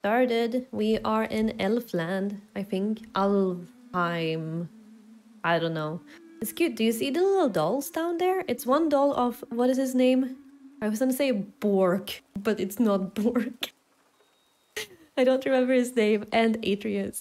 started. We are in Elfland, I think. Alfheim. I don't know. It's cute. Do you see the little dolls down there? It's one doll of, what is his name? I was gonna say Bork, but it's not Bork. I don't remember his name. And Atreus.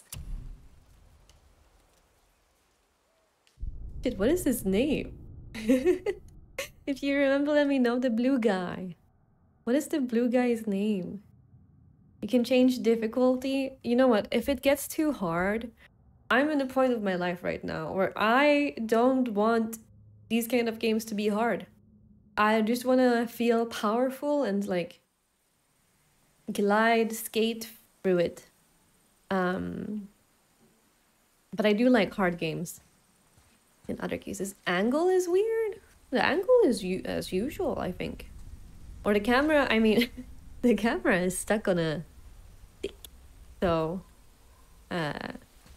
Shit, what is his name? If you remember, let me know. The blue guy. What is the blue guy's name? You can change difficulty. You know what? If it gets too hard, I'm in a point of my life right now where I don't want these kind of games to be hard. I just want to feel powerful and like skate through it. But I do like hard games. In other cases, angle is weird. The angle is as usual, I think. Or the camera, I mean, the camera is stuck on a stick. So, I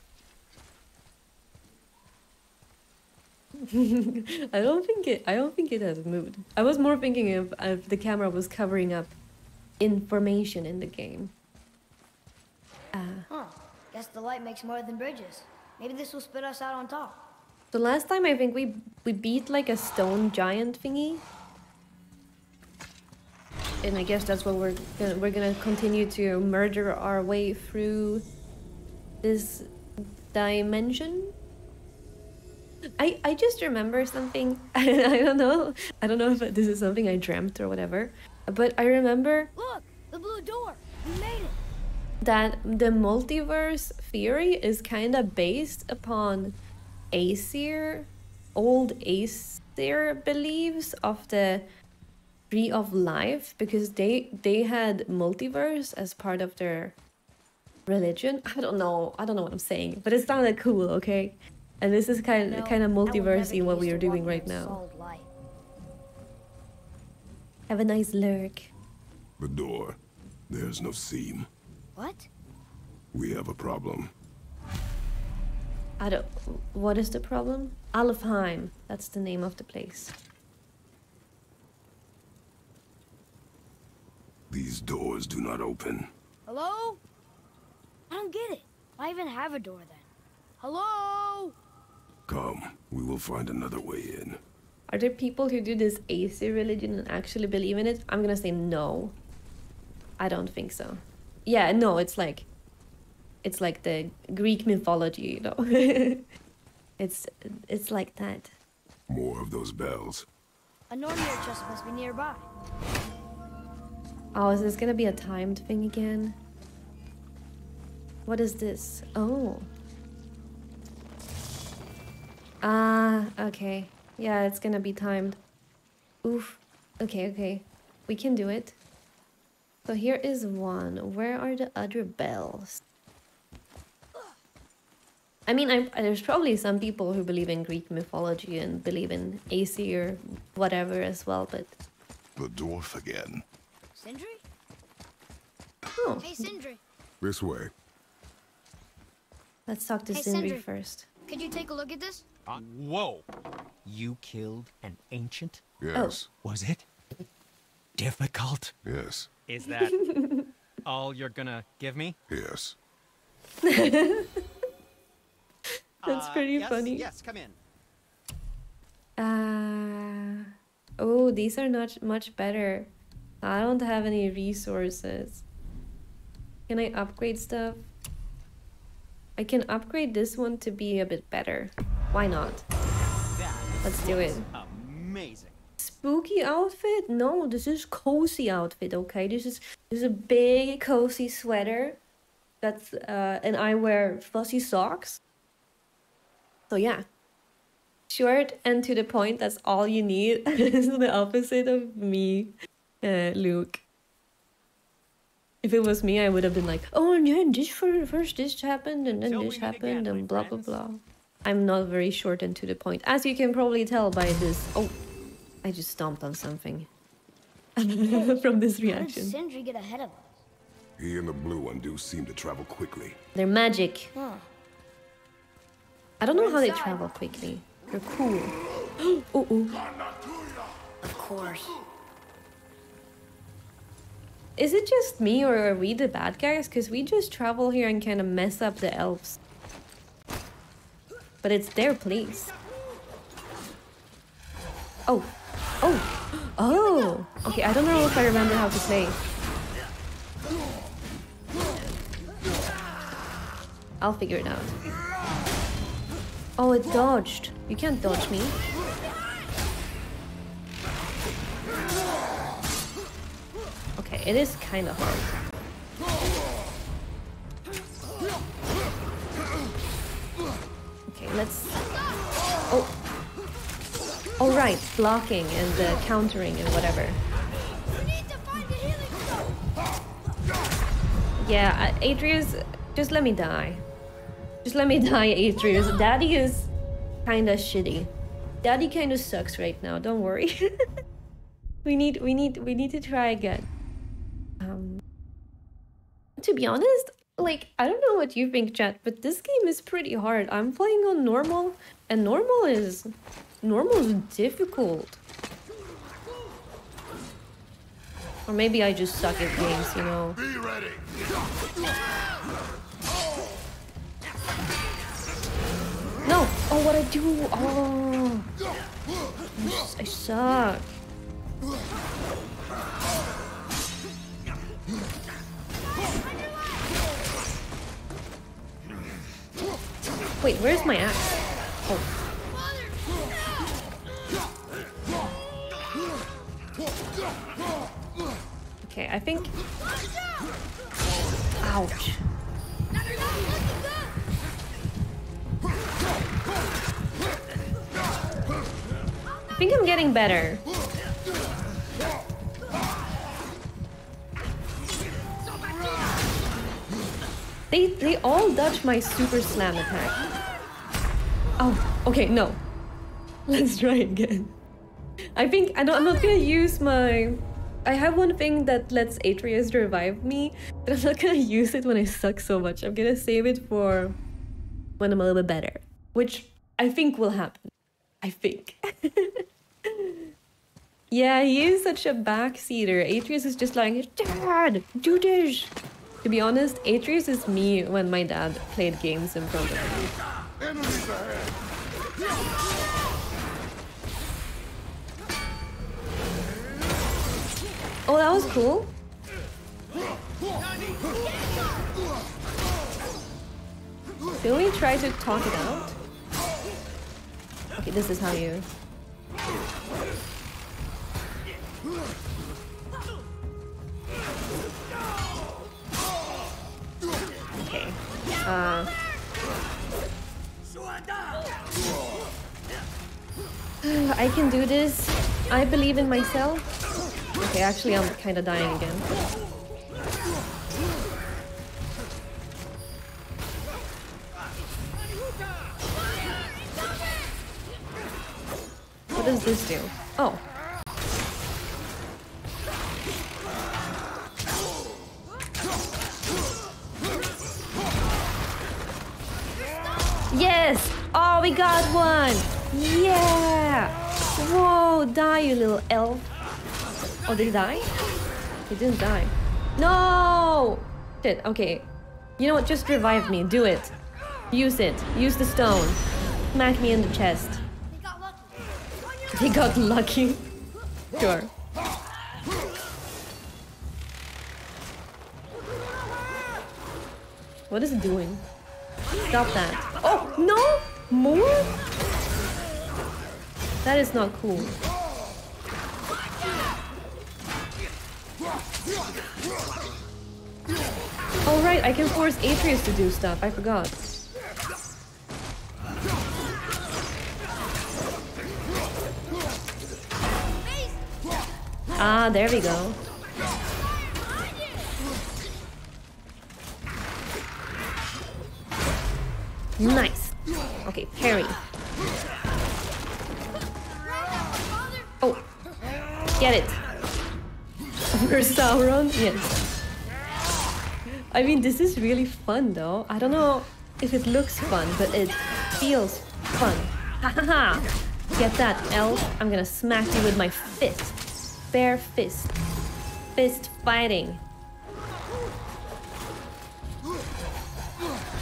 don't think it has moved. I was more thinking if the camera was covering up information in the game. Guess the light makes more than bridges. Maybe this will spit us out on top. So last time I think we beat like a stone giant thingy. And I guess that's what we're gonna continue to murder our way through this dimension. I just remember something. I don't know if this is something I dreamt or whatever, but I remember, look, the blue door. We made it. That the multiverse theory is kind of based upon Aesir, old Aesir beliefs of the Tree of Life, because they had multiverse as part of their religion. I don't know what I'm saying, but it sounded cool, okay? And this is kind of multiversey what we are doing right now. Have a nice lurk. The door. There's no seam. What? We have a problem. What is the problem? Alfheim. That's the name of the place. These doors do not open. Hello? I don't get it. Why even have a door then? Hello? Come, we will find another way in. Are there people who do this Aesir religion and actually believe in it? I'm gonna say no. I don't think so. Yeah, no, it's like the Greek mythology, you know. It's like that. More of those bells. A Nornir chest must be nearby. Oh, is this gonna be a timed thing again? What is this? Oh. Okay. Yeah, it's gonna be timed. Oof. Okay. We can do it. So here is one. Where are the other bells? I mean, there's probably some people who believe in Greek mythology and believe in Aesir, whatever as well, but... The dwarf again. Sindri? Oh. Hey, Sindri. This way. Let's talk to Sindri first. Could you take a look at this? Whoa! You killed an ancient? Yes. Oh. Was it difficult? Yes. Is that all you're gonna give me? Yes. That's pretty funny. Yes, come in. Oh, these are not much better. I don't have any resources. Can I upgrade stuff? I can upgrade this one to be a bit better. Why not? Let's do it. Amazing. Spooky outfit? No, this is cozy outfit, okay? This is a big cozy sweater. That's and I wear fuzzy socks. So yeah. Short and to the point, that's all you need. This is the opposite of me, Luke. If it was me, I would have been like, oh, yeah, first this happened, and then this happened, and blah, blah, blah. I'm not very short and to the point, as you can probably tell by this. Oh, I just stomped on something. From this reaction. How did Sindri get ahead of us? He and the blue one do seem to travel quickly. They're magic. Huh. I don't know how they travel quickly. They're cool. Oh. Of course. Is it just me or are we the bad guys? Because we just travel here and kind of mess up the elves. But it's their place. Oh. Oh. Oh. Okay, I don't know if I remember how to play. I'll figure it out. Oh, it dodged. You can't dodge me. Okay, it is kind of hard. Okay, let's... Oh! Alright, blocking and countering and whatever. Yeah, Atreus, just let me die. Just let me die, Atreus. Daddy is kinda shitty. Daddy kinda sucks right now, don't worry. we need to try again. To be honest, like, I don't know what you think, chat, but this game is pretty hard. I'm playing on normal, and normal is difficult. Or maybe I just suck at games, you know. Be ready. No! Oh, what I do? Oh, I suck. Wait, where's my axe? Oh. Okay, I think... Ouch. I think I'm getting better. They all dodge my super slam attack. Oh, okay, no. Let's try again. I'm not gonna use my... I have one thing that lets Atreus revive me, but I'm not gonna use it when I suck so much. I'm gonna save it for when I'm a little bit better, which I think will happen. I think. Yeah, he is such a backseater. Atreus is just like, Dad, do this. To be honest, Atreus is me when my dad played games in front of me. Enemies ahead. Oh, that was cool. Can we try to talk it out? Okay, this is how you... Okay. I can do this. I believe in myself. Okay, actually I'm kinda dying again. What does this do? Oh. Yes! Oh, we got one! Yeah! Whoa, die, you little elf. Oh, did he die? He didn't die. No! Shit, okay. You know what? Just revive me. Do it. Use it. Use the stone. Smack me in the chest. He got lucky. Sure. What is it doing? Stop that. Oh, no! More? That is not cool. Oh right, I can force Atreus to do stuff. I forgot. Ah, there we go. Nice. Okay, parry. Oh, get it. Where's Sauron? Yes. I mean, this is really fun though. I don't know if it looks fun, but it feels fun. Ha ha ha! Get that, elf. I'm gonna smack you with my fist. Bare fist. Fist fighting.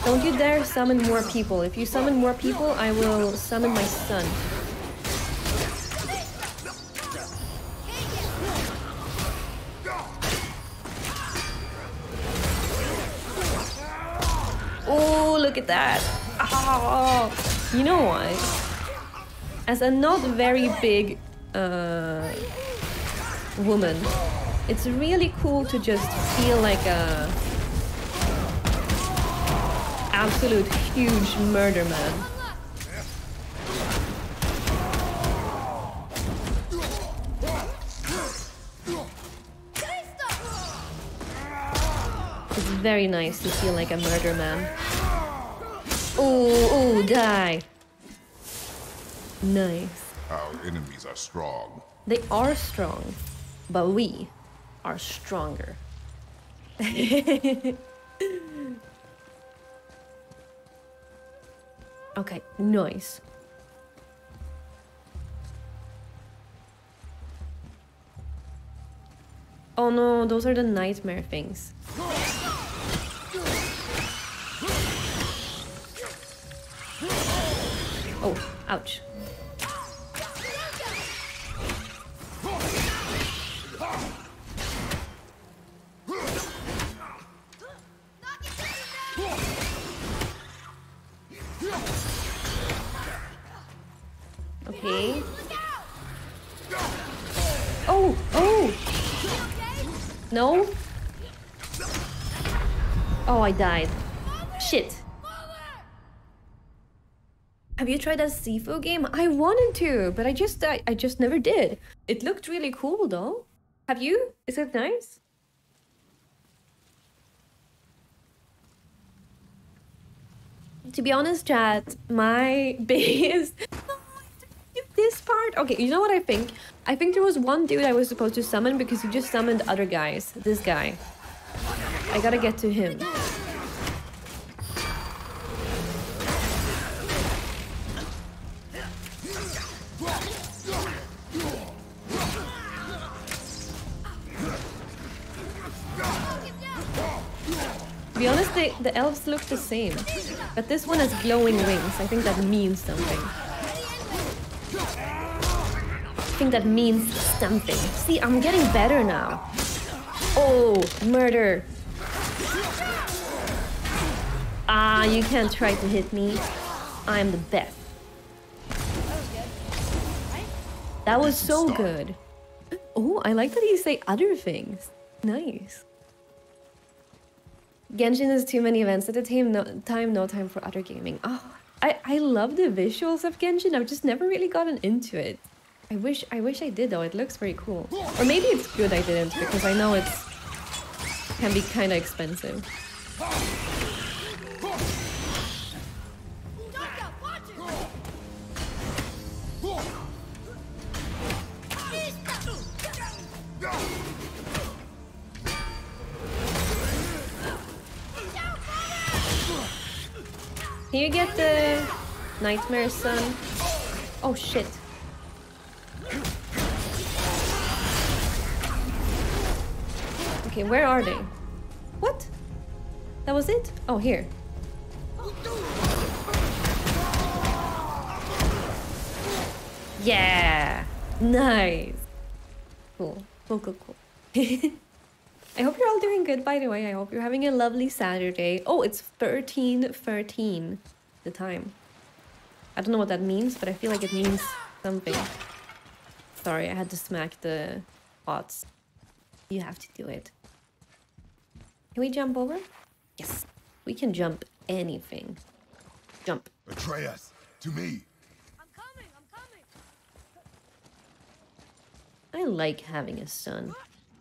Don't you dare summon more people. If you summon more people, I will summon my son. Oh, look at that. Oh, you know what? As a not very big woman, it's really cool to just feel like a absolute huge murder man. It's very nice to feel like a murder man. Oh, die. Nice. Our enemies are strong. They are strong, but we are stronger. Okay, nice. Oh no, those are the nightmare things. Oh, ouch. Okay. Oh, oh! No? Oh, I died. Shit. Have you tried that Sifu game? I wanted to, but I just never did. It looked really cool though. Have you? Is it nice? To be honest, chat, my biggest... this part? Okay, you know what I think? I think there was one dude I was supposed to summon because he just summoned other guys. This guy. I gotta get to him. To be honest, the elves look the same. But this one has glowing wings. I think that means something. I think that means something. See, I'm getting better now. Oh, murder. Ah, you can't try to hit me. I'm the best. That was so good. Oh, I like that you say other things. Nice. Genshin has too many events at a time, no time for other gaming. Oh, I love the visuals of Genshin. I've just never really gotten into it. I wish I did though. It looks very cool. Or maybe it's good I didn't because I know it can be kind of expensive. Can you get the Nightmare Son? Oh shit. Okay, where are they? What? That was it? Oh, here. Yeah! Nice! Cool. Cool, cool, cool. I hope you're all doing good, by the way. I hope you're having a lovely Saturday. Oh, it's 13:13, the time. I don't know what that means, but I feel like it means something. Sorry, I had to smack the pots. You have to do it. Can we jump over? Yes, we can jump anything. Jump. Atreus, to me. I'm coming, I'm coming. I like having a son.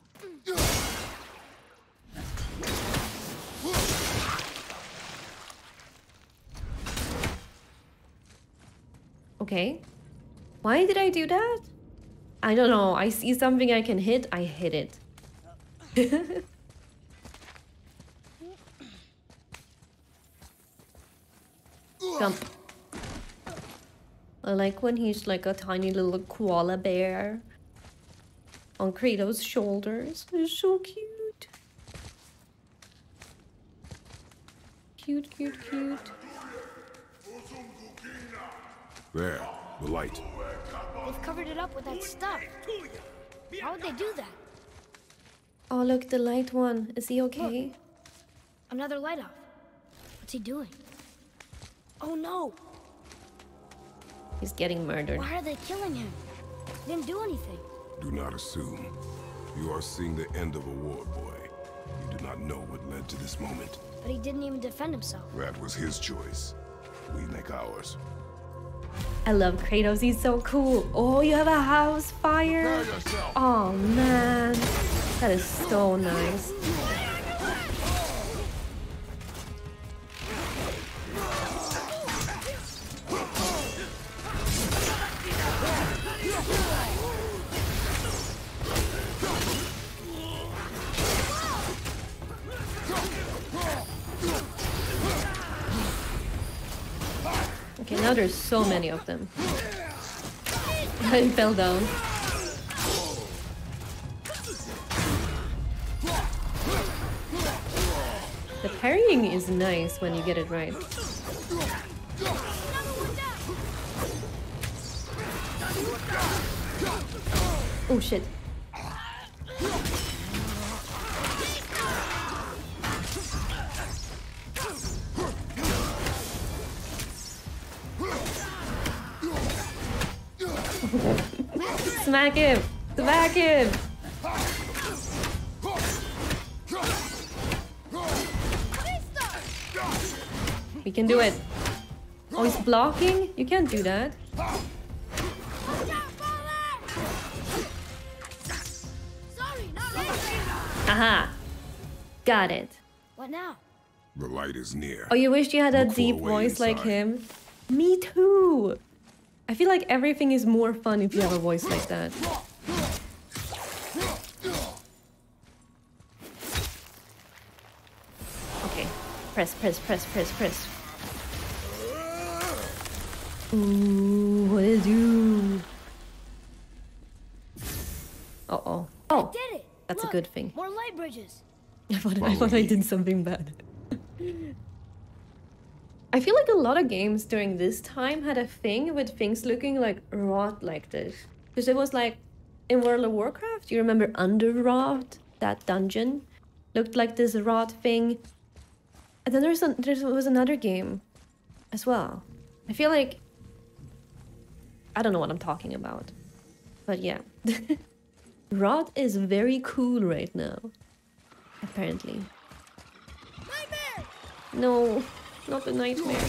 Okay. Why did I do that? I don't know. I see something I can hit, I hit it. Jump. I like when he's like a tiny little koala bear on Kratos' shoulders. It's so cute. Cute, cute, cute. There, the light. They've covered it up with that stuff. How would they do that? Oh, look, the light one. Is he okay? Look. Another light off. What's he doing? Oh no! He's getting murdered. Why are they killing him? He didn't do anything. Do not assume. You are seeing the end of a war, boy. You do not know what led to this moment. But he didn't even defend himself. That was his choice. We make ours. I love Kratos. He's so cool. Oh, you have a house fire. Oh man, that is so nice. Okay, now there's so many of them. I fell down. The parrying is nice when you get it right. Oh shit. Smack him! Smack him! We can do it. Oh, he's blocking? You can't do that. Aha! Got it. What now? The light is near. Oh, you wished you had a Look for a deep way voice like inside. him? Me too! I feel like everything is more fun if you have a voice like that. Okay. Press, press, press, press, press. Ooh, what did you do? Uh-oh. Oh, Did it! that's a Look, good thing. More light bridges. I thought I did something bad. I feel like a lot of games during this time had a thing with things looking like rot like this. Because it was like in World of Warcraft, you remember Underrot? That dungeon looked like this rot thing. And then there was another game as well. I feel like I don't know what I'm talking about. But yeah. Rot is very cool right now. Apparently. Nightmare! No, not the nightmare.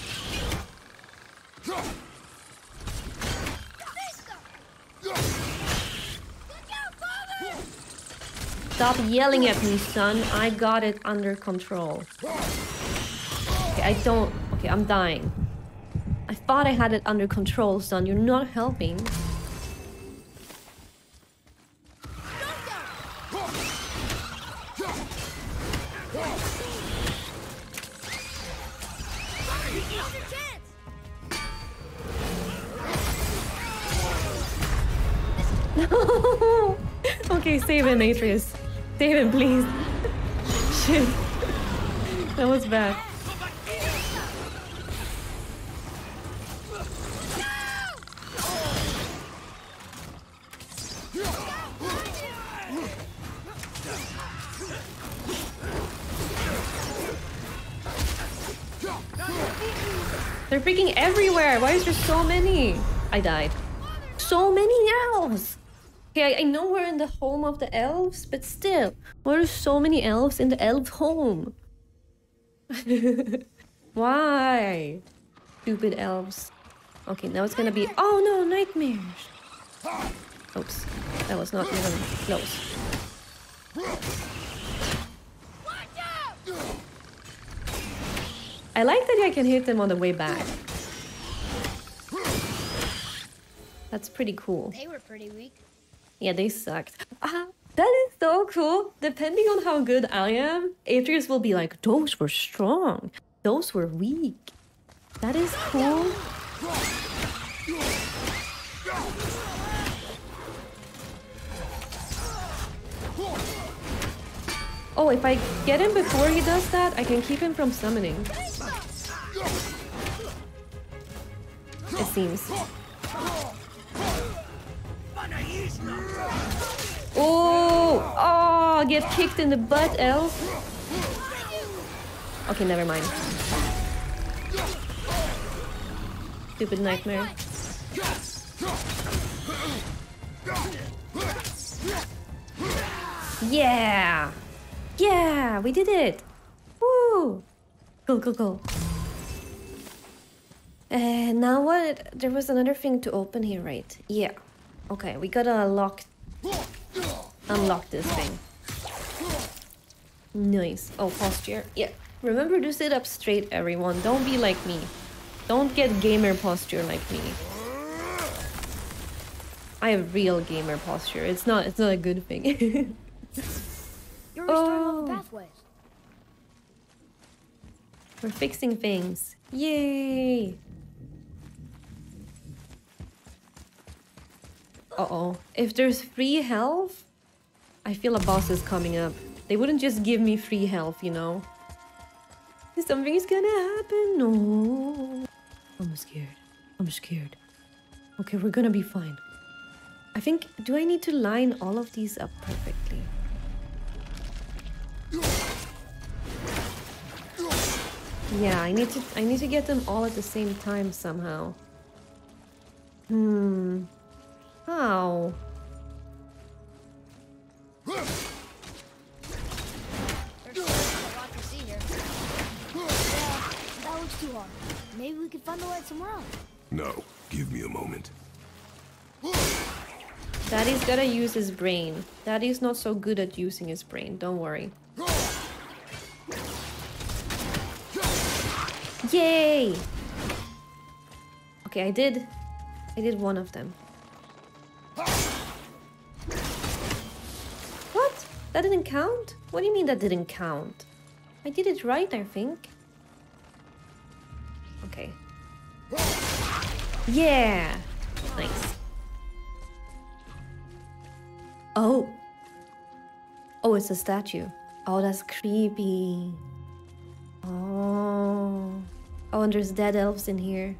Stop yelling at me, son. I got it under control. Okay, I don't... Okay, I'm dying. I thought I had it under control, son. You're not helping. No! Okay, save him, Atreus. Save him, please. Shit. That was bad. They're freaking everywhere. Why is there so many? I died. So many elves. Okay, I know we're in the home of the elves, but still, why are so many elves in the elf home? Why? Stupid elves. Okay, now it's gonna be... Oh no, nightmares. Oops, that was not even close. I like that I can hit them on the way back. That's pretty cool. They were pretty weak. Yeah, they sucked. That is so cool. Depending on how good I am, Atreus will be like, those were strong. Those were weak. That is cool. Oh, if I get him before he does that, I can keep him from summoning. It seems. Oh! Oh! Get kicked in the butt, elf! Okay, never mind. Stupid nightmare. Yeah! Yeah! We did it! Woo! Cool, cool, cool. Now what? There was another thing to open here, right? Yeah. Okay, we gotta unlock this thing. Nice. Oh, posture. Yeah. Remember to sit up straight, everyone. Don't be like me. Don't get gamer posture like me. I have real gamer posture. It's not a good thing. You're restoring all the pathways. We're fixing things. Yay! Uh-oh. If there's free health, I feel a boss is coming up. They wouldn't just give me free health, you know? Something's gonna happen. No. I'm scared. I'm scared. Okay, we're gonna be fine. I think... Do I need to line all of these up perfectly? Yeah, I need to get them all at the same time somehow. How? There's still a lot to see here. Yeah, that looks too hard. Maybe we could find the light somewhere else. No, give me a moment. Daddy's gotta use his brain. Daddy's not so good at using his brain, don't worry. Yay! Okay, I did one of them. What? That didn't count? What do you mean that didn't count? I did it right, I think. Okay. Yeah! Nice. Oh! Oh, it's a statue. Oh, that's creepy. Oh. Oh, and there's dead elves in here.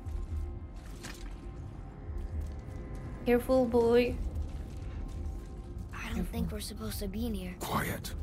Careful, boy. I don't think we're supposed to be in here. Quiet.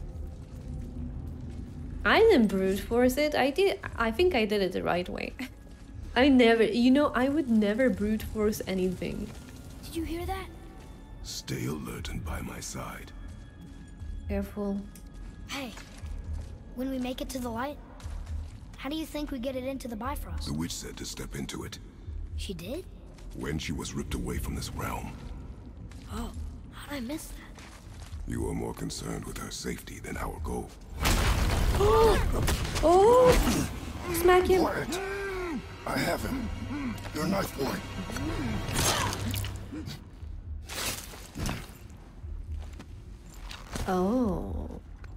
I didn't brute force it. I think I did it the right way. I never, you know, I would never brute force anything. Did you hear that? Stay alert and by my side. Careful. Hey, when we make it to the light, how do you think we get it into the Bifrost? The witch said to step into it She did? when she was ripped away from this realm. Oh, how'd I miss that? You are more concerned with her safety than our goal. Oh! Smack him. Quiet! I have him. Your knife boy. Oh.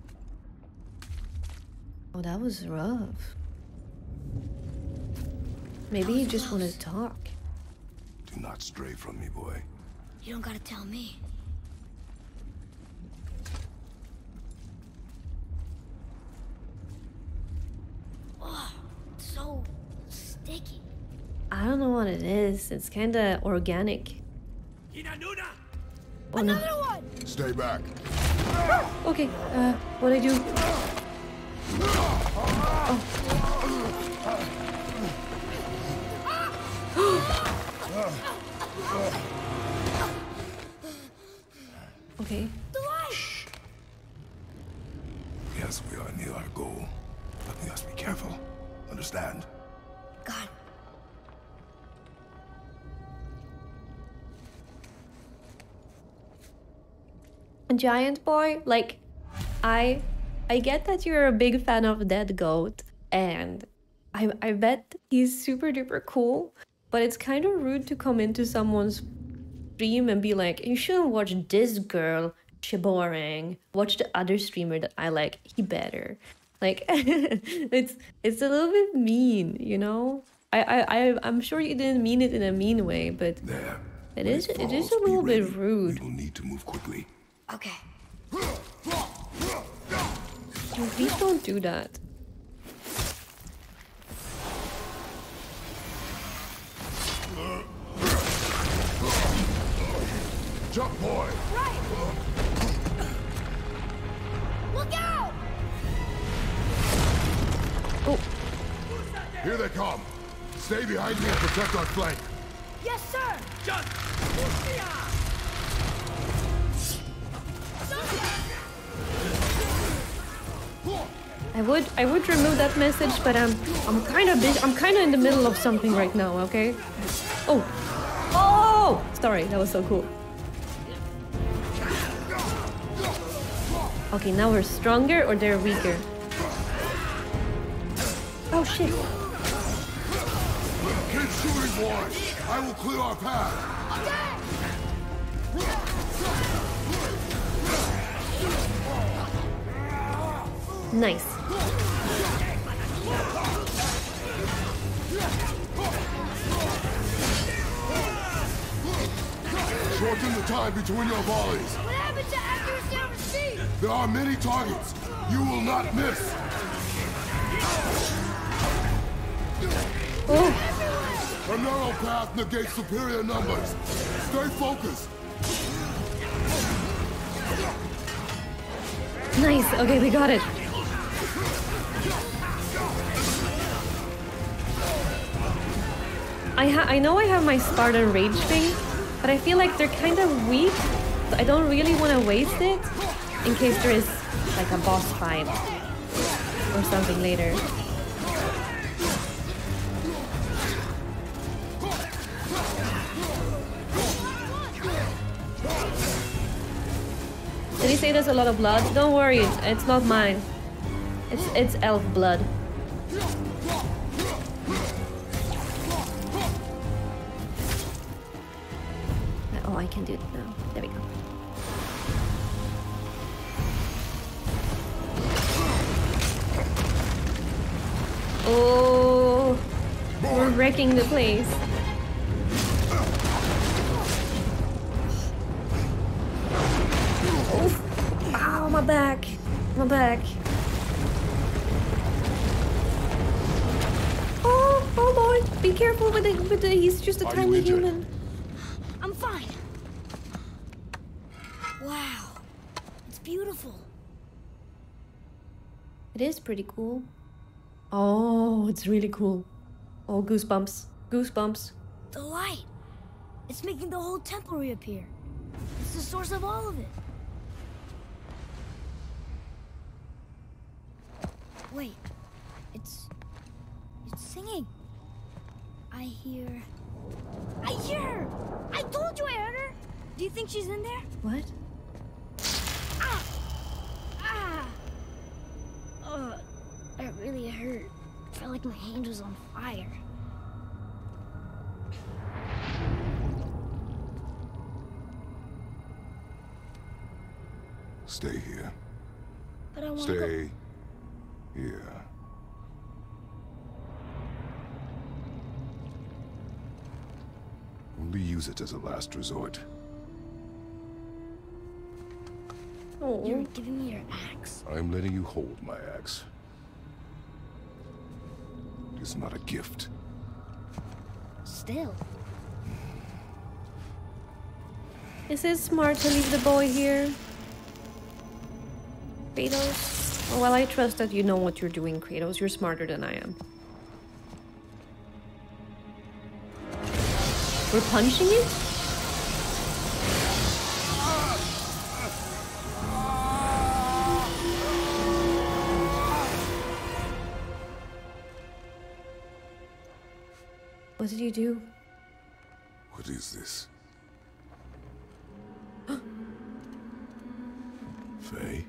Oh, that was rough. Maybe you just want to talk. Do not stray from me, boy. You don't gotta tell me. Oh, it's so sticky. I don't know what it is. It's kind of organic. Oh no. Another one! Stay back. Okay, what do I do? Okay. The light! Yes, we are near our goal, but we must be careful. Understand? God. Giant boy, like, I get that you're a big fan of Dead Goat, and I bet he's super duper cool, but it's kind of rude to come into someone's stream and be like, you shouldn't watch this girl, she boring. Watch the other streamer that I like, he better. Like, it's a little bit mean, you know? I'm sure you didn't mean it in a mean way, but There. it When is it a falls, little be bit ready. rude. We will need to move quickly. Okay. Please don't do that. Jump, boy! Right! Look out! Oh, Here they come! Stay behind me and protect our flank! Yes, sir! I would remove that message, but I'm kind of in the middle of something right now. Okay. Oh, oh! Sorry, that was so cool. Okay, now we're stronger or they're weaker. Oh shit! Keep shooting, boy! I will clear our path! Nice. Shorten the time between your volleys! What happened to accuracy on receipt? There are many targets! You will not miss! Oh, A narrow path negates superior numbers! Stay focused! nice. Okay, we got it. I know I have my Spartan Rage thing, but I feel like they're kind of weak, so I don't really want to waste it in case there is like a boss fight or something later. Did he say there's a lot of blood? Don't worry, it's not mine. It's elf blood. Oh, I can do it now. There we go. Oh, we're wrecking the place. Oof. Ow, my back. My back. Oh boy, be careful with the he's just a Are you tiny injured? human. I'm fine. Wow. It's beautiful. It is pretty cool. Oh, it's really cool. Oh, goosebumps. Goosebumps. The light. It's making the whole temple reappear. It's the source of all of it. Wait. It's singing. I hear her! I told you I heard her! Do you think she's in there? What? Ah! Ah! Ugh. That really hurt. Felt like my hand was on fire. Stay here. But I want to go. Stay here. Only use it as a last resort. Oh. You're giving me your axe? I'm letting you hold my axe. It is not a gift. Still. Is it smart to leave the boy here? Kratos? Well, I trust that you know what you're doing, Kratos. You're smarter than I am. We're punching it? What did you do? What is this? Faye?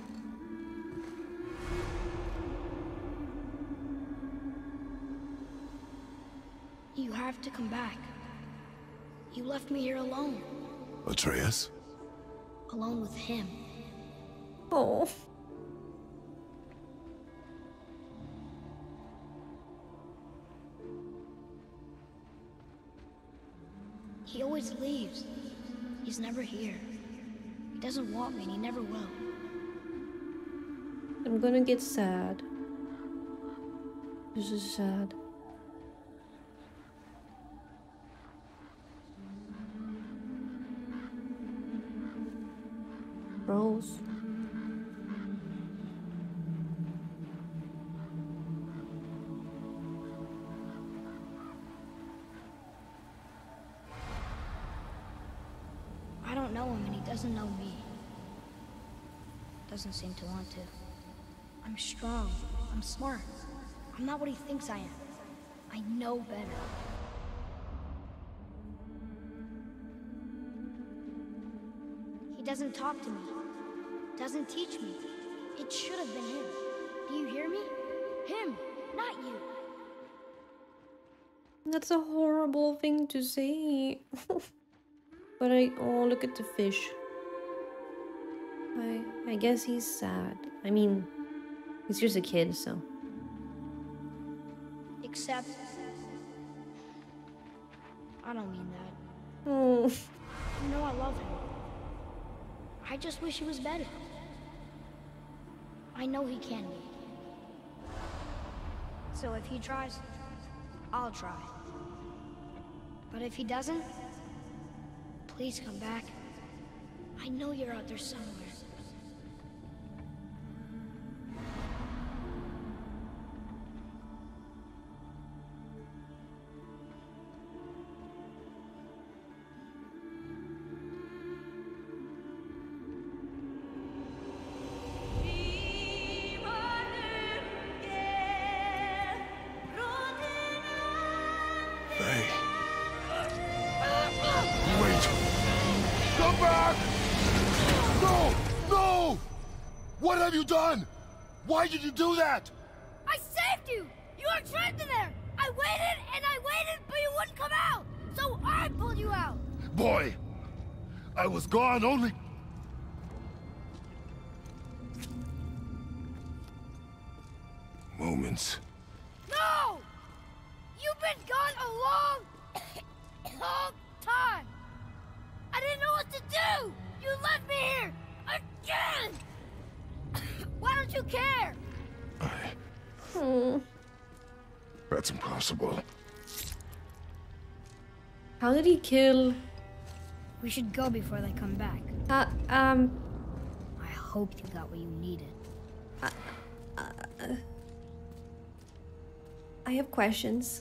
You have to come back. You left me here alone. Atreus? Alone with him. Oh. He always leaves. He's never here. He doesn't want me and he never will. I'm gonna get sad. This is sad. Rose. I don't know him and he doesn't know me. Doesn't seem to want to. I'm strong. I'm smart. I'm not what he thinks I am. I know better. He doesn't talk to me. Doesn't teach me. It should have been him. Do you hear me? Him, not you. That's a horrible thing to say. But oh, look at the fish. I guess he's sad. I mean, he's just a kid, so. Except, I don't mean that. Oh. You know I love him. I just wish he was better. I know he can be. So if he tries, I'll try. But if he doesn't, please come back. I know you're out there somewhere. Hey. Wait. Come back! No! No! What have you done? Why did you do that? I saved you! You were trapped in there! I waited, but you wouldn't come out! So I pulled you out! Boy, I was gone only... moments. No! You've been gone a long, long time! I didn't know what to do! You left me here! Again! Why don't you care? Hmm. That's impossible. How did he kill? We should go before they come back. Uh, um. I hope you got what you needed. I have questions.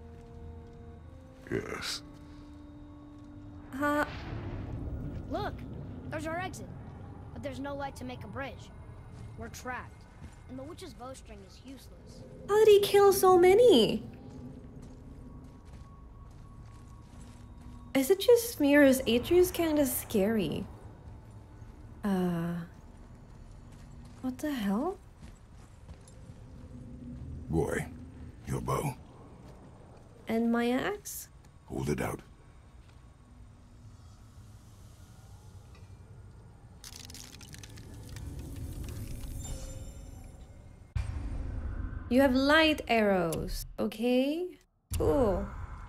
Yes. Look, there's our exit. But there's no light to make a bridge. We're trapped. And the witch's bowstring is useless. How did he kill so many? Is it just me or is Atreus kinda scary? What the hell? Boy, your bow. And my axe? Hold it out. You have light arrows, okay? Cool.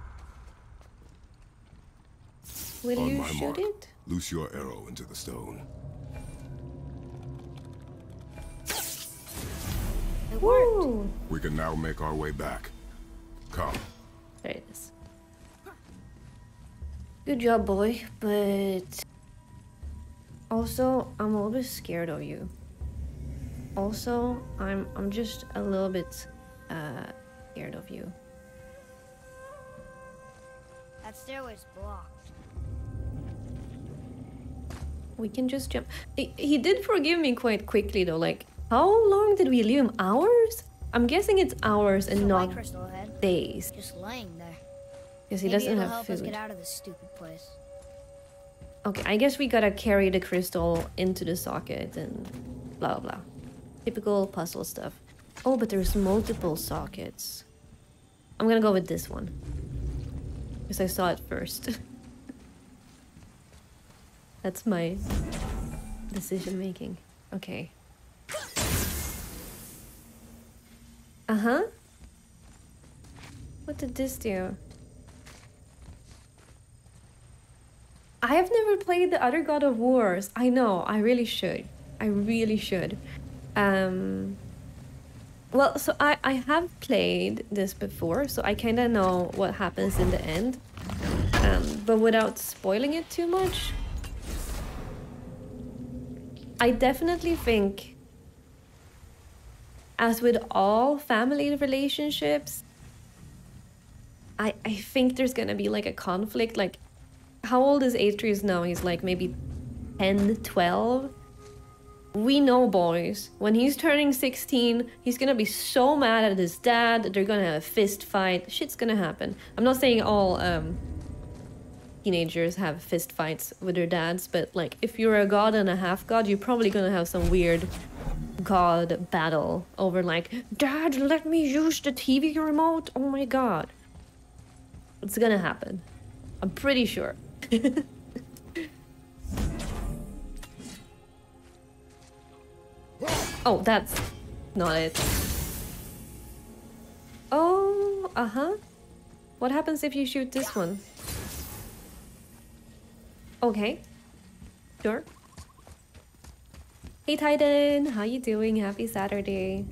Will On you my shoot mark, it? loose your arrow into the stone. It worked. Woo! We can now make our way back. Come. There it is. Good job, boy, but also I'm a little bit scared of you. Also, I'm just a little bit scared of you. That stairway's blocked. We can just jump. He did forgive me quite quickly though. Like, how long did we leave him? Hours? I'm guessing it's hours and There's a not light crystal ahead, days. just laying there. Because he Maybe doesn't it'll have help us food. get out of this stupid place. Okay, I guess we gotta carry the crystal into the socket and blah blah. Typical puzzle stuff. Oh, but there's multiple sockets. I'm gonna go with this one. Because I saw it first. That's my decision making. Okay. Uh-huh. What did this do? I have never played the other God of Wars. I know, I really should. I really should. Well, so I have played this before, so I kind of know what happens in the end. But without spoiling it too much, I definitely think, as with all family relationships, I think there's gonna be like a conflict. Like, how old is Atreus now? He's like maybe 10, 12. We know, boys, when he's turning 16, he's gonna be so mad at his dad that they're gonna have a fist fight. Shit's gonna happen. I'm not saying all teenagers have fist fights with their dads, but like if you're a god and a half god, you're probably gonna have some weird god battle over like, Dad, let me use the TV remote. Oh my god. It's gonna happen. I'm pretty sure. Oh, that's not it. Oh, uh-huh. What happens if you shoot this one? Okay. Sure. Hey Titan, how you doing? Happy Saturday.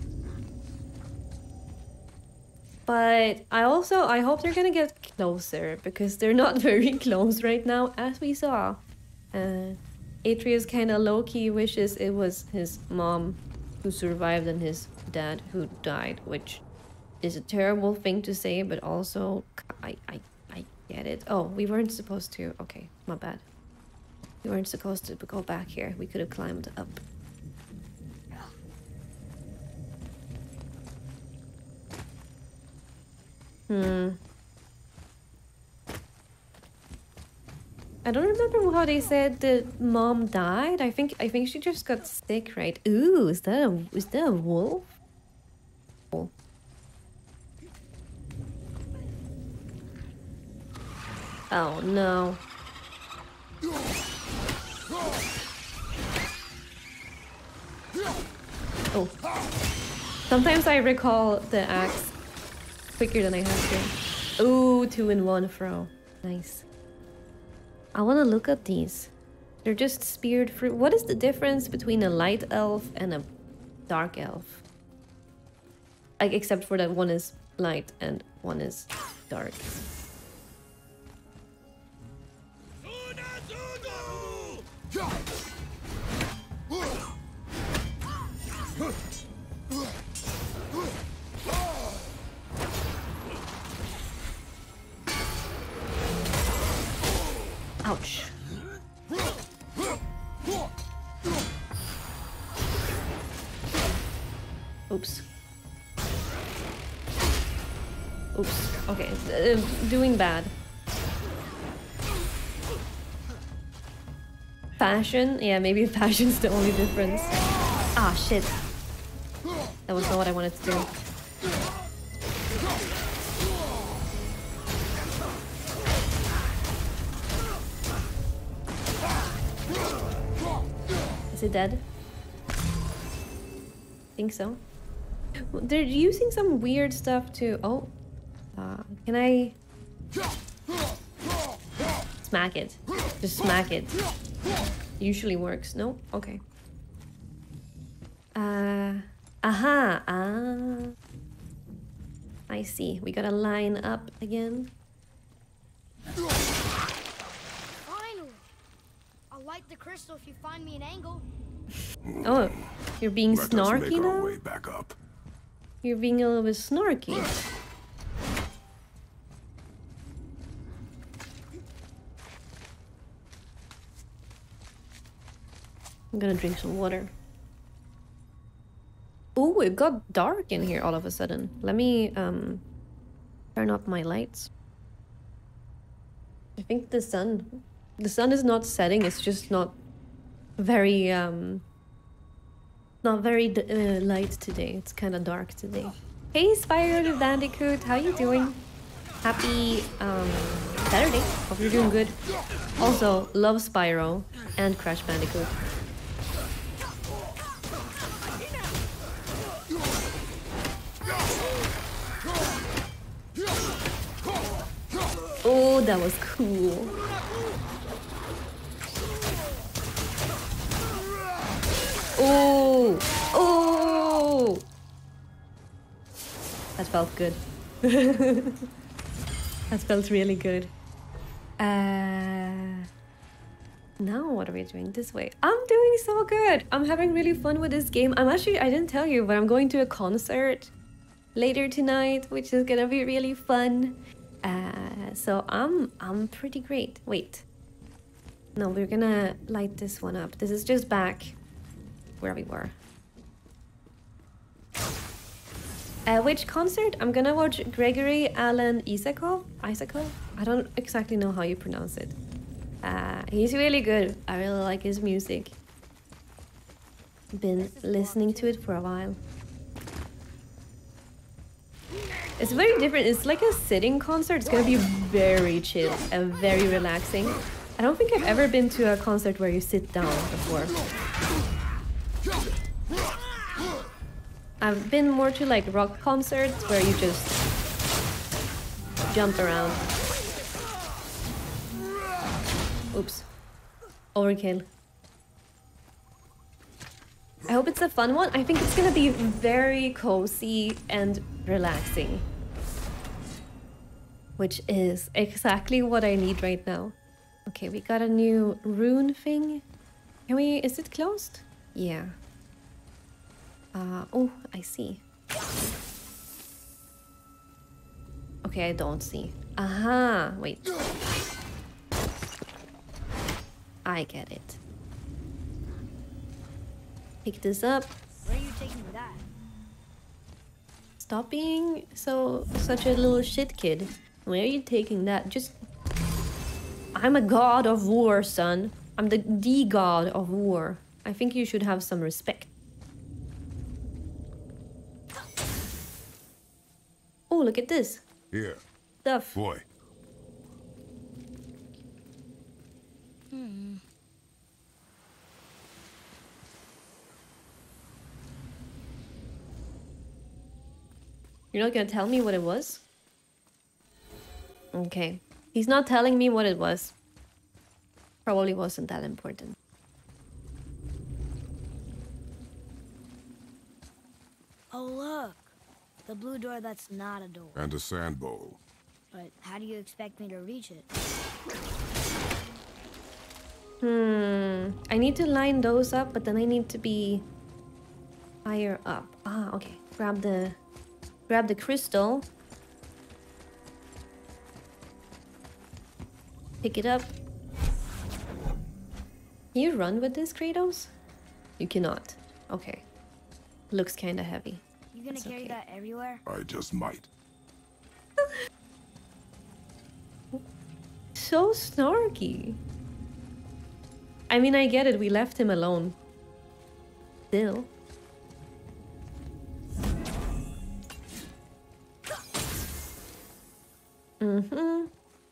But I hope they're gonna get closer, because they're not very close right now, as we saw. Atreus kind of low-key wishes it was his mom who survived and his dad who died, which is a terrible thing to say, but also I get it. Oh, we weren't supposed to. Okay, my bad. We weren't supposed to go back here. We could have climbed up. I don't remember how they said that mom died. I think she just got sick, right? Ooh, is that a wolf? Oh no. Oh. Sometimes I recall the axe quicker than I have to. Ooh, 2-in-1 throw. Nice. I want to look at these. They're just speared fruit. What is the difference between a light elf and a dark elf? Like, except for that one is light and one is dark. Ouch. Oops. Oops. Okay, doing bad. Fashion? Yeah, maybe fashion's the only difference. Ah, shit. That was not what I wanted to do. Is it dead? Think so. They're using some weird stuff too. Oh. Can I... Smack it. Just smack it. Usually works. No? Okay. Aha. I see. We gotta line up again. Finally! I'll light the crystal if you find me an angle. Oh, you're being Let us snarky make our now? way back up. You're being a little bit snarky. I'm gonna drink some water. Oh, it got dark in here all of a sudden. Let me turn up my lights. I think the sun is not setting. It's just not very light today. It's kind of dark today. Hey, Spyro the Bandicoot, how you doing? Happy Saturday. Hope you're doing good. Also, love Spyro and Crash Bandicoot. Oh, that was cool. Oh, felt good. That felt really good. Now what are we doing this way? I'm doing so good. I'm having really fun with this game. I didn't tell you, but I'm going to a concert later tonight, which is gonna be really fun. So I'm pretty great. Wait. No, we're gonna light this one up. This is just back where we were. Which concert? I'm gonna watch Gregory Alan Isakov. I don't exactly know how you pronounce it. He's really good. I really like his music. Been listening to it for a while. It's very different. It's like a sitting concert. It's gonna be very chill and very relaxing. I don't think I've ever been to a concert where you sit down before. I've been more to like rock concerts where you just jump around. Oops. Overkill. I hope it's a fun one. I think it's gonna be very cozy and relaxing. Which is exactly what I need right now. Okay, we got a new rune thing. Can we... is it closed? Yeah. Oh, I see. Okay, I don't see. Aha, wait. I get it. Pick this up. Where are you taking that? Stop being such a little shit kid. Where are you taking that? Just... I'm a god of war, son. I'm the god of war. I think you should have some respect. Oh, look at this. Here, Stuff. boy. You're not gonna tell me what it was? Okay. He's not telling me what it was. Probably wasn't that important. Oh, look. The blue door that's not a door. And a sand bowl. But how do you expect me to reach it? I need to line those up, but then I need to be higher up. Ah, okay. Grab the crystal. Pick it up. Can you run with this, Kratos? You cannot. Okay. Looks kinda heavy. You gonna That's carry okay. that everywhere? I just might. So snarky. I mean, I get it. We left him alone. Still. Mm-hmm.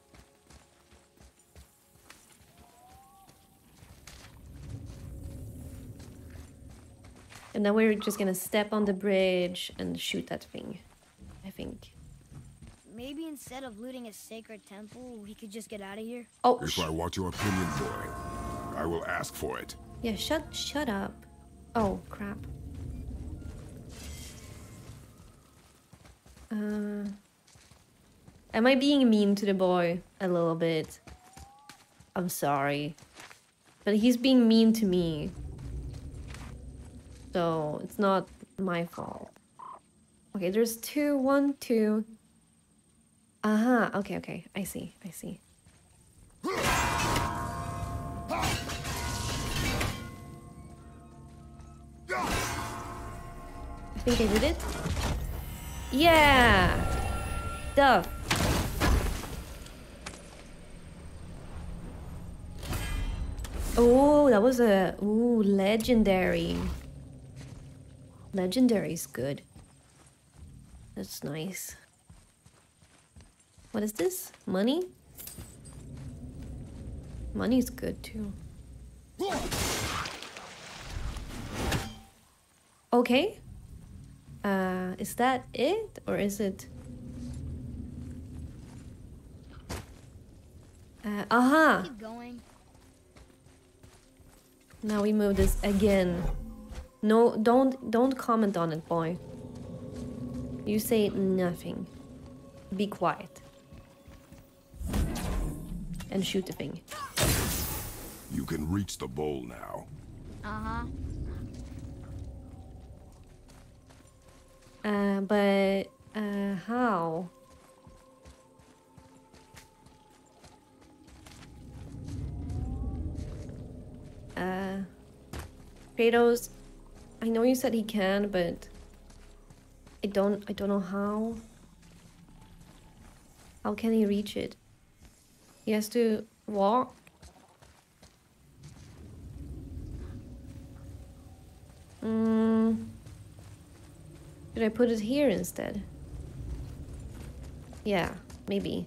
And then we're just gonna step on the bridge and shoot that thing, I think. Maybe instead of looting a sacred temple, we could just get out of here? Oh, If I want your opinion, boy, I will ask for it. yeah, shut up. Oh, crap. Am I being mean to the boy a little bit? I'm sorry. But he's being mean to me. So it's not my fault. Okay, there's two, 1, 2. Aha, okay, I see. I think I did it. Yeah! Duh. Oh, that was a... Ooh, legendary. Legendary is good. That's nice. What is this? Money? Money's good too. Okay. Is that it? Or is it... aha! Keep going. Now we move this again. No, don't comment on it, boy. You say nothing. Be quiet. And shoot the thing. You can reach the bowl now. Uh-huh. But how? Kratos, I know you said he can, but I don't know how. How can he reach it? He has to walk. Should I put it here instead? Yeah, maybe.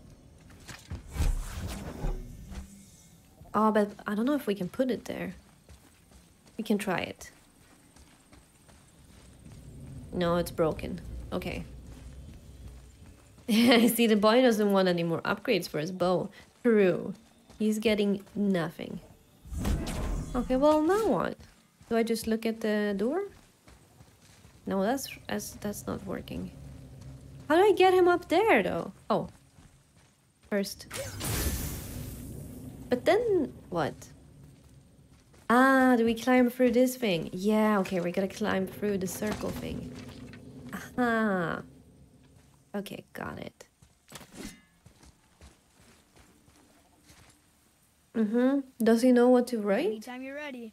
Oh, but I don't know if we can put it there. We can try it. No, it's broken. Okay. I see the boy doesn't want any more upgrades for his bow. True. He's getting nothing. Okay, well, now what? Do I just look at the door? No, that's not working. How do I get him up there, though? Oh. First. But then, what? Ah, do we climb through this thing? Yeah, okay, we're gonna climb through the circle thing. Aha. Okay, got it. Does he know what to write? Anytime you're ready.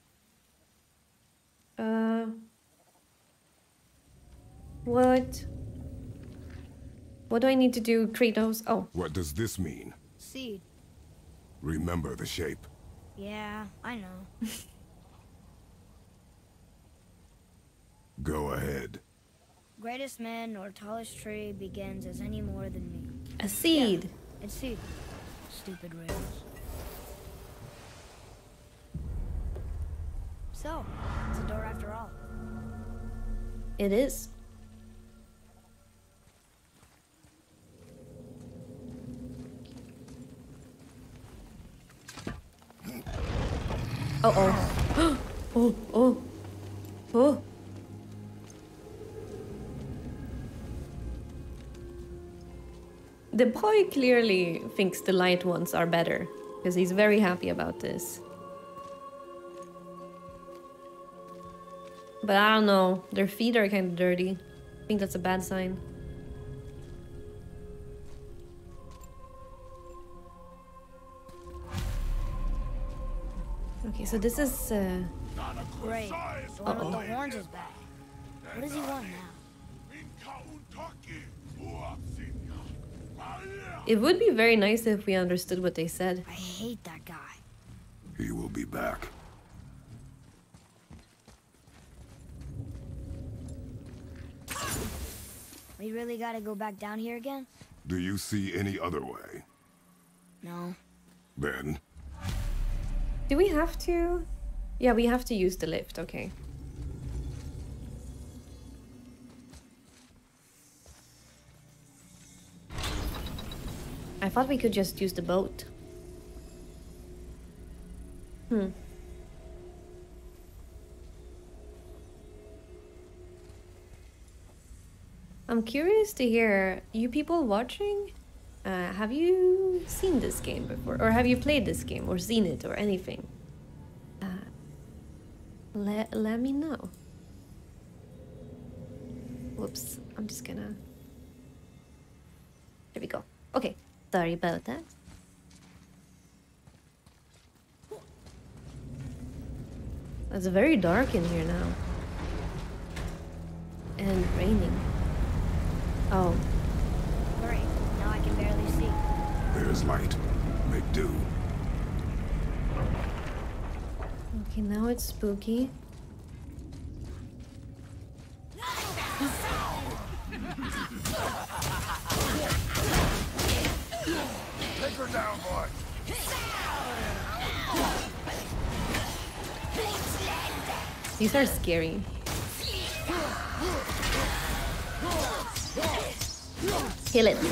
What do I need to do, Kratos? Oh. What does this mean? Seed. Remember the shape. Yeah, I know. Go ahead. Greatest man or tallest tree begins as any more than me. A seed. Yeah, it's seed. Stupid riddles. So, it's a door after all. It is. Uh-oh. Oh, oh. Oh. The boy clearly thinks the light ones are better, because he's very happy about this. But I don't know, their feet are kind of dirty. I think that's a bad sign. Okay, so this is Great. The one with the horns is back. What does he want now? it would be very nice if we understood what they said. I hate that guy. He will be back. We really gotta go back down here again? Do you see any other way? No. Then, Do we have to? Yeah, we have to use the lift, okay. I thought we could just use the boat. I'm curious to hear, you people watching, have you seen this game before? Or have you played this game or seen it or anything? Let me know. Whoops, I'm just gonna... There we go. Okay, sorry about that. It's very dark in here now. And raining. Oh. Great. Now I can barely see. there's light. Make do. Okay, now it's spooky. Take her down, boy. These are scary. Kill it.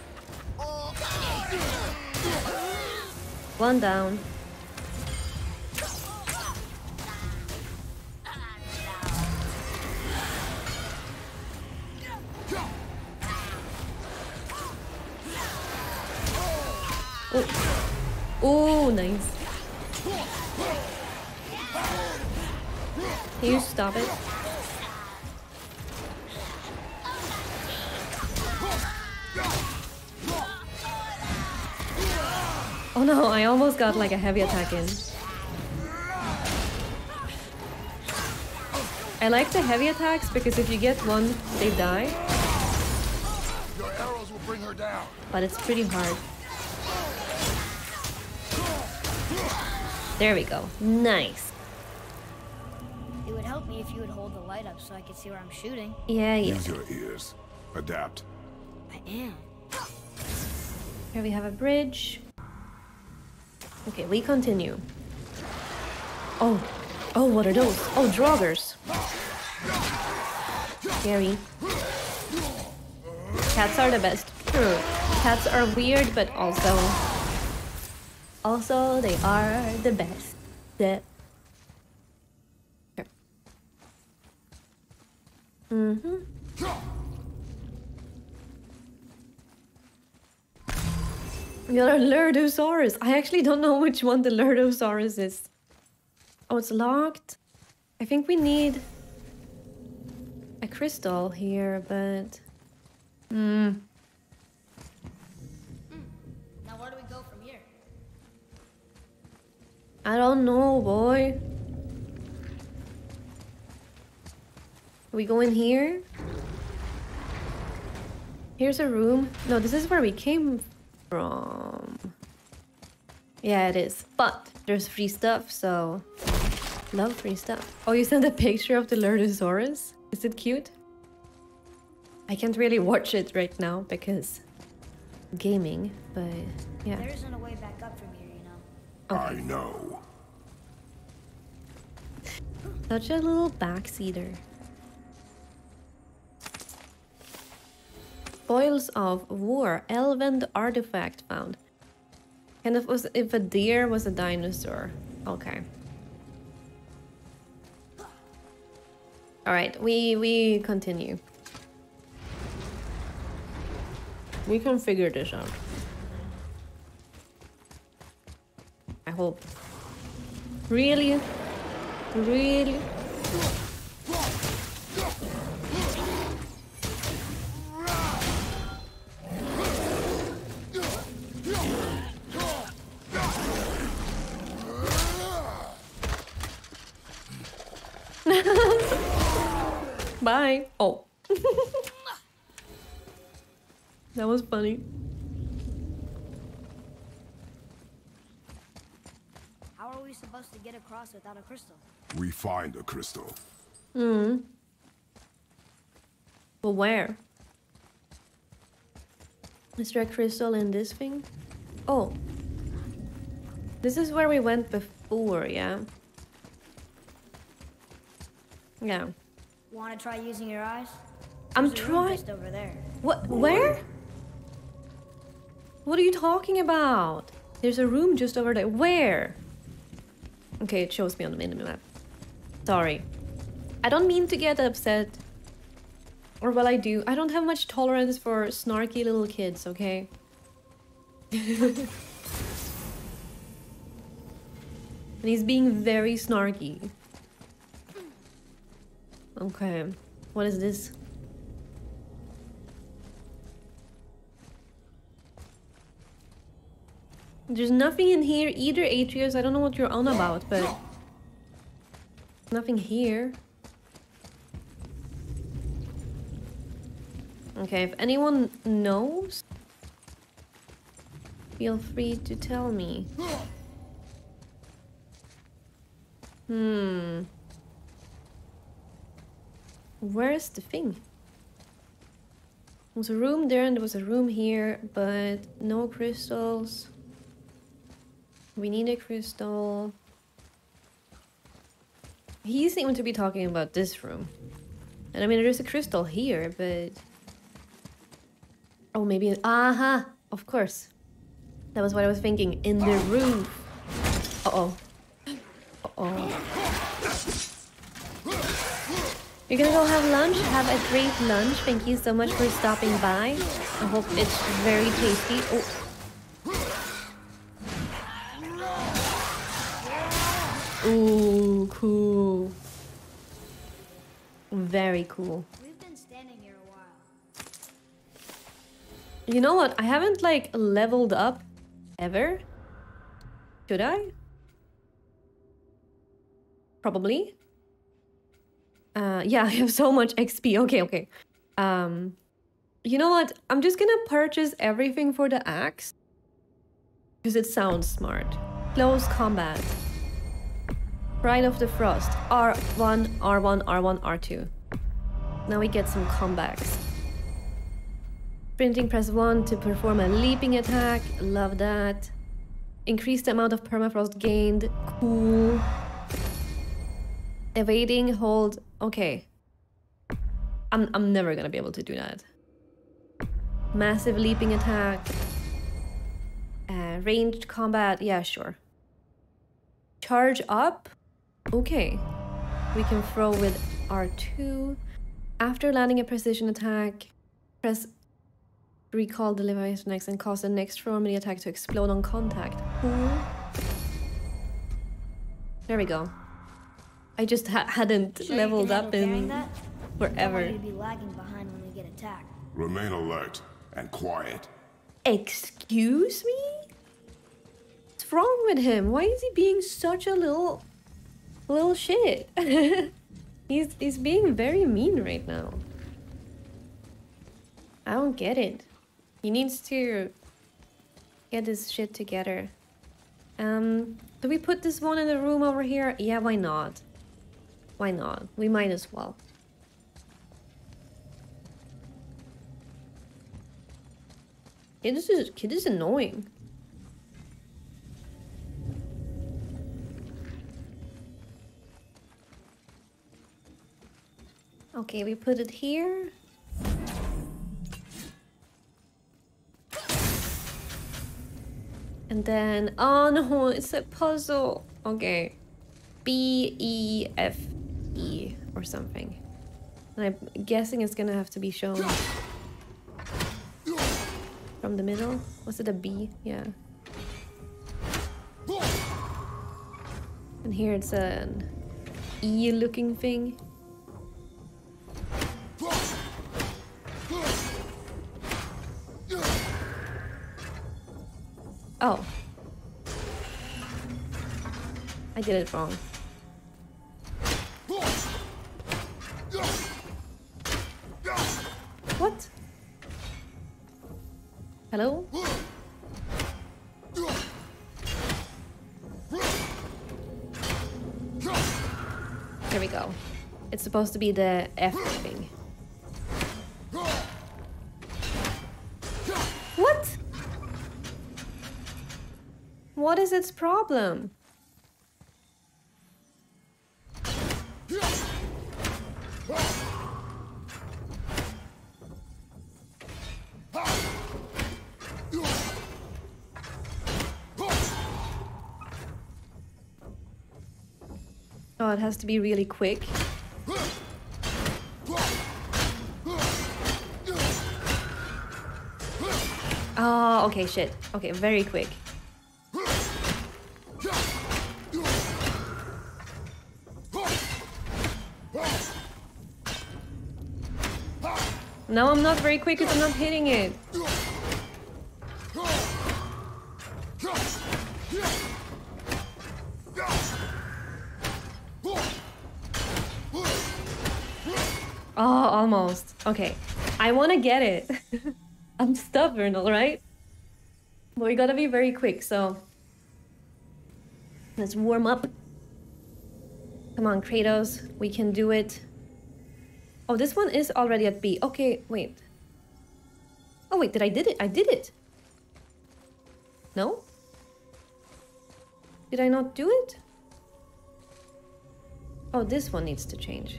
One down. Oh, nice. Can you stop it? Oh no, I almost got like a heavy attack in. I like the heavy attacks because if you get one, they die. Your arrows will bring her down. But it's pretty hard. There we go. Nice. It would help me if you would hold the light up so I could see where I'm shooting. Yeah, yeah. Use your ears. Adapt. I am. Here we have a bridge. Okay, we continue. Oh, what are those? Oh, draugrs. Scary. Cats are the best. True. Cats are weird, but also they are the best. Here. The other Lurdosaurus. I actually don't know which one the Lurdosaurus is. Oh, it's locked. I think we need a crystal here, but... Now where do we go from here? I don't know, boy. We go in here? Here's a room. No, this is where we came from. Yeah, it is. But there's free stuff, so... Love free stuff. Oh, you sent a picture of the Lurdosaurus? Is it cute? I can't really watch it right now because... gaming, but yeah. There isn't a way back up from here, you know. I know. Such a little backseater. Spoils of war. Elven artifact found. Kind of was if a deer was a dinosaur. Okay. Alright, we continue. We can figure this out. I hope. Really? Really? Bye. Oh. That was funny. How are we supposed to get across without a crystal? We find a crystal. But where? Is there a crystal in this thing? Oh. This is where we went before, yeah? Yeah. Want to try using your eyes? I'm There's a room trying. just over there. What? Where? What are you talking about? There's a room just over there. Where? Okay, it shows me on the minimap. Sorry. I don't mean to get upset. Or well, I do. I don't have much tolerance for snarky little kids, okay? And he's being very snarky. Okay. What is this? There's nothing in here either, Atreus. I don't know what you're on about, but... nothing here. Okay, if anyone knows, feel free to tell me. Where's the thing? There was a room there and there was a room here, but no crystals. We need a crystal. He seemed to be talking about this room. And I mean, there's a crystal here, but... oh, maybe... aha! Of course. That was what I was thinking. In the roof. Uh-oh. Uh-oh. You're gonna go have lunch? Have a great lunch. Thank you so much for stopping by. I hope it's very tasty. Oh. Ooh, cool. Very cool. We've been standing here a while. You know what? I haven't like leveled up ever. Should I? Probably. Yeah, I have so much XP. Okay. You know what? I'm just gonna purchase everything for the axe. Because it sounds smart. Close combat. Pride of the Frost. R1, R1, R1, R2. Now we get some comebacks. Sprinting, press 1 to perform a leaping attack. Love that. Increase the amount of permafrost gained. Cool. Evading, hold. Okay. I'm never gonna be able to do that. Massive leaping attack. Ranged combat. Yeah, sure. Charge up. Okay. We can throw with R2. After landing a precision attack, press recall the device next and cause the next throw melee attack to explode on contact. Cool. There we go. I just hadn't Sure leveled you can up handle carrying in that? forever. Don't want you to be lagging behind when we get attacked. Remain alert and quiet. Excuse me? What's wrong with him? Why is he being such a little shit? He's being very mean right now. I don't get it. He needs to get his shit together. Do we put this one in the room over here? Yeah, why not? Why not? We might as well. Kid is annoying. Okay, we put it here. And then, oh no, it's a puzzle. Okay. B, E, F, E or something. And I'm guessing it's gonna have to be shown from the middle. Was it a B? Yeah. And here it's an E looking thing. Oh. I did it wrong. What? Hello? There we go. It's supposed to be the F thing. What? What is its problem? Oh, it has to be really quick. Oh, okay, shit. Okay, very quick. Now I'm not very quick because I'm not hitting it. Oh, almost. Okay. I want to get it. I'm stubborn, alright? But we gotta be very quick, so... Let's warm up. Come on, Kratos. We can do it. Oh, this one is already at B. Okay, wait. Oh, wait, I did it? I did it! No? Did I not do it? Oh, this one needs to change.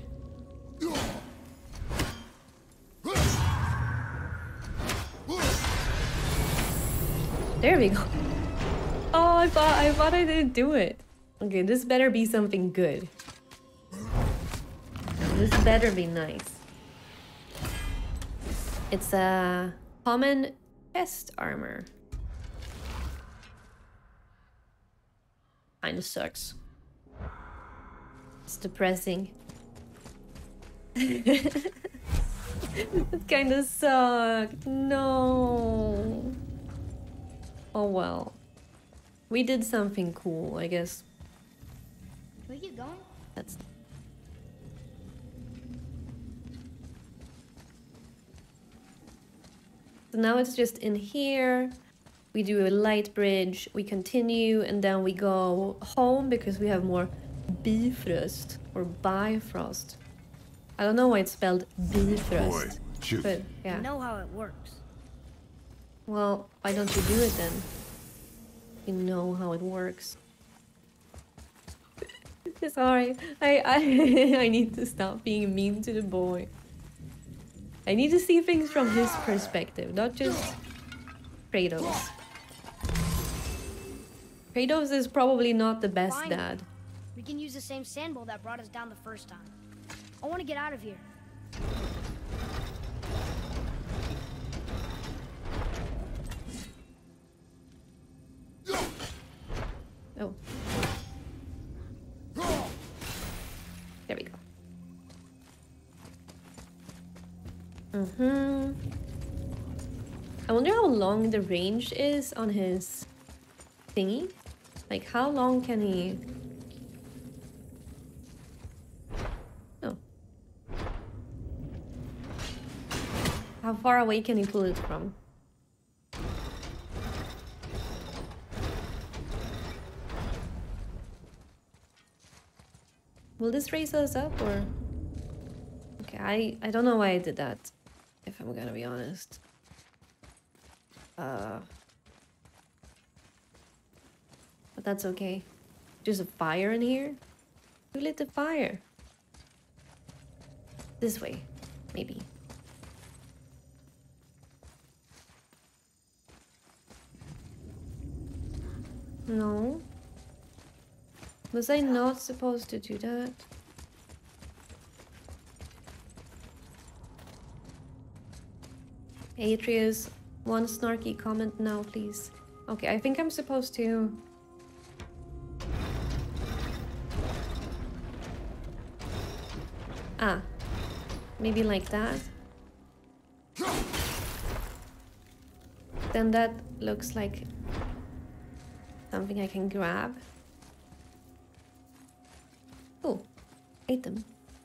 There we go. Oh, I thought I didn't do it. Okay, this better be something good. This better be nice. It's a common chest armor. Kinda sucks. It's depressing. It kind of sucked. No. Oh well. We did something cool, I guess. Can we keep going? That's... So now it's just in here. We do a light bridge, we continue, and then we go home because we have more Bifrost or Bifrost. I don't know why it's spelled Bifrost. Boy, shoot. But yeah. I know how it works. Well, why don't you do it then? You know how it works. Sorry, I need to stop being mean to the boy. I need to see things from his perspective, not just Kratos. Kratos is probably not the best Fine. dad. We can use the same sand bowl that brought us down the first time. I want to get out of here. Oh. There we go. I wonder how long the range is on his thingy. Like, how long can he... Oh. How far away can he pull it from? Will this raise us up or... Okay, I don't know why I did that, if I'm gonna be honest. But that's okay. There's a fire in here? Who lit the fire? This way, maybe. No. Was I not supposed to do that? Atreus, one snarky comment now, please. Okay, I think I'm supposed to... Ah, maybe like that. Then that looks like something I can grab. Oh, item.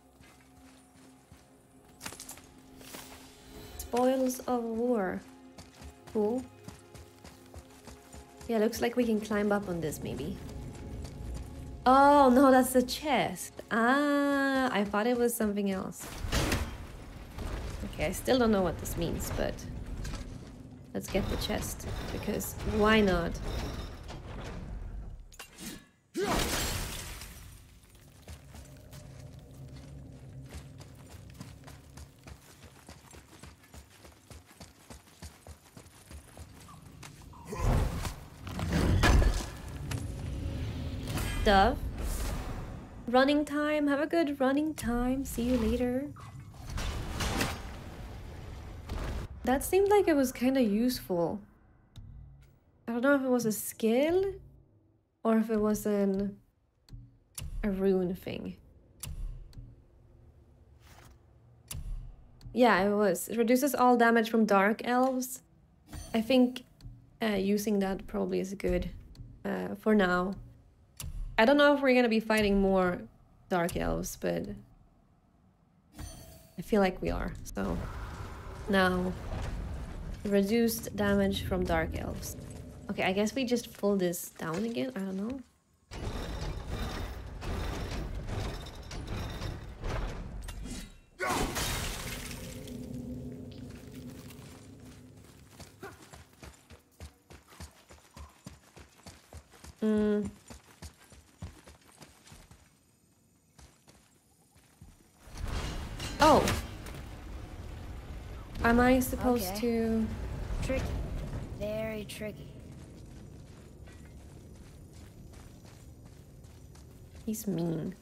Spoils of war. Cool. Yeah, looks like we can climb up on this maybe. Oh no, that's the chest. Ah, I thought it was something else. Okay, I still don't know what this means, but let's get the chest, because why not? Stuff. Running time. Have a good running time. See you later. That seemed like it was kind of useful. I don't know if it was a skill or if it was a rune thing. Yeah, it was. It reduces all damage from dark elves. I think using that probably is good for now. I don't know if we're gonna be fighting more dark elves, but I feel like we are. So now, reduced damage from dark elves. Okay, I guess we just pull this down again. I don't know. Oh. Am I supposed to... Tricky. Very tricky. He's mean.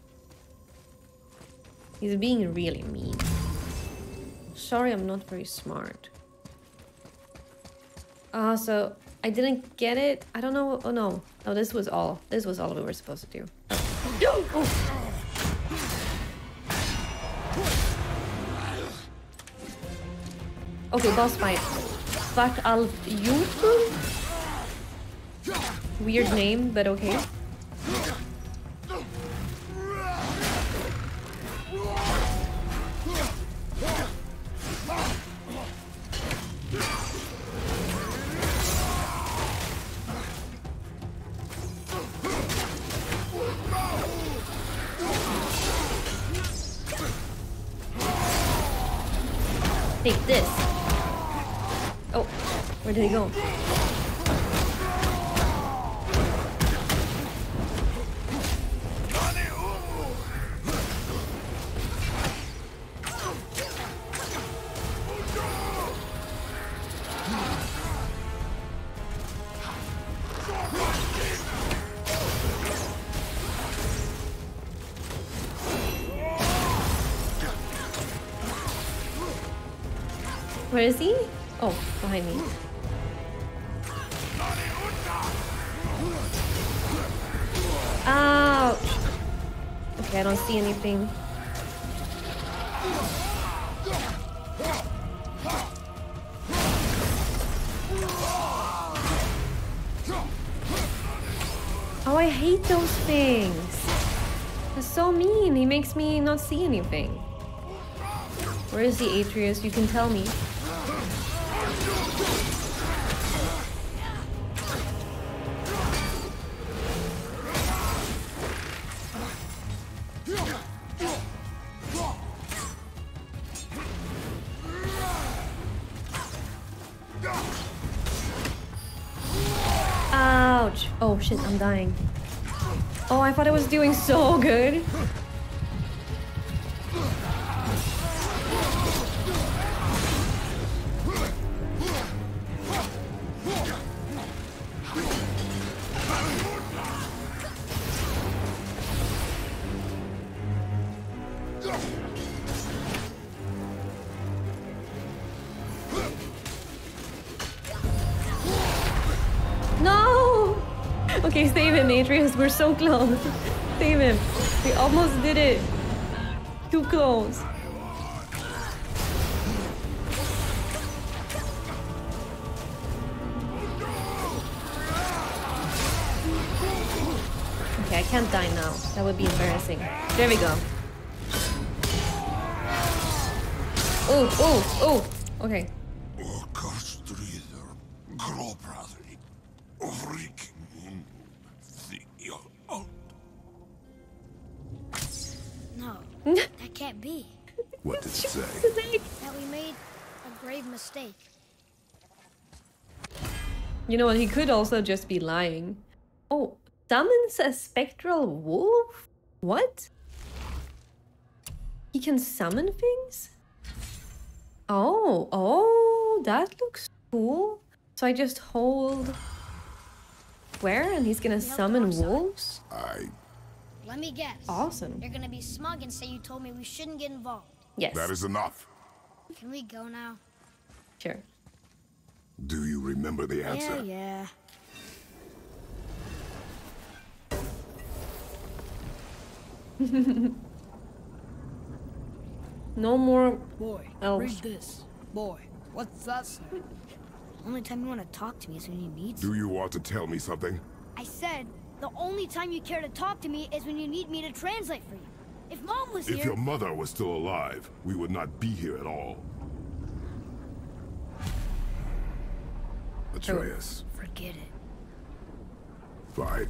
He's being really mean. Sorry, I'm not very smart. So I didn't get it. I don't know. Oh no. No, this was all we were supposed to do. Oh. Okay, boss fight. Svart Alf Jotun? Weird name, but okay. Take this. Oh, where did he go? Where is he? Oh, behind me. Ouch! Okay, I don't see anything. Oh, I hate those things. They're so mean. He makes me not see anything. Where is the Atreus? You can tell me. Ouch! Oh shit, I'm dying. Oh, I thought I was doing so good. No! Okay, save him, Atreus. We're so close. Save him. We almost did it. Too close. Okay, I can't die now. That would be embarrassing. There we go. Oh, oh, oh. Okay. No, that can't be. What did it say? That we made a grave mistake. You know what? He could also just be lying. Oh, summons a spectral wolf? What? He can summon things? Oh, that looks cool. So I just hold where and he's gonna summon wolves? Let me guess. Awesome. You're gonna be smug and say you told me we shouldn't get involved. Yes. That is enough. Can we go now? Sure. Do you remember the answer? Yeah. No more Boy, elves. read this. Boy, what's that say? Only time you want to talk to me is when you need Do you want to tell me something? I said, the only time you care to talk to me is when you need me to translate for you. If Mom was If here... your mother was still alive, we would not be here at all. Atreus. Forget it. Fine.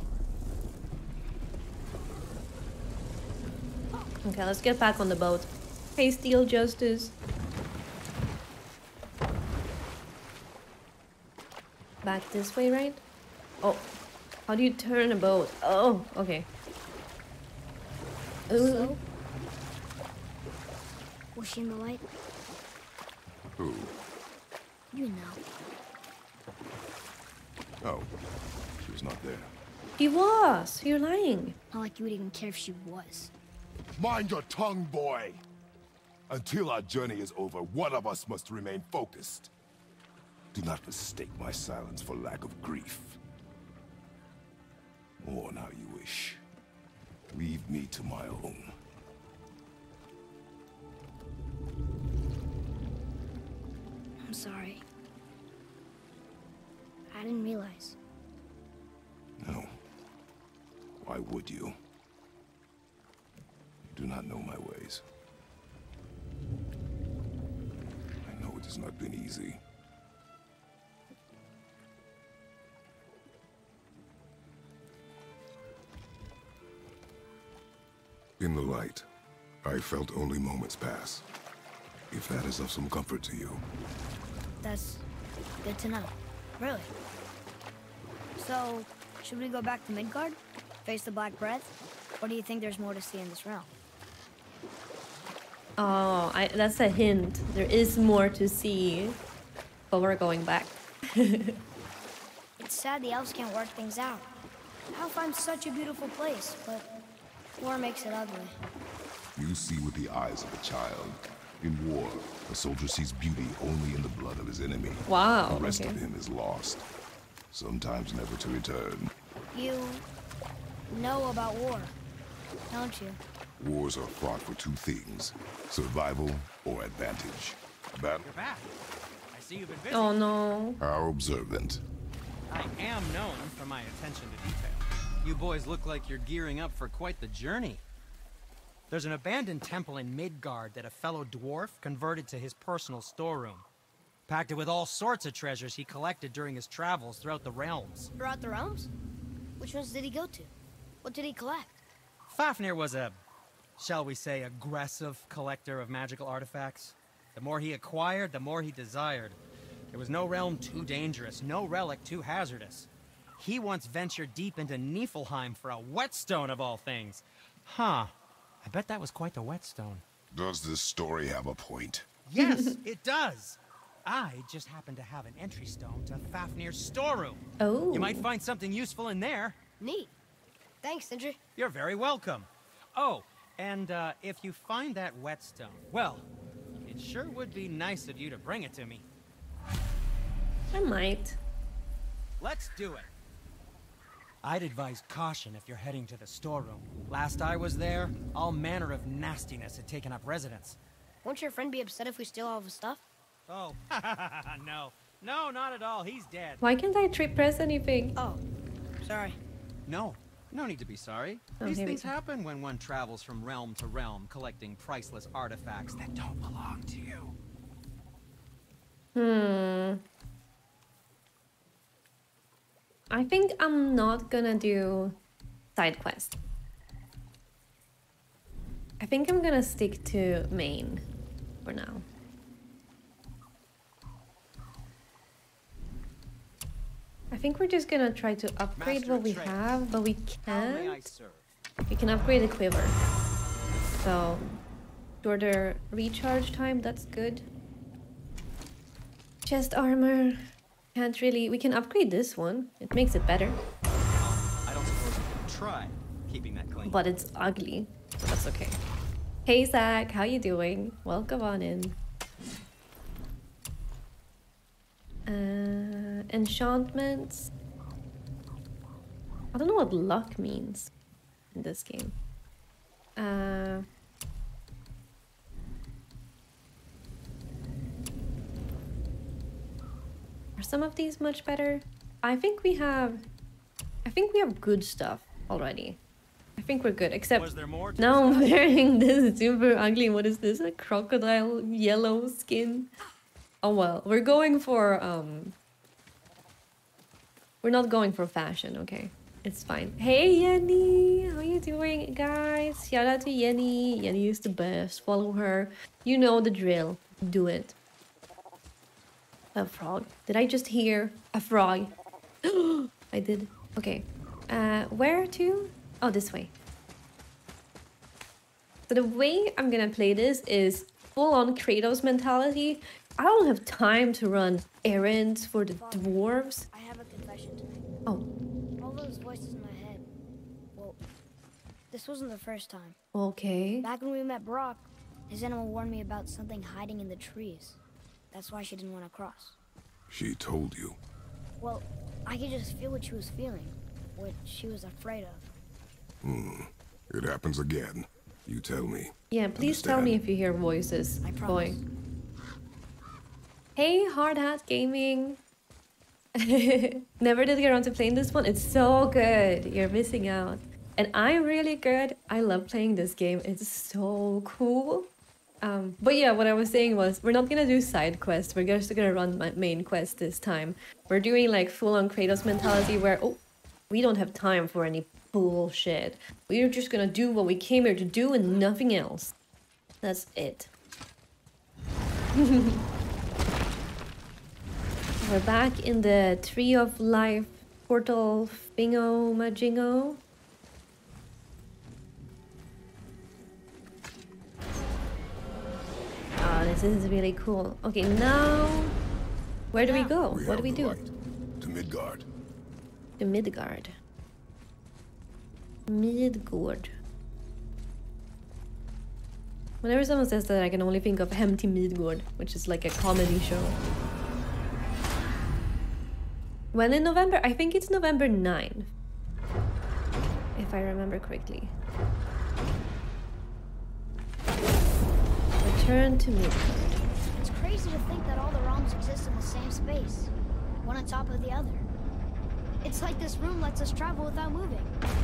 Okay, let's get back on the boat. Hey, Steel Justice. Back this way, right? Oh, how do you turn a boat? Oh, okay. Ooh. So? Was she in the light? Who? You know. Oh, she was not there. He was. You're lying. Not like you would even care if she was. Mind your tongue, boy! Until our journey is over, one of us must remain focused. Do not mistake my silence for lack of grief. Mourn how you wish. Leave me to my own. sorry. I didn't realize. No. Why would you? You do not know my ways. I know it has not been easy. In the light, I felt only moments pass. If that is of some comfort to you. That's good to know. Really. So, should we go back to Midgard? Face the Black Breath? Or do you think there's more to see in this realm? Oh, that's a hint. There is more to see, but we're going back. It's sad the elves can't work things out. Alfheim's such a beautiful place, but war makes it ugly. You see with the eyes of a child. In war, a soldier sees beauty only in the blood of his enemy. Wow, The rest okay. of him is lost, sometimes never to return. You know about war, don't you? Wars are fought for two things, survival or advantage. Battle. You're back. I see you've been busy. Oh no. How observant. I am known for my attention to detail. You boys look like you're gearing up for quite the journey. There's an abandoned temple in Midgard that a fellow dwarf converted to his personal storeroom. Packed it with all sorts of treasures he collected during his travels throughout the realms. Throughout the realms? Which ones did he go to? What did he collect? Fafnir was a, shall we say, aggressive collector of magical artifacts. The more he acquired, the more he desired. There was no realm too dangerous, no relic too hazardous. He once ventured deep into Niflheim for a whetstone of all things. Huh. I bet that was quite the whetstone. Does this story have a point? Yes, it does. I just happen to have an entry stone to Fafnir's storeroom. Oh. You might find something useful in there. Neat. Thanks, Sindri. You're very welcome. Oh, and if you find that whetstone, well, it sure would be nice of you to bring it to me. I might. Let's do it. I'd advise caution if you're heading to the storeroom. Last I was there, all manner of nastiness had taken up residence. Won't your friend be upset if we steal all of his stuff? Oh, no. No, not at all. He's dead. Why can't I press anything? Oh, sorry. No, no need to be sorry. Oh, These here we things go. happen when one travels from realm to realm, collecting priceless artifacts that don't belong to you. I think I'm not gonna do side quest. I think I'm gonna stick to main for now. I think we're just gonna try to upgrade Master what we Atreus, have, but we How may I can't. serve? We can upgrade a quiver. So, shorter recharge time, that's good. Chest armor. Can't really... We can upgrade this one. It makes it better. I don't suppose you can try keeping that clean. But it's ugly. So that's okay. Hey Zach, how you doing? Welcome on in. Enchantments. I don't know what luck means in this game. Are some of these much better? I think we have good stuff already. I think we're good, except Was there more to now I'm discuss? wearing this super ugly, what is this? A crocodile yellow skin? Oh well, we're going for we're not going for fashion, okay? It's fine. Hey Yenny, how you doing, guys? Shout out to Yenny. Yenny is the best. Follow her. You know the drill. Do it. A frog. Did I just hear a frog? I did. Okay. Where to? Oh, this way. So the way I'm gonna play this is full-on Kratos mentality. I don't have time to run errands for the dwarves. I have a confession to make. Oh, All those voices in my head. Well, this wasn't the first time. okay. Back when we met Brock, his animal warned me about something hiding in the trees. That's why she didn't want to cross. She told you. Well, I could just feel what she was feeling, what she was afraid of. It happens again. You tell me. Yeah, please tell me Understand. if you hear voices I promise. going. Hey, Hard Hat Gaming. Never did get around to playing this one. It's so good. You're missing out. And I'm really good. I love playing this game. It's so cool. But yeah, what I was saying was we're not gonna do side quests. We're just gonna run my main quest this time. We're doing like full-on Kratos mentality where, oh, we don't have time for any bullshit. We're just gonna do what we came here to do and nothing else. That's it. We're back in the Tree of Life portal thingo majingo. Oh, this is really cool. Okay, now where do we go? What do we do? To Midgard. To Midgard. Midgård. Whenever someone says that, I can only think of Hem till Midgård, which is like a comedy show. When in November? I think it's November 9th. If I remember correctly. Return to Midgard. It's crazy to think that all the realms exist in the same space, one on top of the other. It's like this room lets us travel without moving.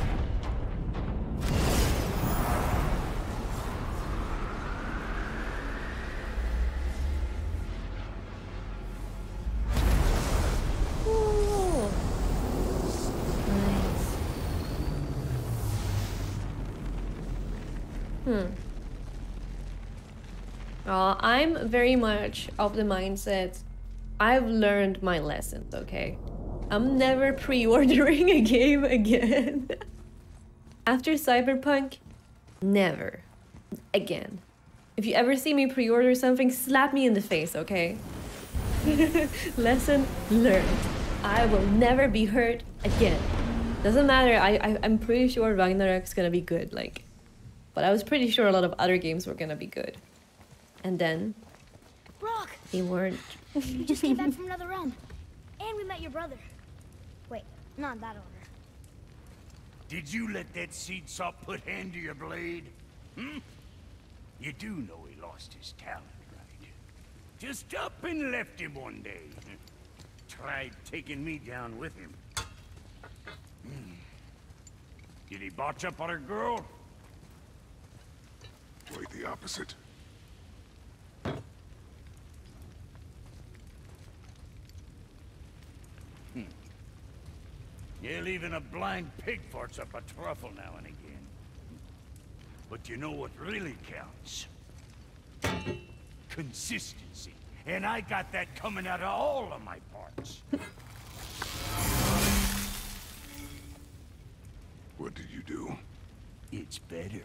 Ooh. Nice. I'm very much of the mindset I've learned my lessons, okay? I'm never pre-ordering a game again. After Cyberpunk, never again. If you ever see me pre-order something, slap me in the face, okay? Lesson learned. I will never be hurt again. Doesn't matter, I'm pretty sure Ragnarok's gonna be good, like... But I was pretty sure a lot of other games were gonna be good. And then... Brock! They weren't. We just came back from another realm. And we met your brother. Wait, not in that order. Did you let that seed sop put hand to your blade? Hmm? You do know he lost his talent, right? Just up and left him one day. Tried taking me down with him. Did he botch up on a girl? Quite the opposite. Yeah, even a blind pig farts up a truffle now and again. But you know what really counts? Consistency. And I got that coming out of all of my parts. What did you do? It's better.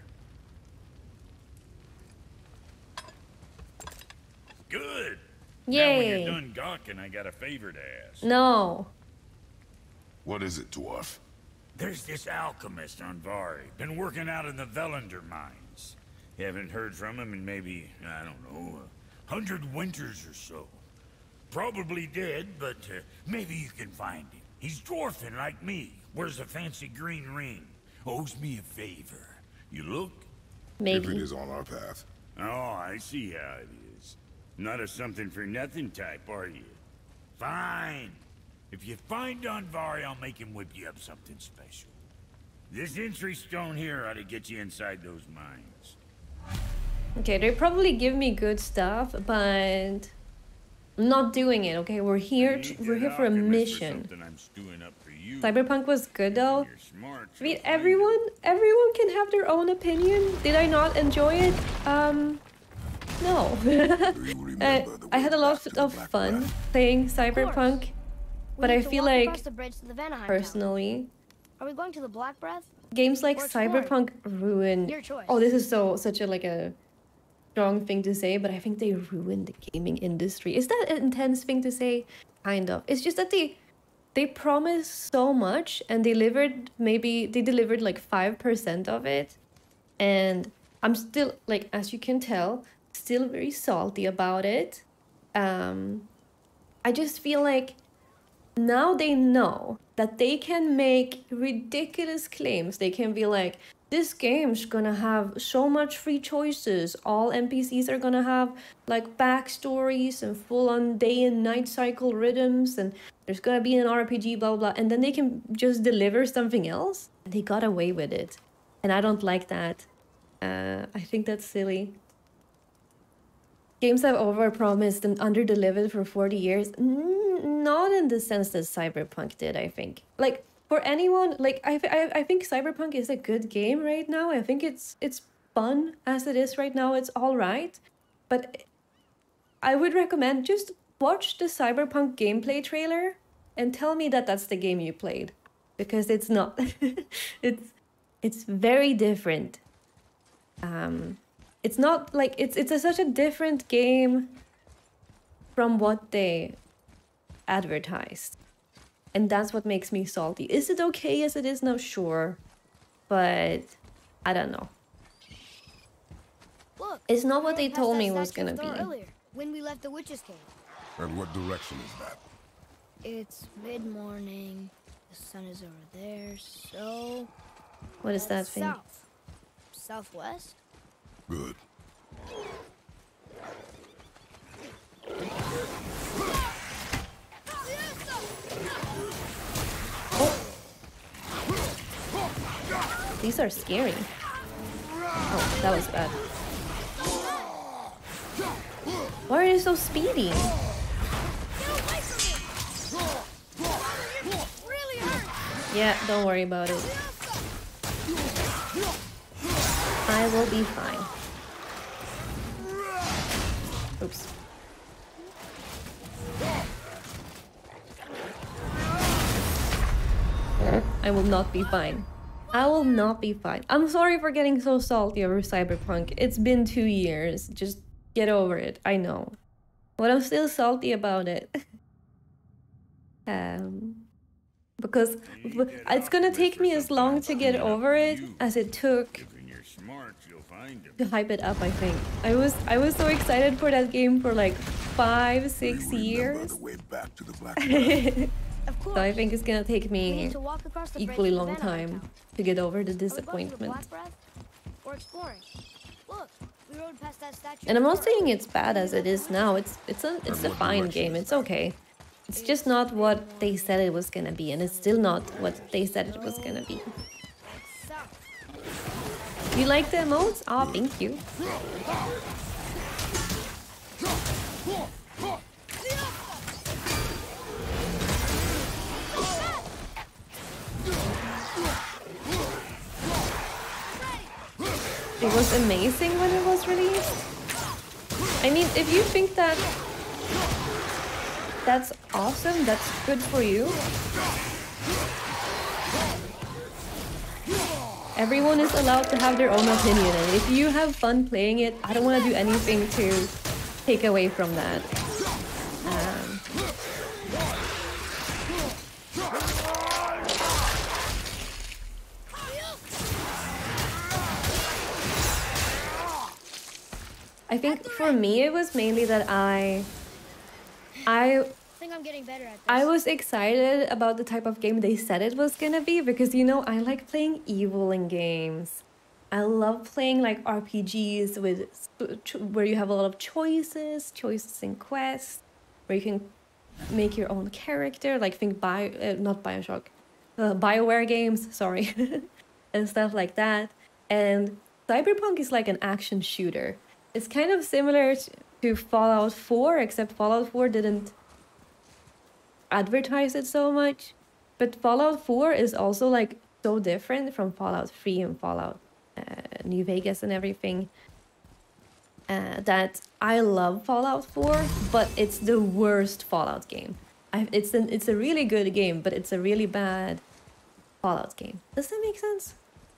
Good. Now when Yay! you're done gawking, I got a favor to ask. No. What is it, dwarf? There's this alchemist on Vari. Been working out in the Velander mines. Haven't heard from him in maybe, I don't know, 100 winters or so. Probably dead, but maybe you can find him. He's dwarfing like me. Wears a fancy green ring. Owes me a favor. You look? If it Maybe. is on our path. Oh, I see how it is. Not a something-for-nothing type, are you? Fine. If you find Andvari, I'll make him whip you up something special. This entry stone here ought to get you inside those mines. Okay, they probably give me good stuff, but I'm not doing it. Okay, we're here for a mission. I'm stewing up for you. Cyberpunk was good though. You're smart, I mean, so find it. everyone can have their own opinion. Did I not enjoy it? No. Do you remember the I had a way lot back to the of Black fun Breath? playing Cyberpunk, We but I need to feel walk like across the bridge to the Vanaheim Tower. personally, Are we going to the Black Breath? games like Or exploring. Cyberpunk ruin. Your choice. Oh, this is such a like a strong thing to say, but I think they ruined the gaming industry. Is that an intense thing to say? Kind of. It's just that they promised so much and they delivered like 5% of it, and I'm still, like, as you can tell, still very salty about it. I just feel like now they know that they can make ridiculous claims. They can be like, this game's gonna have so much free choices. All NPCs are gonna have like backstories and full-on day and night cycle rhythms, and there's gonna be an RPG, blah blah, and then they can just deliver something else. And they got away with it, and I don't like that. I think that's silly. Games have overpromised and underdelivered for 40 years. Not in the sense that Cyberpunk did, I think. Like, for anyone, like, I think Cyberpunk is a good game right now. I think it's fun as it is right now. It's all right. But I would recommend just watch the Cyberpunk gameplay trailer and tell me that that's the game you played. Because it's not. It's very different. It's not like it's such a different game from what they advertised, and that's what makes me salty. Is it okay as it is now? Sure, but I don't know. Look, It's not what we they rode past told that me it was statue of gonna Thor be. earlier, when we left the witch's cave. And what direction is that? It's mid-morning. The sun is over there, so What is that that's thing? south. Southwest? Good. These are scary. Oh, that was bad. Why are they so speedy? Get away from me! Really hurt! Yeah, don't worry about it. I will be fine. Oops. I will not be fine. I will not be fine. I'm sorry for getting so salty over Cyberpunk. It's been 2 years. Just get over it. I know. But I'm still salty about it. Because it's gonna take me as long to get over it as it took If you're smart, you'll find him. to hype it up, I think. I was so excited for that game for like 5, 6 We remember years. the way back to the Black Planet. Of course. So I think it's gonna take we me need to walk across the equally bridge to long Vanaheim time Town. to get over the Are we going to the disappointment. Black Breath? Or exploring? Look, we rode past that statue. And I'm of not Thor saying earlier. it's bad as it is now. It's a what fine direction game. is It's that? okay. It's just not what they said it was gonna be, and it's still not what they said it was gonna be. South. You like the emotes? Oh, thank you. It was amazing when it was released. I mean, if you think that that's awesome, that's good for you. Everyone is allowed to have their own opinion, and if you have fun playing it, I don't want to do anything to take away from that. I think for me it was mainly that I I think I'm getting better at this. I was excited about the type of game they said it was gonna be because, you know, I like playing evil in games. I love playing like RPGs with where you have a lot of choices in quests, where you can make your own character, like think not Bioshock, BioWare games, sorry, and stuff like that. And Cyberpunk is like an action shooter. It's kind of similar to Fallout 4, except Fallout 4 didn't advertise it so much. But Fallout 4 is also like so different from Fallout 3 and Fallout New Vegas and everything. That I love Fallout 4, but it's the worst Fallout game. It's a really good game, but it's a really bad Fallout game. Does that make sense?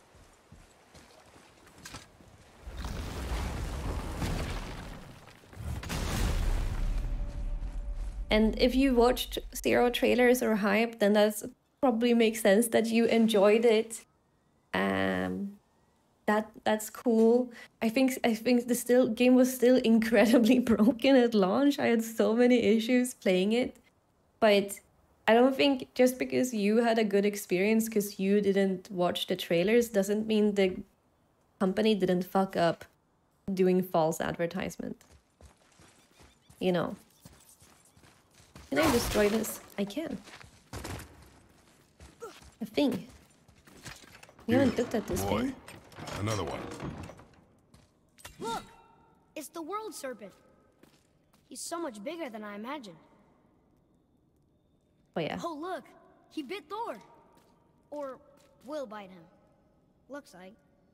And if you watched zero trailers or hype, then that's probably makes sense that you enjoyed it. That's cool. I think the game was still incredibly broken at launch. I had so many issues playing it, but I don't think just because you had a good experience because you didn't watch the trailers doesn't mean the company didn't fuck up doing false advertisement. You know. Can I destroy this? I can. A thing. We haven't looked at this Boy, thing. another one. Look! It's the world serpent. He's so much bigger than I imagined. Oh yeah. Oh, look! He bit Thor! Or will bite him. Looks like.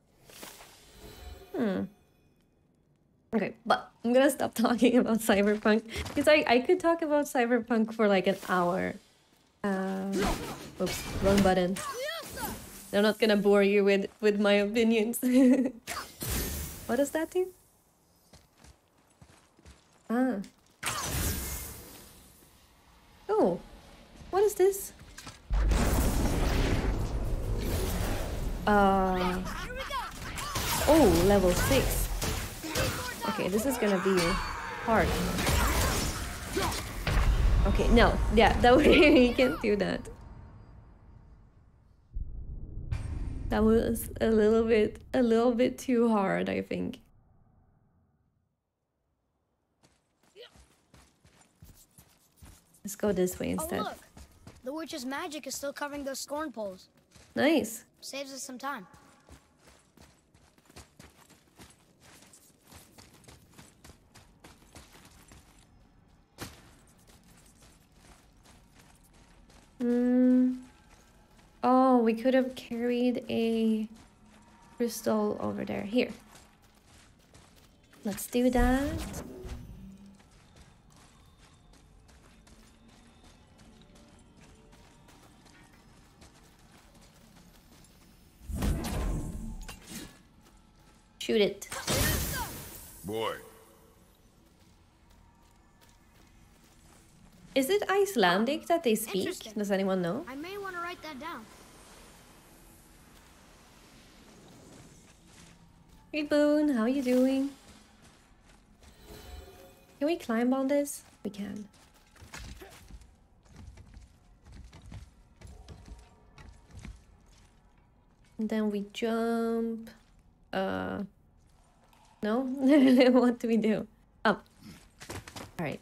Okay, but I'm gonna stop talking about Cyberpunk because I could talk about Cyberpunk for like an hour. Oops, wrong button. I'm not gonna bore you with my opinions. What does that do? Ah. Oh, what is this? Oh, level 6. Okay, this is gonna be hard. Okay, no, yeah, that way we can't do that. That was a little bit too hard, I think. Let's go this way instead. Oh, look! The witch's magic is still covering those scorn poles. Nice. Saves us some time. Oh, we could have carried a crystal over there. Here. Let's do that. Shoot it. Boy. Is it Icelandic that they speak? Interesting. Does anyone know? I may want to write that down. Hey Boone, how you doing? Can we climb on this? We can. And then we jump. No? What do we do? Up. Alright.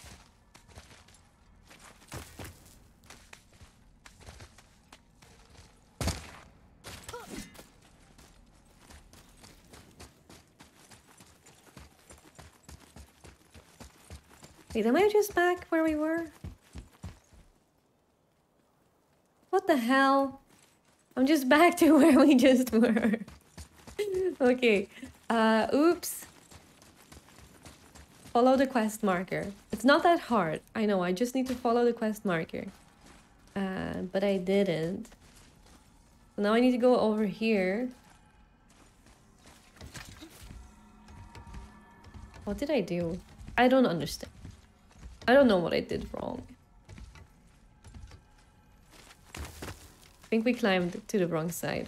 Wait, am I just back where we were? What the hell? I'm just back to where we just were. Okay. Oops. Follow the quest marker. It's not that hard. I know, I just need to follow the quest marker. But I didn't. So now I need to go over here. What did I do? I don't understand. I don't know what I did wrong. I think we climbed to the wrong side.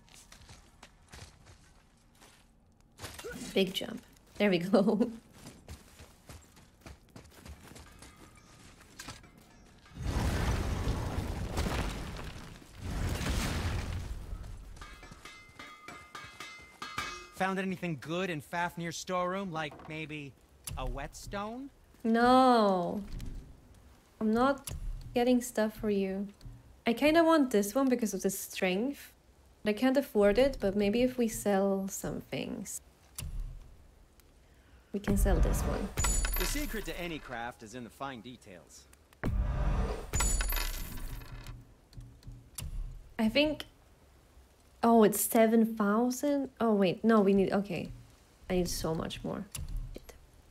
Big jump. There we go. Found anything good in Fafnir's storeroom? Like maybe a whetstone? No. I'm not getting stuff for you. I kind of want this one because of the strength. But I can't afford it, but maybe if we sell some things. We can sell this one. The secret to any craft is in the fine details. I think... Oh, it's 7,000? Oh, wait. No, we need... Okay. I need so much more. Shit.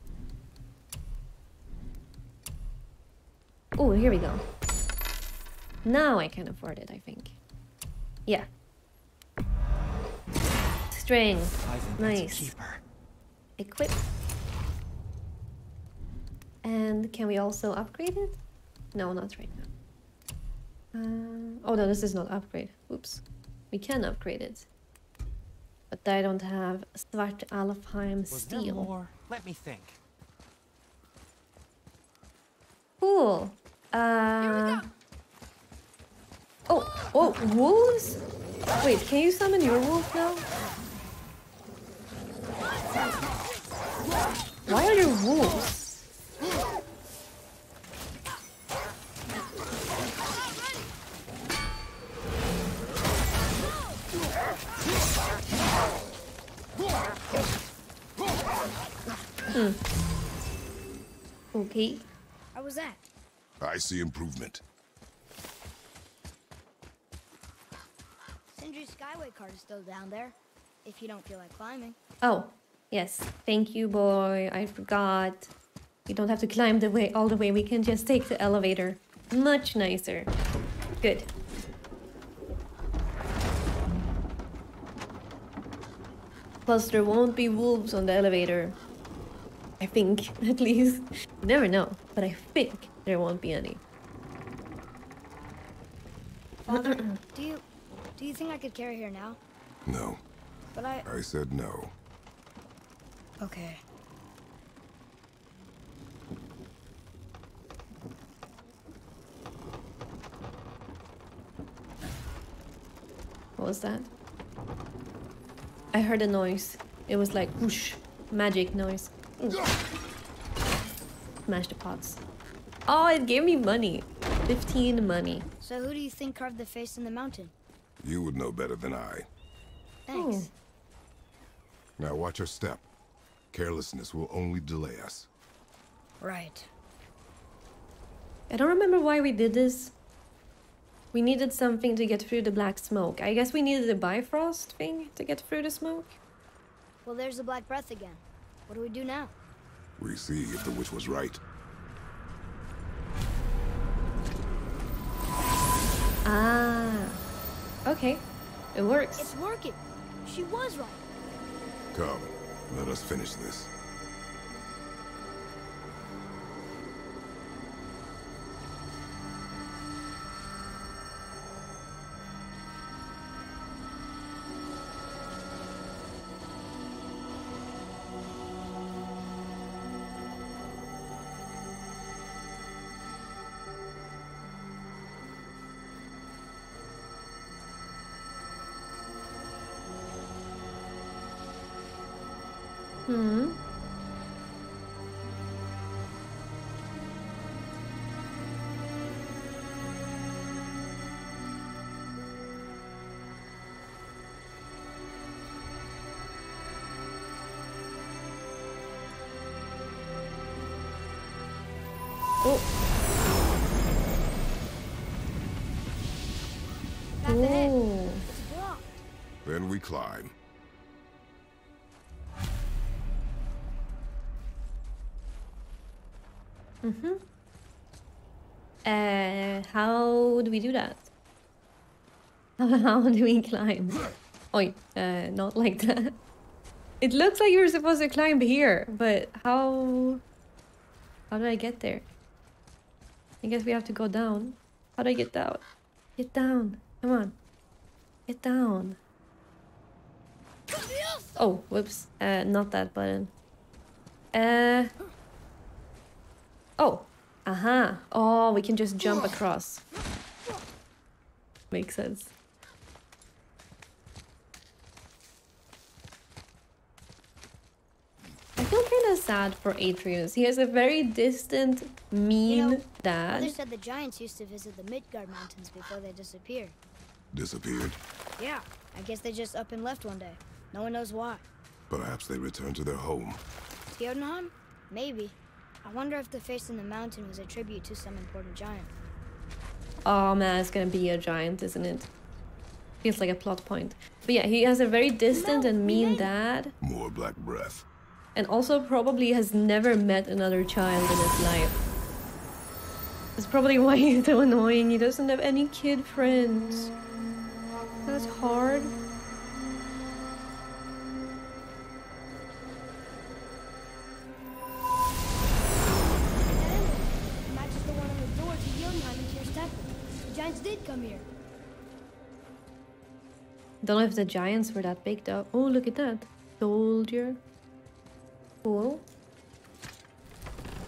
Oh, here we go. Now I can afford it, I think. Yeah. Strength. I think Nice. that's a keeper. Equip. And can we also upgrade it? No, not right now. Oh no, this is not upgrade. Oops. We can upgrade it. But I don't have Svart Alfheim Was there steel. more? Let me think. Cool. Oh, oh, wolves? Wait, can you summon your wolf now? Why are there wolves? Okay. How was that? I see improvement. Sindri's Skyway card is still down there, if you don't feel like climbing. Oh, yes. Thank you, boy. I forgot. You don't have to climb the way all the way. We can just take the elevator. Much nicer. Good. Plus, there won't be wolves on the elevator. I think, at least. You never know, but I think there won't be any. Father, do you think I could carry her now? No. But I said no. Okay. What was that? I heard a noise. It was like whoosh, magic noise. Smash the pots. Oh, it gave me money. 15 money. So who do you think carved the face in the mountain? You would know better than I. Thanks. Now watch your step. Carelessness will only delay us. Right. I don't remember why we did this. We needed something to get through the black smoke. I guess we needed a Bifrost thing to get through the smoke. Well, there's the Black Breath again. What do we do now? We see if the witch was right. Ah. Okay. It works. It's working. She was right. Come, let us finish this. Oh. Path ahead. Oh. It's blocked. Then we climb. How do we do that? How do we climb? Oi, not like that. It looks like you're supposed to climb here, but how do I get there? I guess we have to go down. How do I get down? Get down. Come on. Get down. Oh, whoops. Not that button. Oh. Aha. Oh, we can just jump across. Makes sense. I feel kind of sad for Atreus. He has a very distant, mean dad. Mother said the giants used to visit the Midgard Mountains before they disappeared. Disappeared. Yeah, I guess they just up and left one day. No one knows why. Perhaps they returned to their home. Jotunheim? Maybe. I wonder if the face in the mountain was a tribute to some important giant. Oh man, it's gonna be a giant, isn't it? Feels like a plot point. But yeah, he has a very distant and mean dad. More black breath. And also probably has never met another child in his life. That's probably why he's so annoying. He doesn't have any kid friends. That's hard. Matches the one on the door to Jotunheim and Tyr's temple. The giants did come here. Don't know if the giants were that big though. Oh, look at that. Soldier. Cool.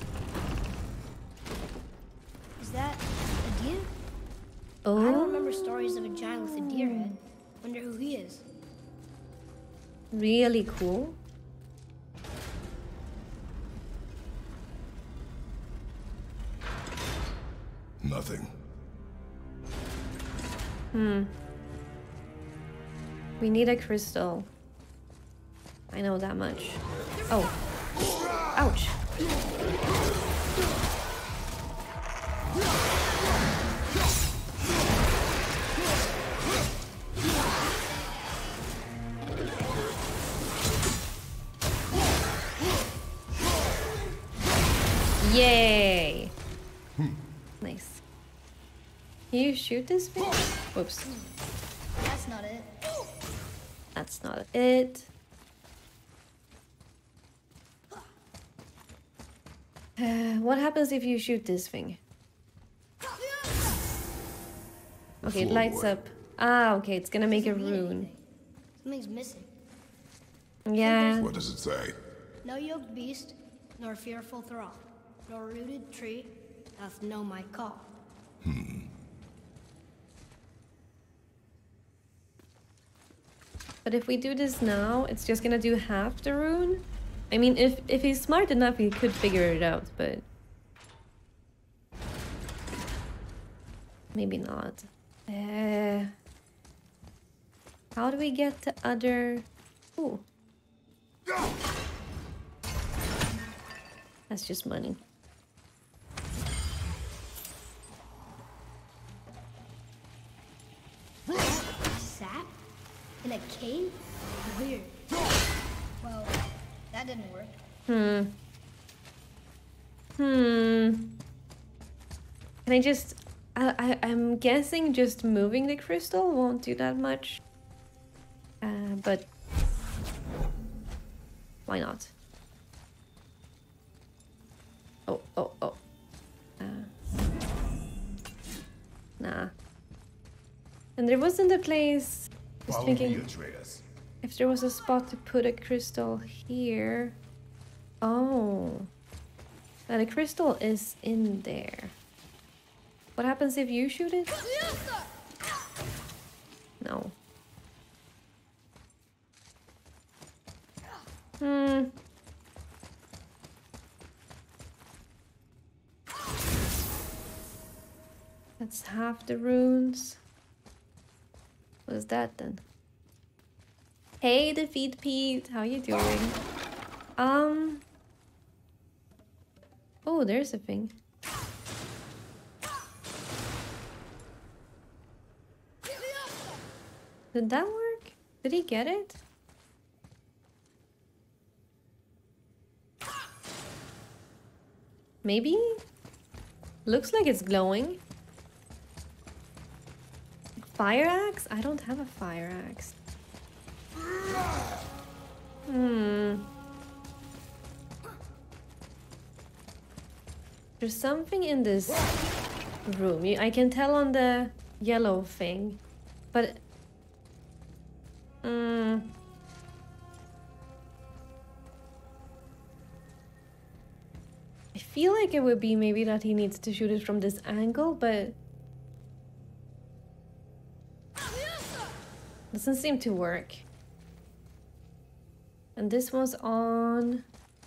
Is that a deer? Oh. I don't remember Star really cool. Nothing. We need a crystal. I know that much. Oh. Ouch. Yay! Nice. Can you shoot this thing? Whoops. That's not it. That's not it. What happens if you shoot this thing? Okay, it lights up. Ah, okay, it's gonna make a rune. Something's missing. Yeah. What does it say? No yoked beast, nor fearful thrall, nor rooted tree doth know my call. But if we do this now, it's just gonna do half the rune. I mean, if he's smart enough, he could figure it out, but maybe not. How do we get the other? Ooh, that's just money. Sap? In a cave? Weird. Well, that didn't work. Can I just... I'm guessing just moving the crystal won't do that much. But... why not? Oh. Nah. And there wasn't a place... Just Follow thinking... me, Atreus. If there was a spot to put a crystal here... Oh. Now the crystal is in there. What happens if you shoot it? No. That's half the runes. What is that then? Hey, Defeat Pete, how you doing? Oh, there's a thing. Did that work? Did he get it? Maybe? Looks like it's glowing. Fire axe? I don't have a fire axe. There's something in this room. I can tell on the yellow thing, but I feel like it would be maybe that he needs to shoot it from this angle, but doesn't seem to work. And this was on...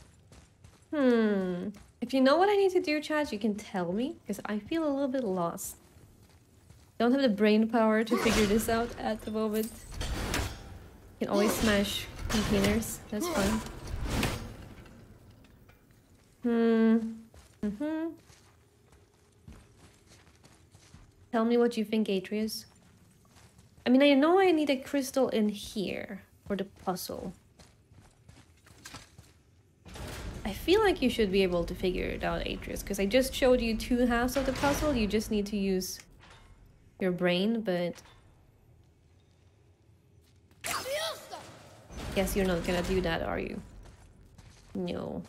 If you know what I need to do, chat, you can tell me, because I feel a little bit lost. Don't have the brain power to figure this out at the moment. You can always smash containers, that's fine. Tell me what you think, Atreus. I mean, I know I need a crystal in here for the puzzle. I feel like you should be able to figure it out, Atreus, because I just showed you 2 halves of the puzzle. You just need to use your brain, but... Guess you're not gonna do that, are you? No.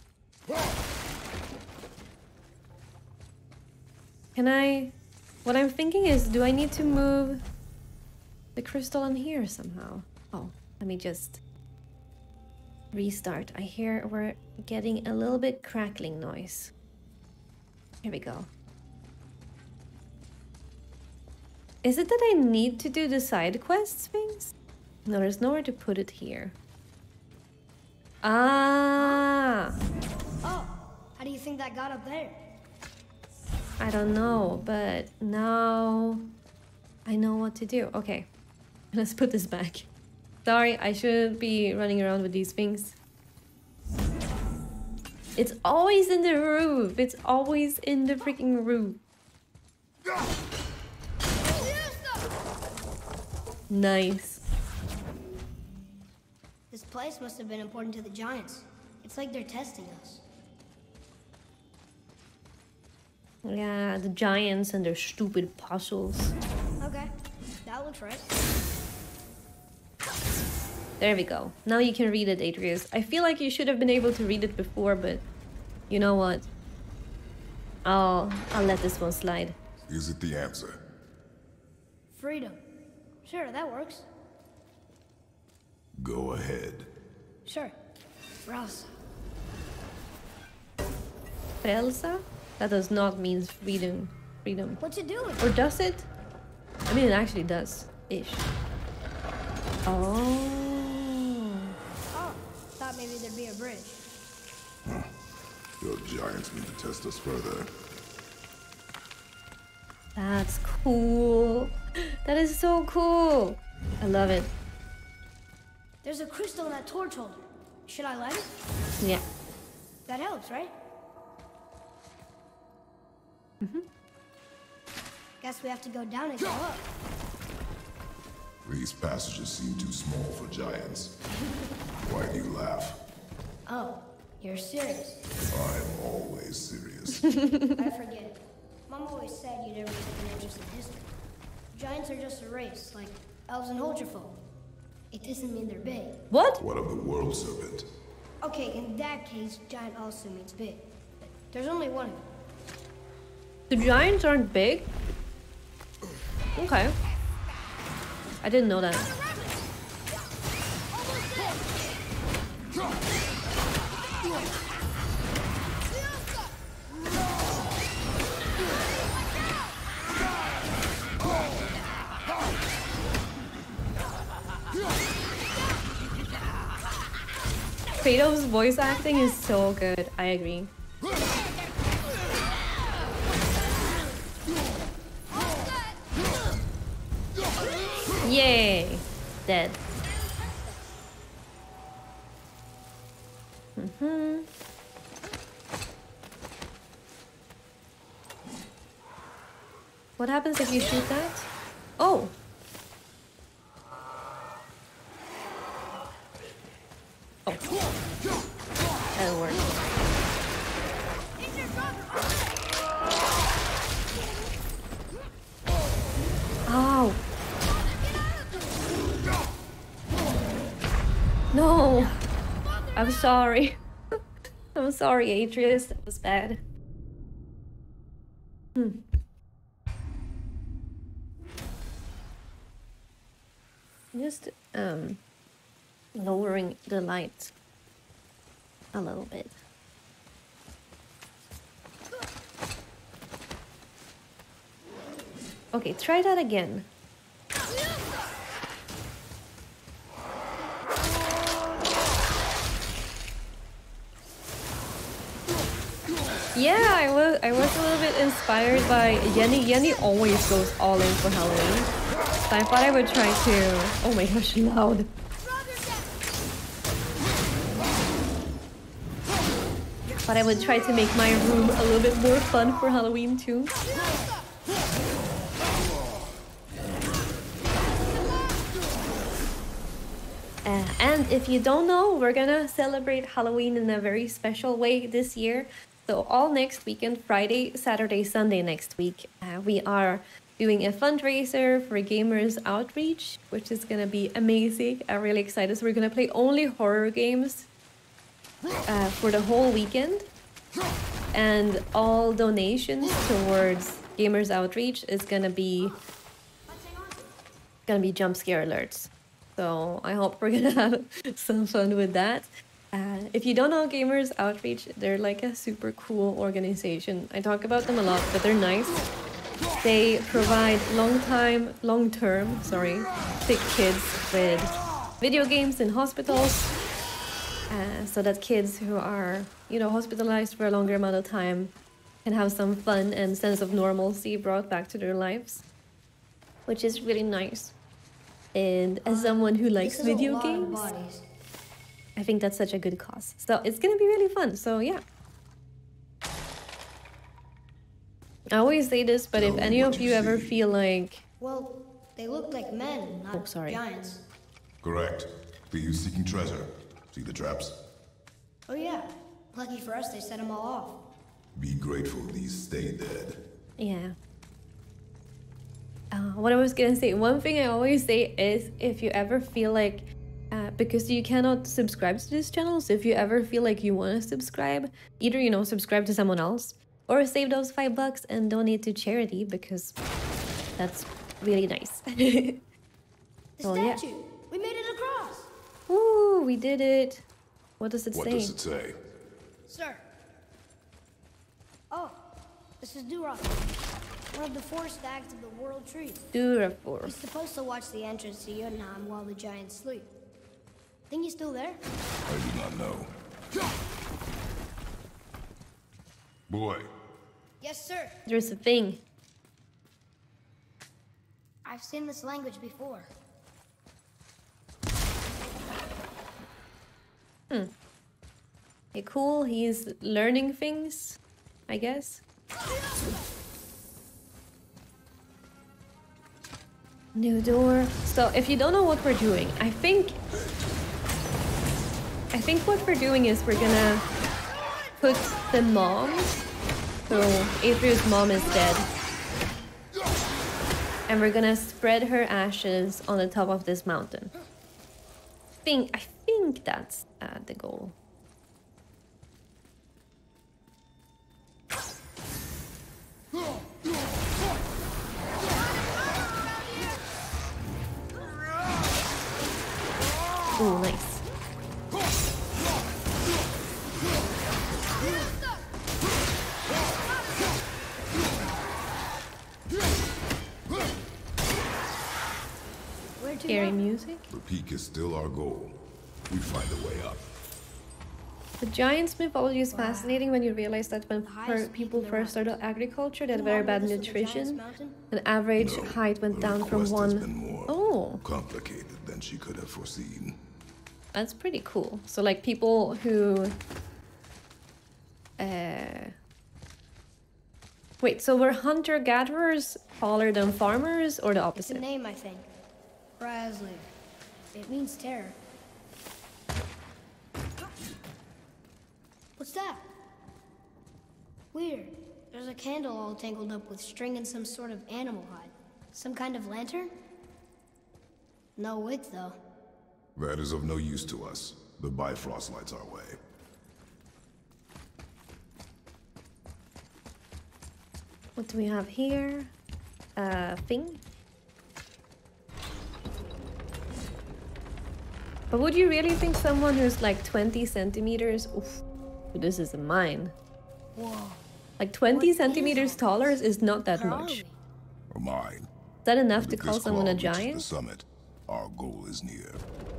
Can I... What I'm thinking is, do I need to move the crystal in here somehow? Oh, let me just restart. I hear we're getting a little bit crackling noise. Here we go. Is it that I need to do the side quests things? No, there's nowhere to put it here. Ah, Oh, how do you think that got up there? I don't know, but now I know what to do. Okay, let's put this back. Sorry, I shouldn't be running around with these things. It's always in the roof. It's always in the freaking roof. Nice. This place must have been important to the Giants. It's like they're testing us. Yeah, the Giants and their stupid puzzles. Okay, that looks right. There we go. Now you can read it, Atreus. I feel like you should have been able to read it before, but you know what? I'll let this one slide. Is it the answer? Freedom. Sure, that works. Go ahead. Sure. Rouse. Frelsa? That does not mean freedom. Freedom. What's it doing? Or does it? I mean, it actually does. Ish. Oh. Oh, thought maybe there'd be a bridge. Your Giants need to test us further. That's cool. That is so cool. I love it. There's a crystal in that torch holder. Should I light it? Yeah. That helps, right? Mm-hmm. Guess we have to go down and go up. These passages seem too small for Giants. Why do you laugh? Oh, you're serious. I'm always serious. I forget. Mom always said you never took an interest in history. Giants are just a race, like elves and Holgerfolk. It doesn't mean they're big. What? What of the world serpent? Okay, in that case, giant also means big. There's only one of them. The Giants aren't big? Okay. I didn't know that. Kratos' voice acting is so good. I agree. Yay! Dead. What happens if you shoot that? Oh! Oh. That'll work. Ow! No! I'm sorry. I'm sorry, Atreus. That was bad. Just, lowering the light a little bit. Okay, try that again. Yeah, I was a little bit inspired by Yenny. Yenny always goes all in for Halloween. So I thought I would try to... Oh my gosh, loud. But I would try to make my room a little bit more fun for Halloween too. And if you don't know, we're gonna celebrate Halloween in a very special way this year. So all next weekend, Friday, Saturday, Sunday next week, we are doing a fundraiser for Gamers Outreach, which is gonna be amazing. I'm really excited. So we're gonna play only horror games for the whole weekend. And all donations towards Gamers Outreach is gonna be jump scare alerts. So I hope we're gonna have some fun with that. If you don't know Gamers Outreach, they're like a super cool organization. I talk about them a lot, but they're nice. They provide long-term, sick kids with video games in hospitals. so that kids who are, you know, hospitalized for a longer amount of time can have some fun and sense of normalcy brought back to their lives, which is really nice. And as someone who likes This is a video lot of games, bodies. I think that's such a good cause. So it's gonna be really fun. So yeah. I always say this, but if Tell me any what of you you ever see. feel like, Well, they look like men, not Oh, sorry. giants. Correct. Thieves seeking treasure. See the traps? Oh yeah. Lucky for us, they set them all off. Be grateful these stay dead. yeah. What I was gonna say, one thing I always say is if you ever feel like, because you cannot subscribe to this channel, so if you ever feel like you want to subscribe, either, you know, subscribe to someone else or save those $5 and donate to charity, because that's really nice. The Well, yeah. statue! We made it across! Ooh, we did it. What does it What say? does it say? Sir. Oh, this is Duroc. One of the 4 stags of the World Tree. Durafor. He's supposed to watch the entrance to Jotunheim while the giants sleep. Think he's still there? I do not know. Boy, Yes, sir. There's a thing. I've seen this language before. Okay, cool. He's learning things, I guess. New door. So if you don't know what we're doing, I think what we're doing is we're gonna put the mom. So Atreus' mom is dead. And we're gonna spread her ashes on the top of this mountain. I think that's the goal. Ooh, nice. Where to Scary now? music. the peak is still our goal. We find a way up. The Giants' mythology is fascinating when you realize that when highest peak people in the first mountains. started agriculture, they had You very wanna bad know this was the Giants' nutrition. mountain? An average No, height went the down from request has been one. more Oh, complicated than she could have foreseen. that's pretty cool. So like people who wait, so were hunter-gatherers taller than farmers or the It's a opposite? name, I think. Rasley. It means terror. What's that? Weird. There's a candle all tangled up with string and some sort of animal hide. Some kind of lantern? No wick, though. That is of no use to us. The Bifrost lights our way. What do we have here? Thing? But would you really think someone who's like 20 centimeters? Oof, this is a mine. Whoa. Like 20 What is centimeters all taller this? is not that Where are much. we? Or mine. Is that enough And to if call this someone a claw reaches giant? the summit, our goal is near.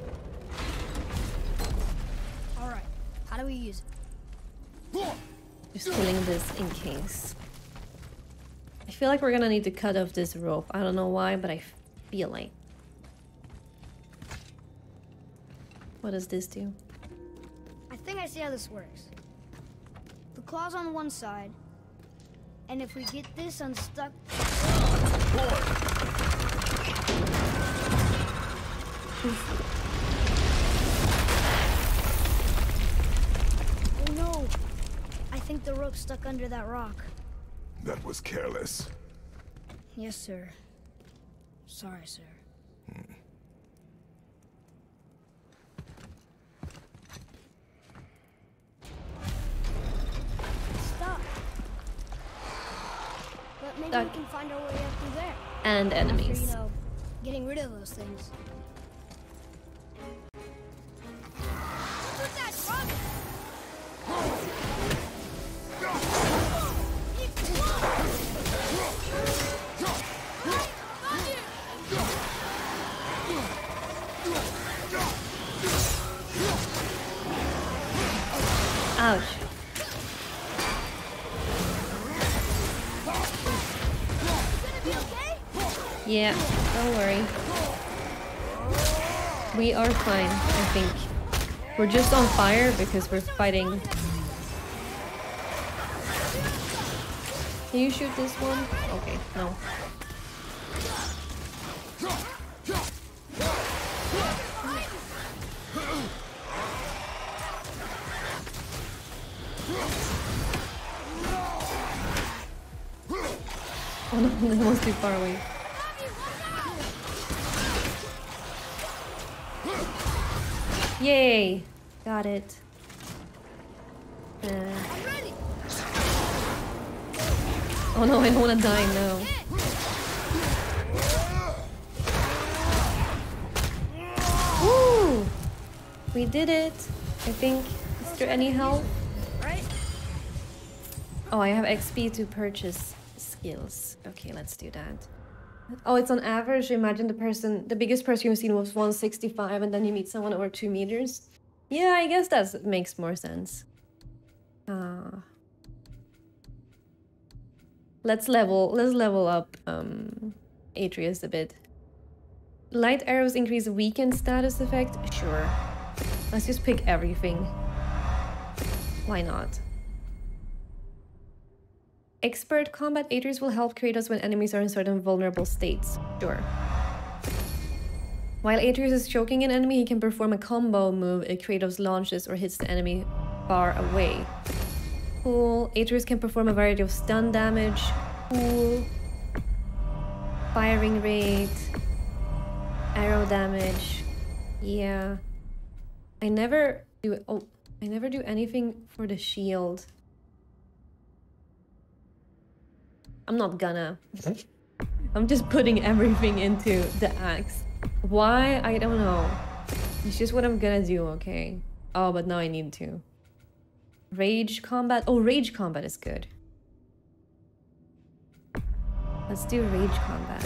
All right. How do we use it? Just killing this in case. I feel like we're gonna need to cut off this rope. I don't know why, but I feel like. What does this do? I think I see how this works. The claw's on one side, and if we get this unstuck... Oh no! I think the rope's stuck under that rock. That was careless. Yes, sir. Sorry, sir. Stop. But maybe Stuck. we can find our way up through there. And After, enemies. you know, getting rid of those things. Who's that from? Yeah, don't worry. We are fine, I think. We're just on fire because we're fighting. Can you shoot this one? Okay, no. Oh no, that was too far away. Yay! Got it. Oh no, I don't want to die now. Woo! We did it, I think. Is there any help? Oh, I have XP to purchase skills. Okay, let's do that. Oh, it's on average. Imagine the biggest person you've seen was 165 and then you meet someone over 2 meters. Yeah, I guess that makes more sense. Let's level up Atreus a bit. Light arrows increase weakened status effect? Sure. Let's just pick everything. Why not? Expert combat Atreus will help Kratos when enemies are in certain vulnerable states. Sure. While Atreus is choking an enemy, he can perform a combo move if Kratos launches or hits the enemy far away. Cool. Atreus can perform a variety of stun damage. Cool. Firing rate. Arrow damage. Yeah. I never do anything for the shield. I'm not gonna. I'm just putting everything into the axe. Why? I don't know. It's just what I'm gonna do, okay? Oh, but now I need to. Rage combat? Oh, rage combat is good. Let's do rage combat.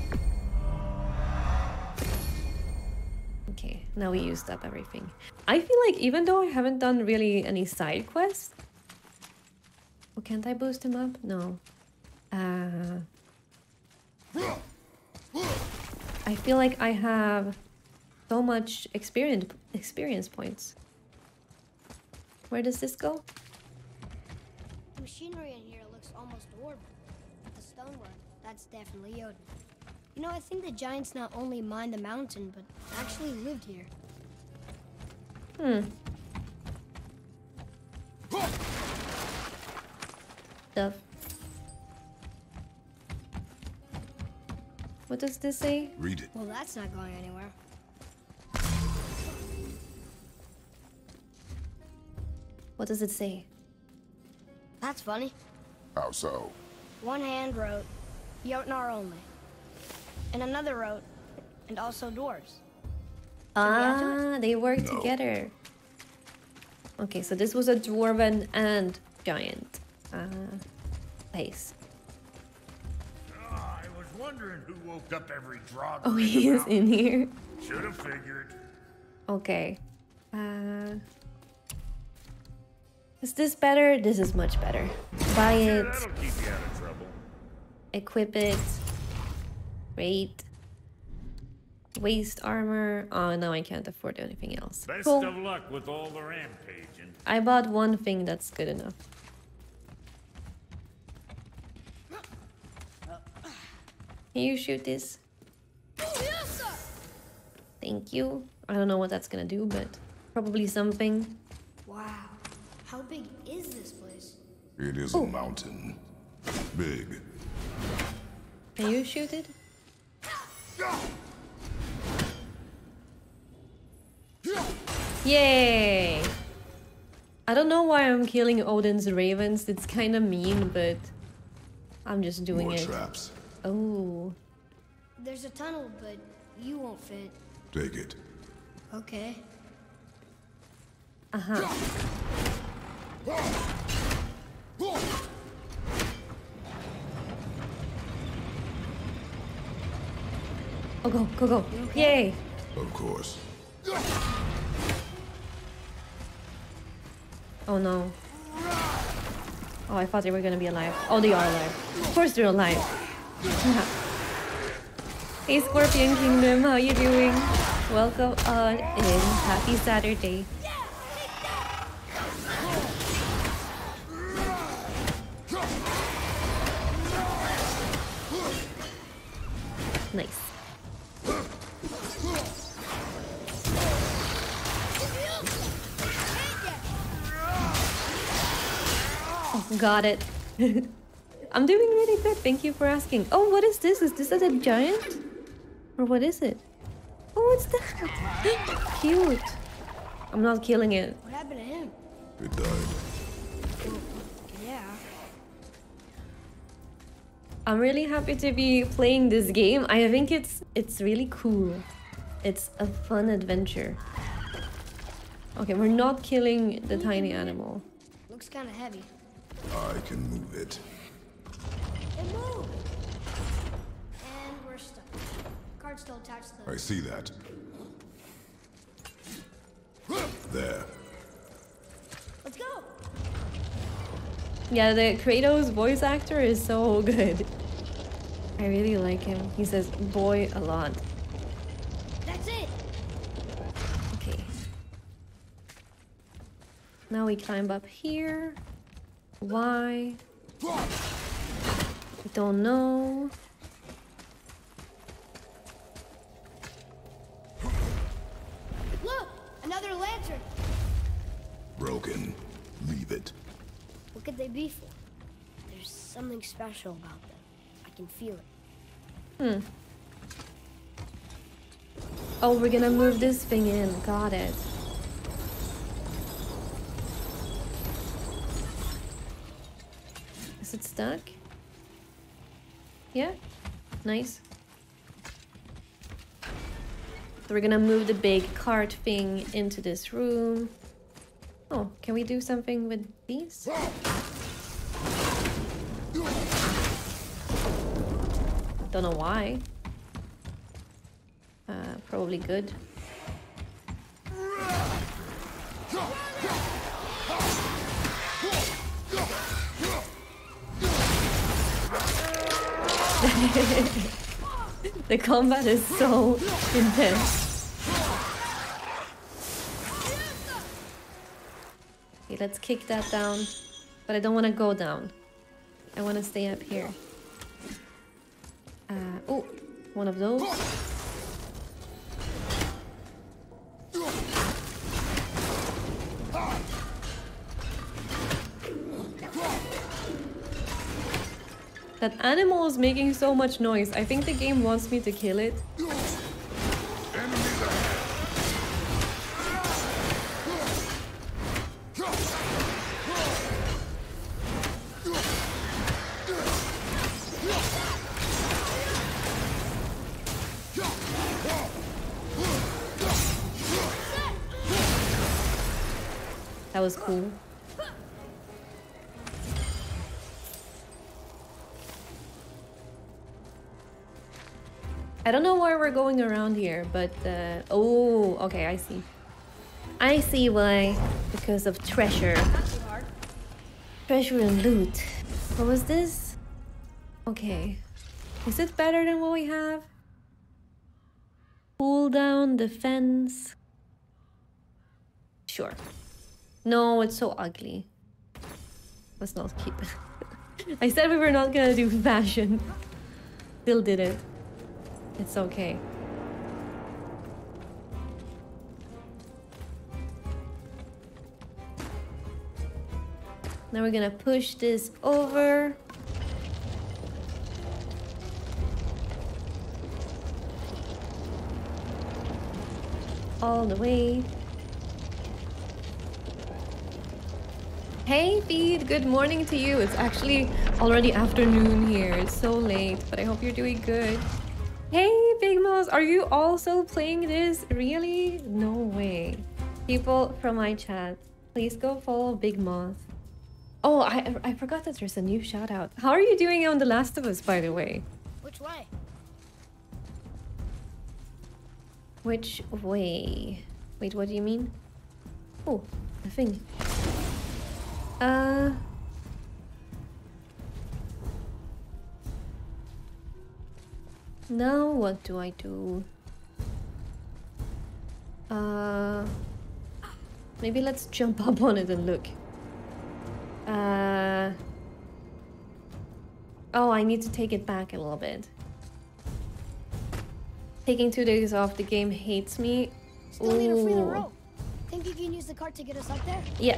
Okay, now we used up everything. I feel like even though I haven't done really any side quests... Oh, can't I boost him up? No. I feel like I have so much experience points. Where does this go? The machinery in here looks almost dwarven. The stonework, that's definitely Odin. You know, I think the giants not only mined the mountain, but actually lived here. Stuff. What does this say? Read it. Well, that's not going anywhere. What does it say? That's funny. How so? One hand wrote, Jotnar only. And another wrote, and also dwarves. Ah, they work together. Okay, so this was a dwarven and giant place. I was wondering who woke up every drog. Oh, he is in here. Should have figured. Okay. Is this better? This is much better. Buy it. That'll keep you out of trouble. Equip it. Great. Waste armor. Oh, now I can't afford anything else. Best Cool. of luck with all the rampaging. I bought one thing that's good enough. Can you shoot this? Thank you. I don't know what that's gonna do, but probably something. Wow. How big is this place? It is a mountain. Big. Can you shoot it? Yay! I don't know why I'm killing Odin's ravens. It's kind of mean, but I'm just doing More it. traps. Oh. There's a tunnel, but you won't fit. Take it. Okay. Uh-huh. Oh, go, go, go. Yay! Of course. Oh no. Oh, I thought they were gonna be alive. Oh, they are alive. Of course they're alive. Hey Scorpion Kingdom, how you doing? Welcome on in. Happy Saturday. Nice. Oh, got it. I'm doing really good. Thank you for asking. Oh, what is this? Is this a giant? Or what is it? Oh, it's that. Cute. I'm not killing it. What happened to him? It died. Yeah. I'm really happy to be playing this game. I think it's really cool. It's a fun adventure. Okay, we're not killing the tiny animal. Looks kind of heavy. I can move it. It moved! And we're stuck. Card's still attached to the... I see that. There. Let's go! Yeah, the Kratos voice actor is so good. I really like him. He says boy a lot. That's it! Okay. Now we climb up here. Why? I don't know. Look! Another lantern! Broken. Leave it. What could they be for? There's something special about them. I can feel it. Oh, we're gonna move this thing in. Got it. Is it stuck? Yeah? Nice. So we're gonna move the big cart thing into this room. Oh, can we do something with these? Don't know why. Probably good. The combat is so intense. Okay, let's kick that down. But I don't want to go down. I want to stay up here. Oh, one of those. That animal is making so much noise. I think the game wants me to kill it. That was cool. I don't know why we're going around here, but oh, okay, I see. I see why. Because of treasure. Treasure and loot. What was this? Okay. Is it better than what we have? Pull down, defense. Sure. No, it's so ugly. Let's not keep it. I said we were not gonna do fashion. Still did it. It's okay. Now we're gonna push this over. All the way. Hey Feed, good morning to you. It's actually already afternoon here. It's so late, but I hope you're doing good. Hey Big Moss, are you also playing this? Really? No way. People from my chat, please go follow Big Moss. Oh, I forgot that there's a new shout out. How are you doing on The Last of Us, by the way? Which way? Which way? Wait, what do you mean? Oh, the thing. Now what do I do? Maybe let's jump up on it and look. Oh, I need to take it back a little bit. Taking 2 days off, the game hates me. Still need to free the Ooh. rope. Think you can use the cart to get us up there? Yeah.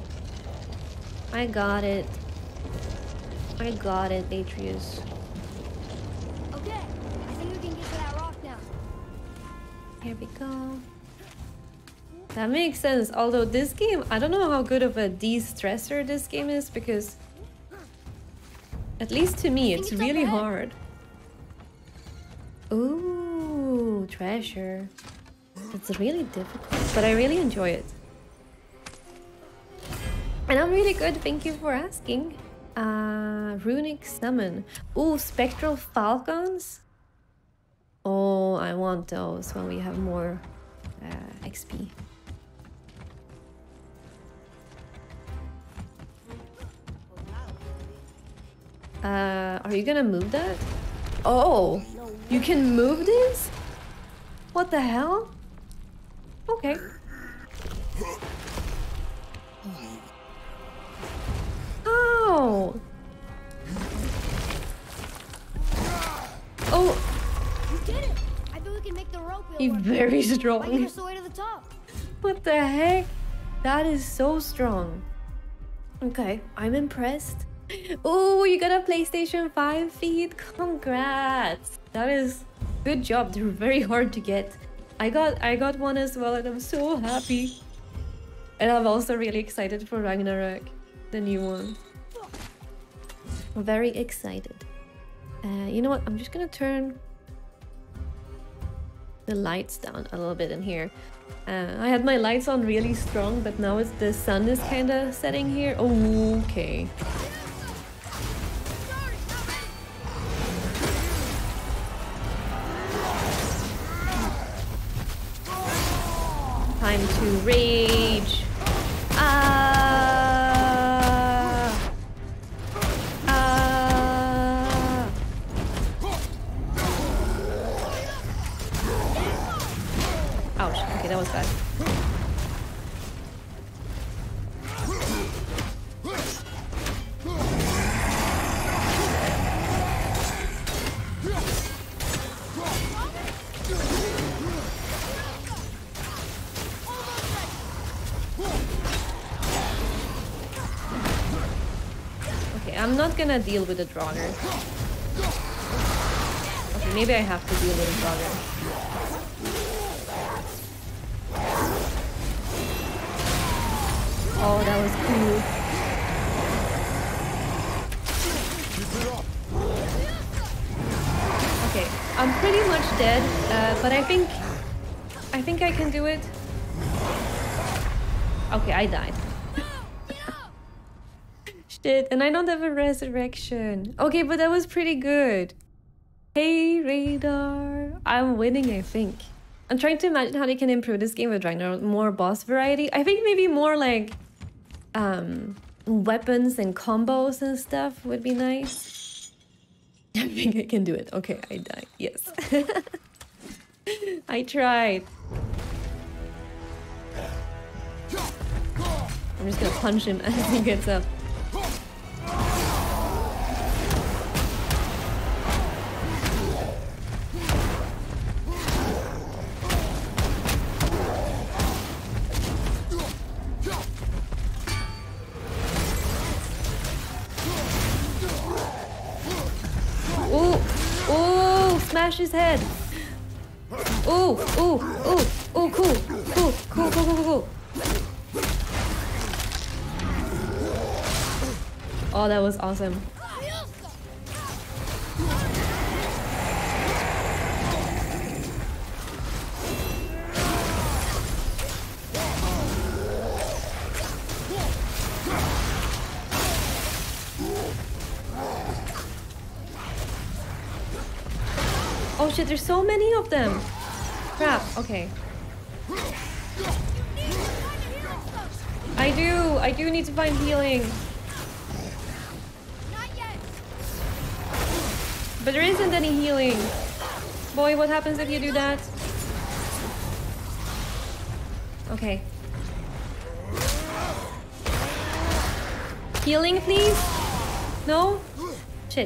I got it. I got it, Atreus. Okay, I think we can get to that rock now. Here we go. That makes sense. Although this game, I don't know how good of a de-stressor this game is, because at least to me, it's really hard. Ooh, treasure. It's really difficult, but I really enjoy it. And I'm really good, thank you for asking. Runic summon. Ooh, spectral falcons. Oh, I want those when we have more XP. Are you gonna move that? Oh, you can move this? What the hell? Okay. Oh. Oh. You did it! I bet we can make the rope. He's very Might get strong. us the way to the top. What the heck? That is so strong. Okay, I'm impressed. Oh, you got a PlayStation 5 feed? Congrats! That is good job. They're very hard to get. I got one as well, and I'm so happy. And I'm also really excited for Ragnarok, the new one. I'm very excited. You know what? I'm just gonna turn the lights down a little bit in here. I had my lights on really strong, but now it's the sun is kind of setting here. Oh, okay. Time to rage. Ouch. Okay, that was bad. Okay, I'm not gonna deal with the Draugr. Okay, maybe I have to deal with the Draugr. Oh, that was cool. Okay, I'm pretty much dead, but I think I can do it. Okay, I died. Shit, and I don't have a resurrection. Okay, but that was pretty good. Hey, Radar. I'm winning, I think. I'm trying to imagine how they can improve this game with Ragnarok. More boss variety. I think maybe more like weapons and combos and stuff would be nice. I think I can do it. Okay, I died. Yes. I tried. I'm just gonna punch him as he gets up. Smash his head. Ooh, ooh, ooh, ooh, cool, cool, cool, cool, cool, cool. Oh, that was awesome. Oh shit, there's so many of them. Crap, okay. I do need to find healing. Not yet. But there isn't any healing. Boy, what happens if you do that? Okay. Healing, please? No? Shit.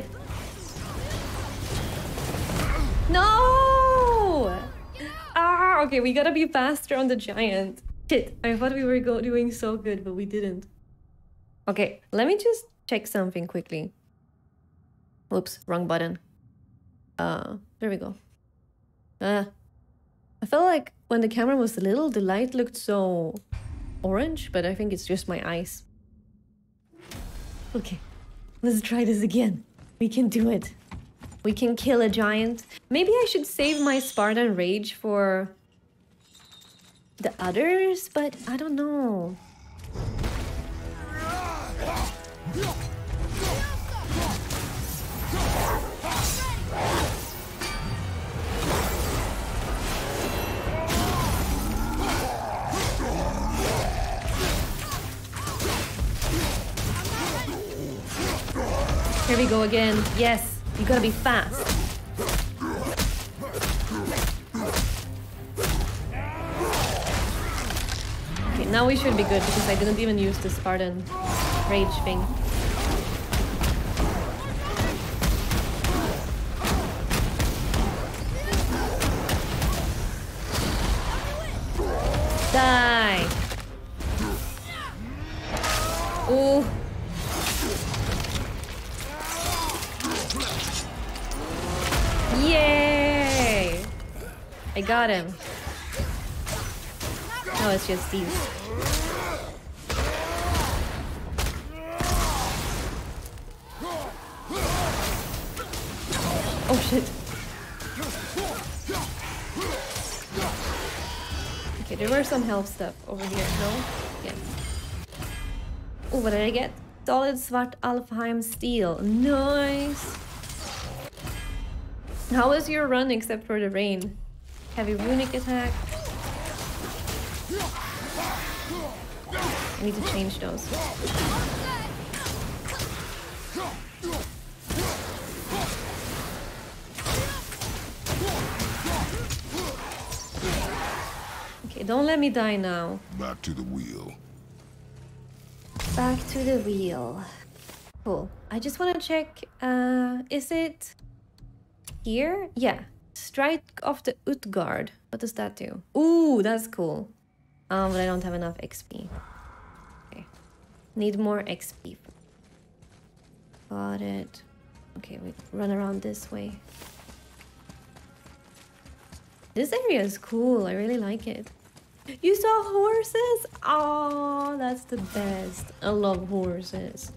No! Ah, okay, we gotta be faster on the giant. Shit, I thought we were doing so good, but we didn't. Okay, let me just check something quickly. Oops, wrong button. There we go. I felt like when the camera was little, the light looked so orange, but I think it's just my eyes. Okay, let's try this again. We can do it. We can kill a giant. Maybe I should save my Spartan Rage for the others, but I don't know. Here we go again. Yes, you gotta be fast. Okay, now we should be good because I didn't even use the Spartan Rage thing. Die! Ooh. Yay! I got him. Now it's just these. Oh shit. Okay, there were some health stuff over here, no? Yes. Oh, what did I get? Solid Svart Alfheim Steel. Nice! How was your run except for the rain? Heavy runic attack. I need to change those. Okay, don't let me die now. Back to the wheel. Back to the wheel. Cool. I just want to check, is it here? Yeah. Strike of the Utgard. What does that do? Ooh, that's cool. But I don't have enough XP. Okay. Need more XP. Got it. Okay, we run around this way. This area is cool. I really like it. You saw horses? Oh, that's the best. I love horses.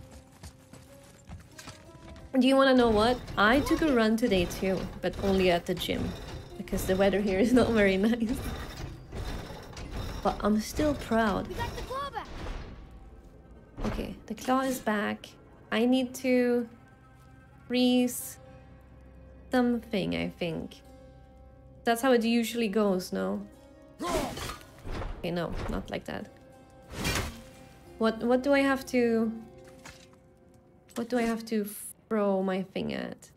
Do you want to know what? I took a run today too, but only at the gym. Because the weather here is not very nice. But I'm still proud. We got the claw back. Okay, the claw is back. I need to freeze something, I think. That's how it usually goes, no? Okay, no, not like that. What do I have to... What do I have to throw my thing at?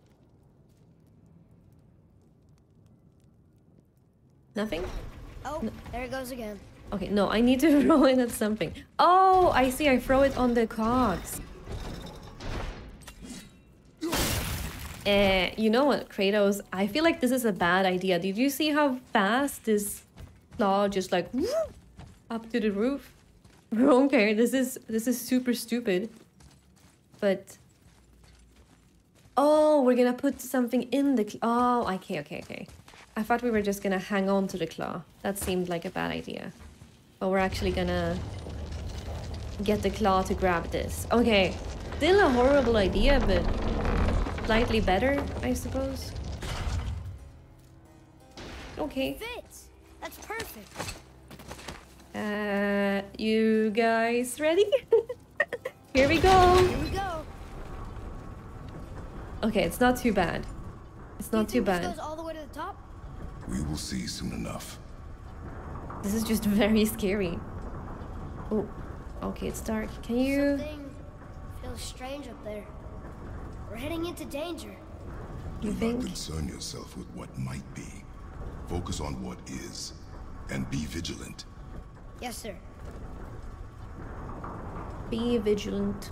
Nothing? Oh, there it goes again. Okay, no, I need to throw it at something. Oh, I see, I throw it on the cogs. You know what, Kratos? I feel like this is a bad idea. Did you see how fast this claw just like up to the roof? Okay, this is super stupid. But oh, we're gonna put something in the claw. Oh, okay. I thought we were just gonna hang on to the claw. That seemed like a bad idea. But we're actually gonna get the claw to grab this. Okay, still a horrible idea, but slightly better, I suppose. Okay. Fits. That's perfect. You guys ready? Here we go. Here we go. Okay, it's not too bad. It's not too This bad. goes all the way to the top. We will see soon enough. This is just very scary. Oh, okay, it's dark. Can you... Something feels strange up there. We're heading into danger. Do You not think? concern yourself with what might be. Focus on what is, and be vigilant. Yes, sir. Be vigilant.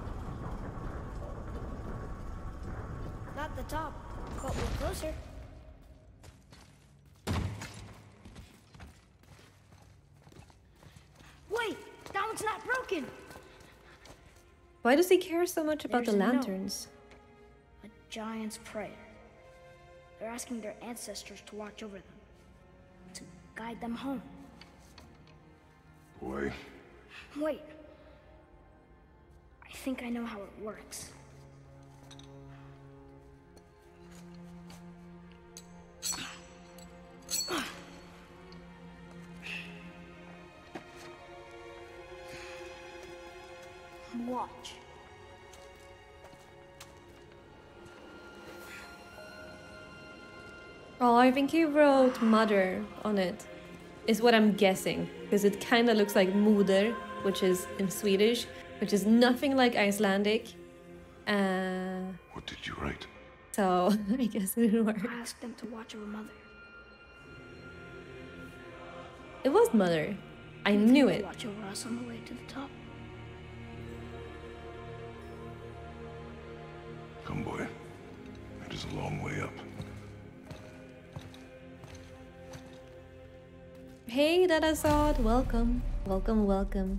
Not the top, but we're closer. Wait, that one's not broken. Why does he care so much about There's the a note. lanterns? A giant's prayer. They're asking their ancestors to watch over them, to guide them home. Boy, Wait. I think I know how it works. Watch. Oh, I think he wrote mother on it. Is what I'm guessing. Because it kind of looks like moder, which is in Swedish, which is nothing like Icelandic. what did you write? So, I guess it worked. I asked them to watch over Mother. It was mother. I They knew will it. Watch over us on the way to the top. Come, boy. It is a long way up. Hey, Dadasod, welcome. Welcome, welcome.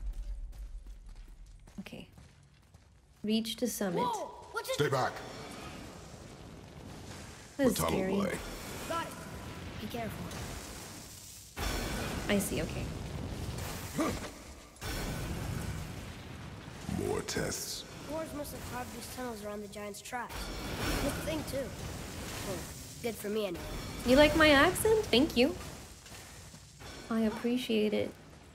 Okay. Reach the summit. Whoa! What's it? Stay back. This is Tunnel scary. boy. Got it. Be careful. I see, okay. More tests. Boars must have carved these tunnels around the giant's tracks. Good thing, too. Well, good for me, anyway. You like my accent? Thank you. I appreciate it.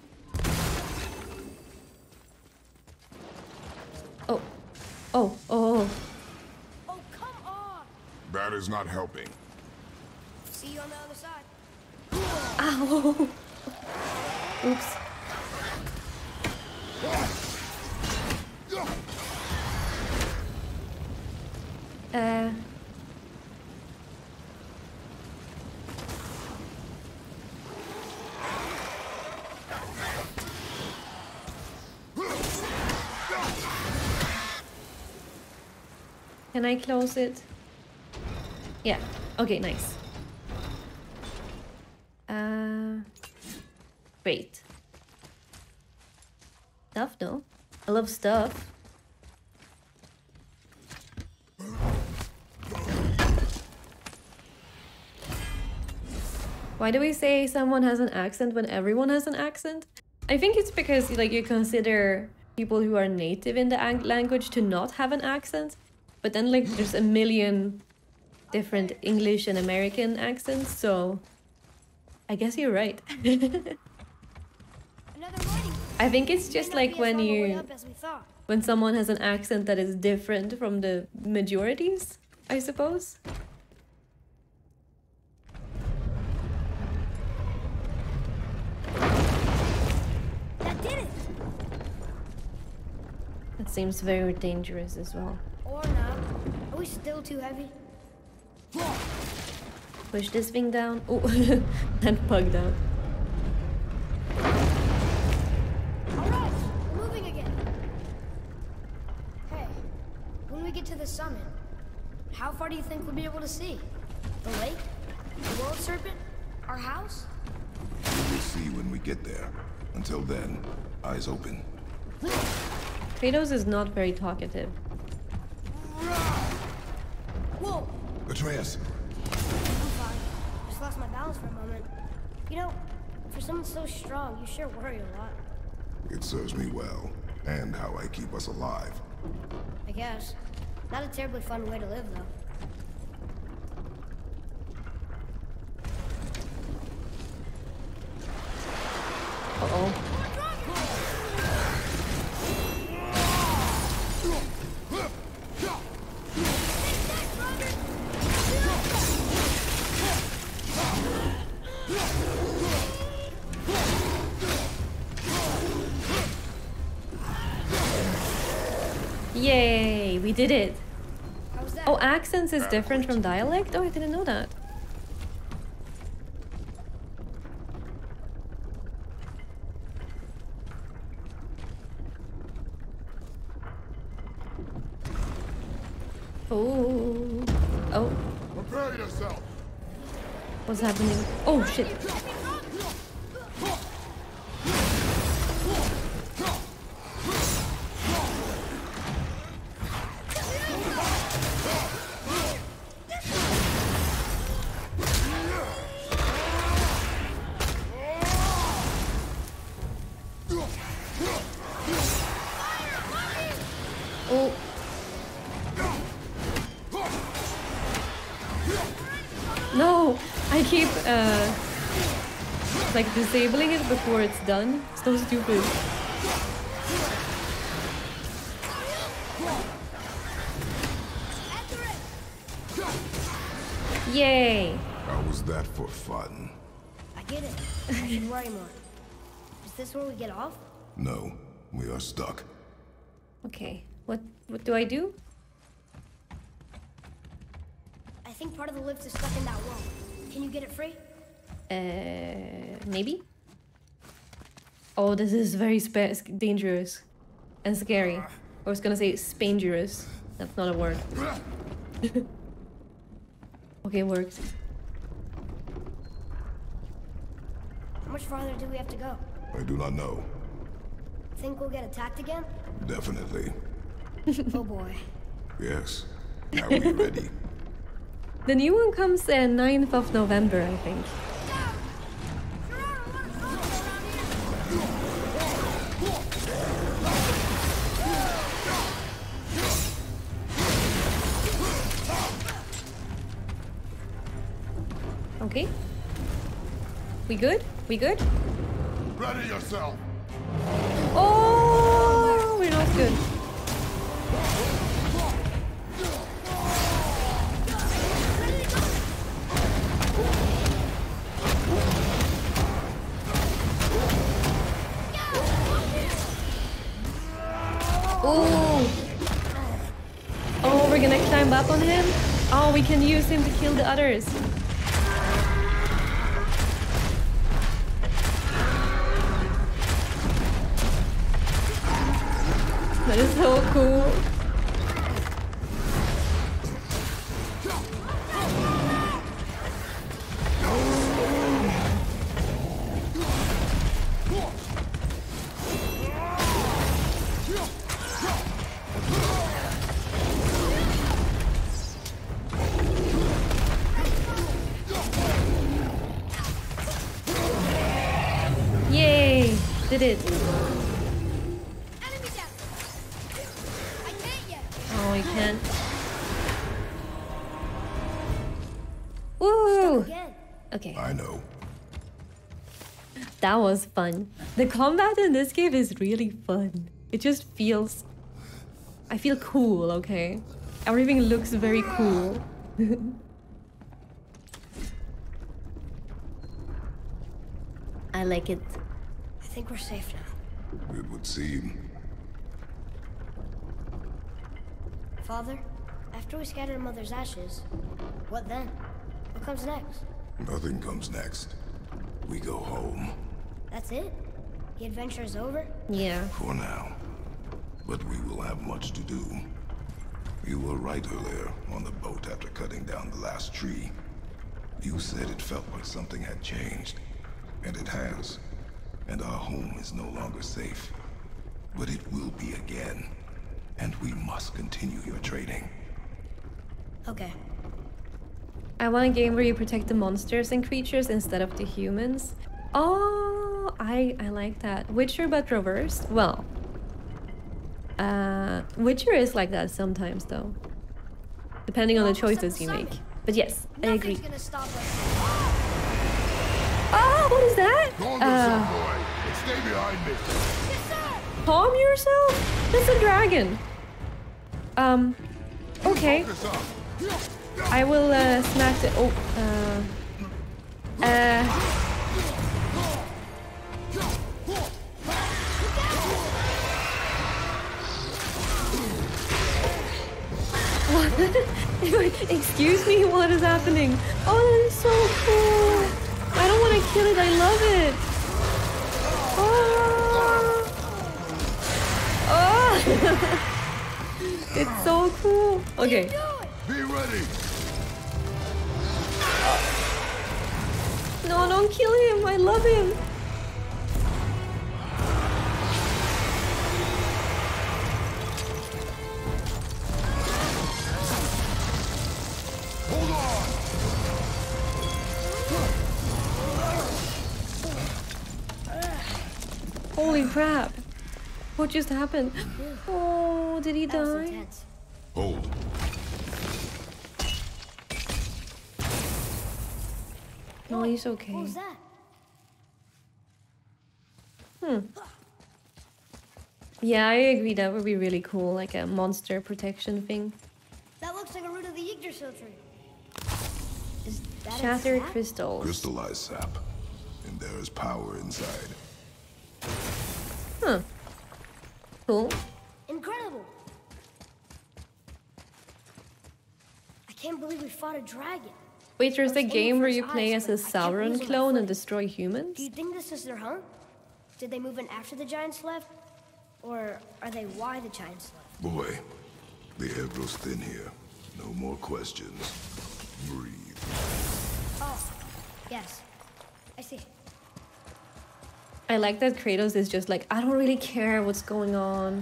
Oh. Oh, oh, Oh, come on! That is not helping. See you on the other side. oh. Ow. Oops. Uh. Can I close it? Yeah. Okay, nice. Great. Stuff, no? I love stuff. Why do we say someone has an accent when everyone has an accent? I think it's because like you consider people who are native in the language to not have an accent, but then like there's a million different English and American accents, so I guess you're right. Another warning. I think it's just May not like be as when long a way you up as we thought. when someone has an accent that is different from the majorities, I suppose. That did it! That seems very dangerous as well. Or not. Are we still too heavy? Push this thing down. Oh, and bug down. Alright, we're moving again. Hey, when we get to the summit, how far do you think we'll be able to see? The lake? The world serpent? Our house? We'll see when we get there. Until then, eyes open. Kratos is not very talkative. Whoa! Atreus! I'm fine. Just lost my balance for a moment. You know, for someone so strong, you sure worry a lot. It serves me well, and how I keep us alive. I guess. Not a terribly fun way to live, though. Uh-oh. Yay, we did it. How was that? Oh, accents is different from dialect? Oh, I didn't know that. Oh. Oh. Prepare yourself. What's happening? Oh, shit. Oh. No, I keep like disabling it before it's done. It's so stupid. Yay! How was that for fun? I get it. I should worry more. Is this where we get off? No, we are stuck. Okay, what do I do? I think part of the lift is stuck in that wall. Can you get it free? Maybe? Oh, this is very dangerous and scary. I was gonna say spangerous. That's not a word. Okay, it worked. How much farther do we have to go? I do not know. Think we'll get attacked again? Definitely. Oh boy. Yes. Are we ready? The new one comes 9th of November, I think. Okay. We good? We good? Ready yourself. Oh, we're not good. Oh. Oh, we're gonna climb up on him? Oh, we can use him to kill the others. That is so cool. Yay! Did it. Oh, you can't. Woo! Okay. I know. That was fun. The combat in this game is really fun. It just feels... I feel cool, okay? Everything looks very cool. I like it. I think we're safe now. It would seem. Father, after we scatter Mother's ashes, what then? What comes next? Nothing comes next. We go home. That's it? The adventure is over? Yeah. For now. But we will have much to do. You were right earlier on the boat after cutting down the last tree. You said it felt like something had changed. And it has. And our home is no longer safe. But it will be again. And we must continue your training. Okay. I want a game where you protect the monsters and creatures instead of the humans. Oh, I like that. Witcher but reversed? Well, Witcher is like that sometimes though. Depending on the choices you make. But yes, I agree. Nothing's gonna stop us. Oh, what is that? Calm yourself, boy, and stay behind me. Calm yourself? That's a dragon. Okay. Focus up. I will smack the... Oh, Excuse me, what is happening? Oh, that is so cool. I don't want to kill it, I love it. Oh. Oh. It's so cool. Okay. Be ready. No, don't kill him. I love him. Hold on. Holy crap. What just happened? Oh, did he That was die? intense. Hold. No, he's okay. What was that? Yeah, I agree. That would be really cool, like a monster protection thing. That looks like a root of the Yggdrasil tree. Is that Shattered a sap? crystals. Crystallized sap. And there is power inside. Huh. Cool. Incredible. I can't believe we fought a dragon. Wait, there's a Those game where you Yennefer's play eyes, as a but I kept Sauron losing my clone and footing. destroy humans? Do you think this is their home? Did they move in after the giants left? Or are they why the giants left? Boy, the air grows thin here. No more questions. Breathe. Oh, yes. I see. I like that Kratos is just like, I don't really care what's going on.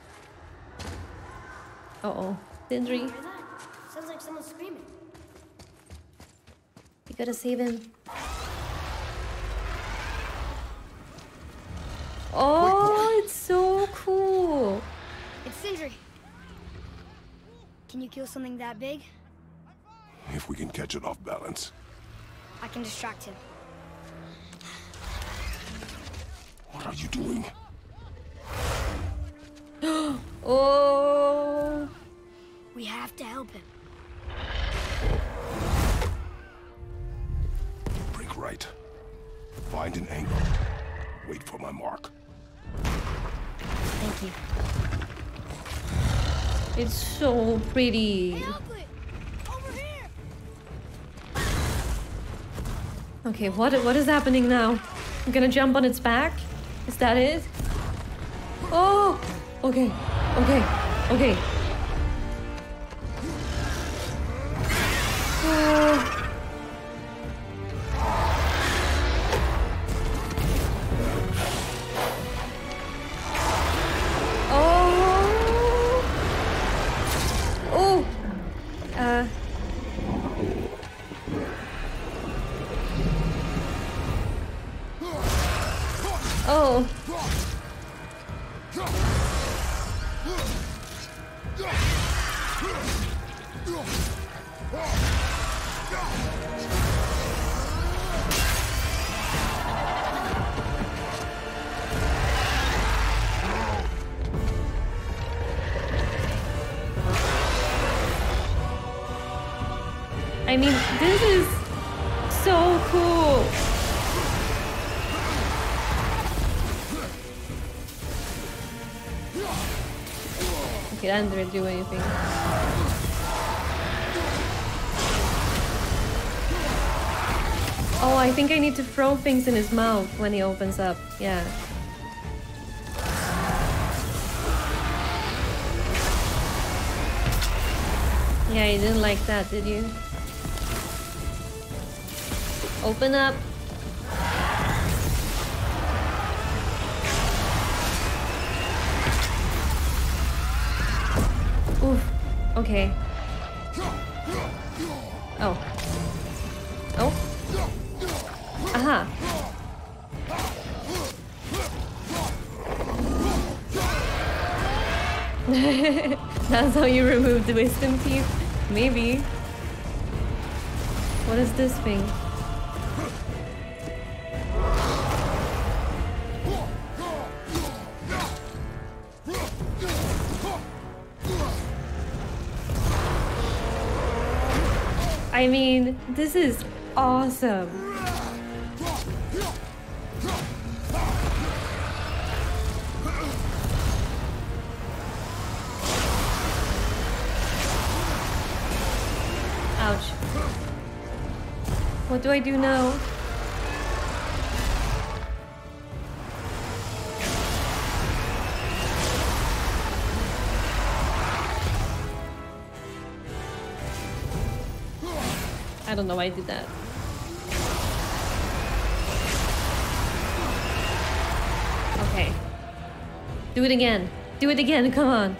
Uh-oh. Sindri, Hear that? Sounds like someone's screaming. you gotta save him. Oh, it's so cool. It's Sindri. Can you kill something that big? If we can catch it off balance. I can distract him. What are you doing? Oh. We have to help him. Break right. Find an angle. Wait for my mark. Thank you. It's so pretty. Ugly! Over here! Okay, what is happening now? I'm gonna jump on its back? Is that it? Oh! Okay, okay, okay. Oh. Oh! Oh. I mean, this is so cool. Okay, that didn't do anything. Oh, I think I need to throw things in his mouth when he opens up. Yeah. Yeah, you didn't like that, did you? Open up. Oof. Okay. Oh. Oh. Aha. That's how you remove the wisdom teeth? Maybe. What is this thing? I mean, this is awesome. Ouch. What do I do now? I don't know why I did that. Okay. Do it again. Do it again, come on.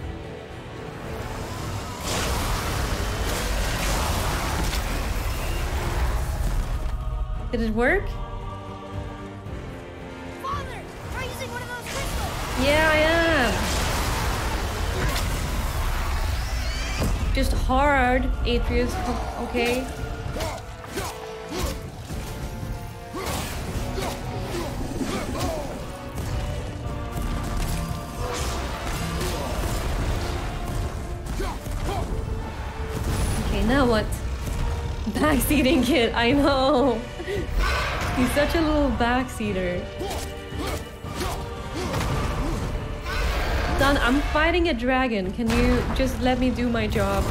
Did it work? Father, try using one of those crystals. Yeah, I am. Just hard, Atreus. Okay. Okay, now what? Backseating kid, I know. He's such a little backseater. Son, I'm fighting a dragon. Can you just let me do my job?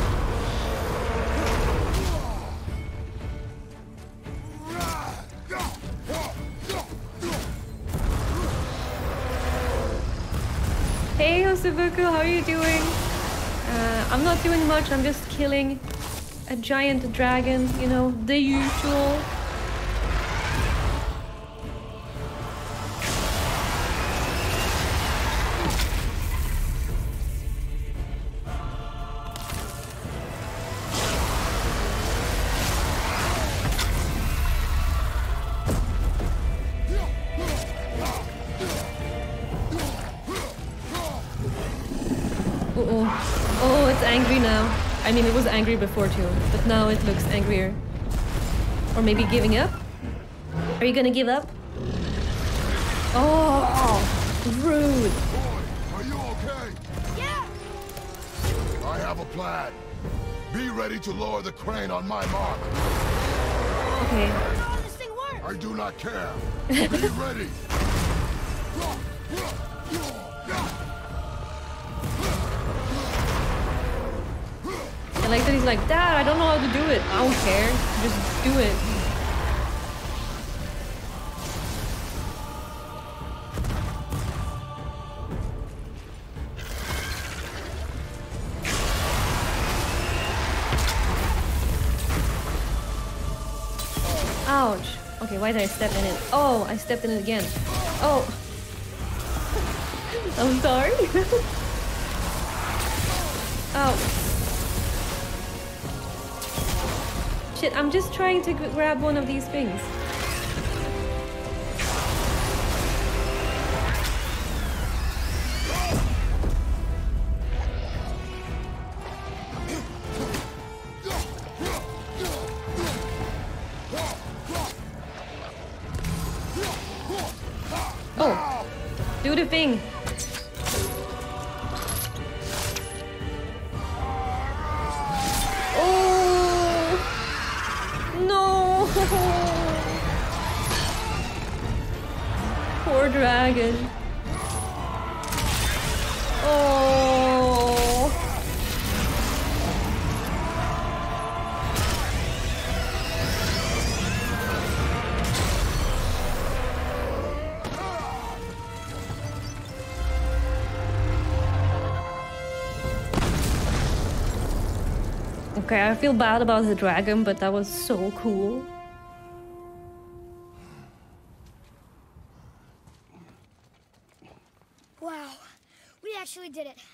Hey, Hosobuku, how are you doing? I'm not doing much. I'm just killing a giant dragon, you know, the usual. Oh, it's angry now. I mean, it was angry before too, but now it looks angrier. Or maybe giving up? Are you gonna give up? Oh, rude. Boy, are you okay? Yeah. I have a plan. Be ready to lower the crane on my mark. Okay. I don't know how this thing works. I do not care. Be ready. I like that he's like, Dad, I don't know how to do it. I don't care. Just do it. Ouch. Okay, why did I step in it? Oh, I stepped in it again. Oh. I'm sorry. Oh. Shit, I'm just trying to grab one of these things. Oh, do the thing. Poor dragon. Oh. Okay, I feel bad about the dragon, but that was so cool. Wow, we actually did it.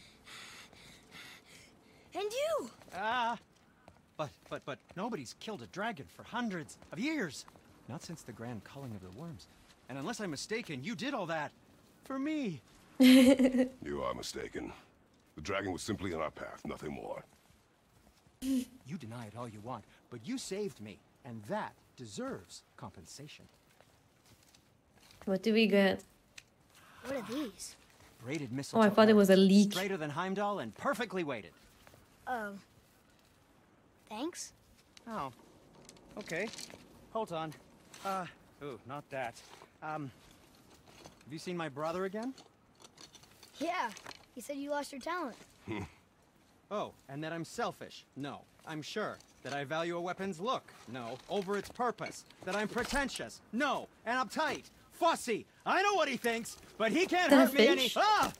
And you! But nobody's killed a dragon for hundreds of years. Not since the grand culling of the worms. And unless I'm mistaken, you did all that for me. You are mistaken. The dragon was simply in our path, nothing more. You deny it all you want, but you saved me, and that deserves compensation. What do we get? What are these? Braided missile. Oh, I thought it was a leak. Straighter than Heimdall and perfectly weighted. Oh. Thanks? Oh. Okay. Hold on. Ooh, not that. Have you seen my brother again? Yeah. He said you lost your talent. Oh, and that I'm selfish? No. I'm sure. That I value a weapon's look? No. Over its purpose? That I'm pretentious? No. And uptight? Fussy? I know what he thinks, but he can't hurt me any— Ah!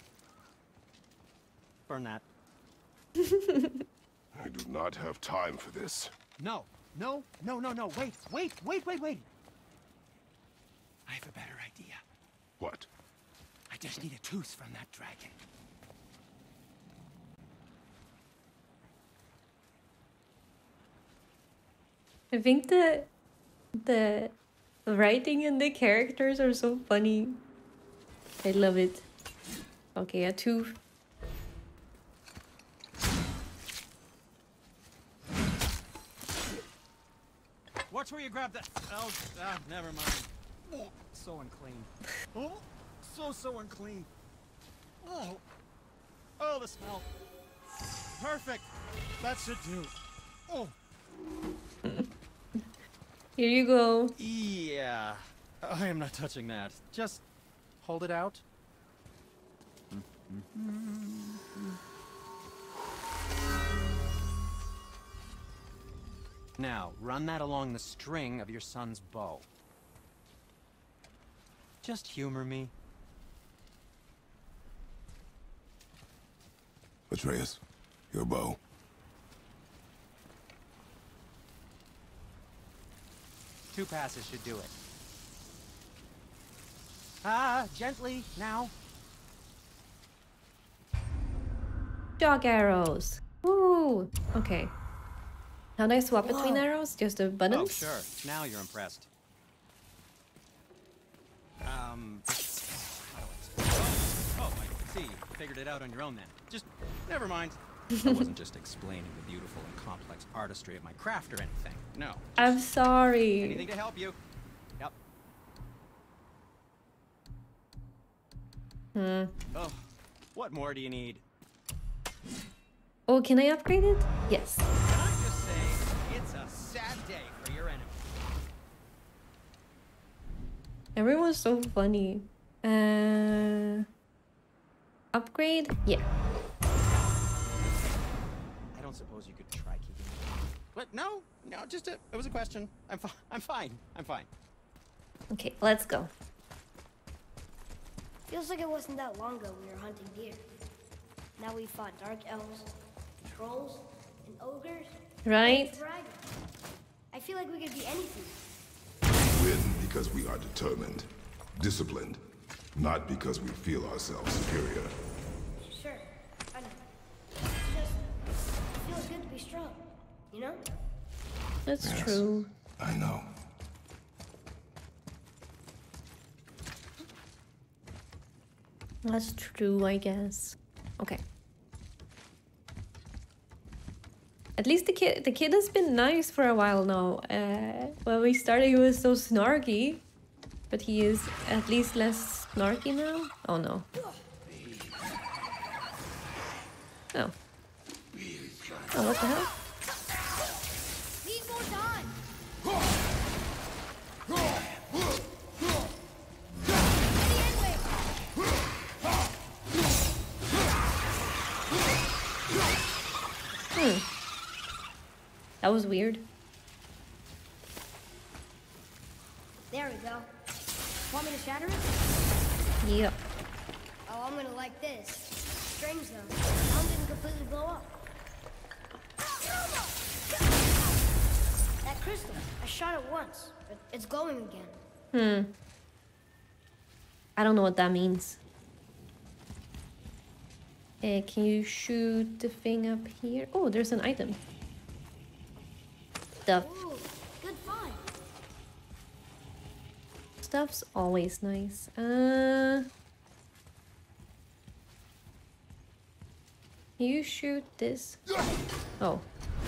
Burn that. I do not have time for this. No. No. Wait. I have a better idea. What? I just need a tooth from that dragon. I think the writing and the characters are so funny. I love it. Okay, a tooth. Watch where you grab that. Oh, never mind. Oh, so unclean. Oh, so unclean. Oh, the smell. Perfect. That should do. Oh. Here you go. Yeah. I am not touching that. Just hold it out. Now, run that along the string of your son's bow. Just humor me. Atreus, your bow. Two passes should do it. Ah, gently, now. Dog arrows. Woo! Okay. How do I swap between arrows? Just the buttons? Oh, sure. Now you're impressed. How do I explain? Oh, I see. You figured it out on your own then. Just, never mind. I wasn't just explaining the beautiful and complex artistry of my craft or anything. No. I'm sorry. Anything to help you. Yep. Oh, what more do you need? Oh, can I upgrade it? Yes. Can I just say, it's a sad day for your enemy. Everyone's so funny. Upgrade? Yeah. I don't suppose you could try keeping it. What? No, just it was a question. I'm fine. Okay, let's go. Feels like it wasn't that long ago we were hunting deer. Now we fought dark elves, trolls, and ogres. Right? And dragons. I feel like we could be anything. We win because we are determined, disciplined, not because we feel ourselves superior. Sure, I know. It feels good to be strong, you know? That's Yes, true. I know. That's true, I guess. Okay. At least the kid has been nice for a while now. When we started, he was so snarky, but he is at least less snarky now. Oh no. Oh. Oh, what the hell? Need more time. That was weird. There we go. Want me to shatter it? Yep. Oh, I'm gonna like this. Strange though. Mom didn't completely blow up. That crystal, I shot it once, but it's glowing again. I don't know what that means. Can you shoot the thing up here? Oh, there's an item. Stuff. Ooh, good find. Stuff's always nice. Can you shoot this? Oh.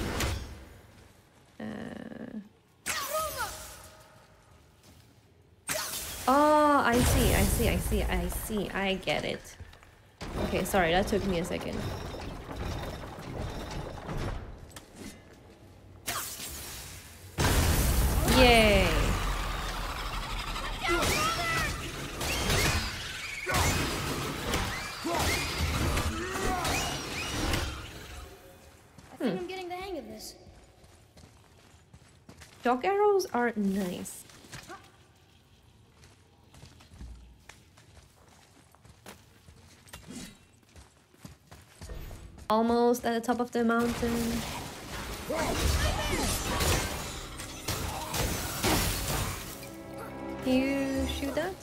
Oh, I see. I get it. Okay, sorry, that took me a second. Yay! think I'm getting the hang of this. Shock arrows are nice. Almost at the top of the mountain. Can you shoot that?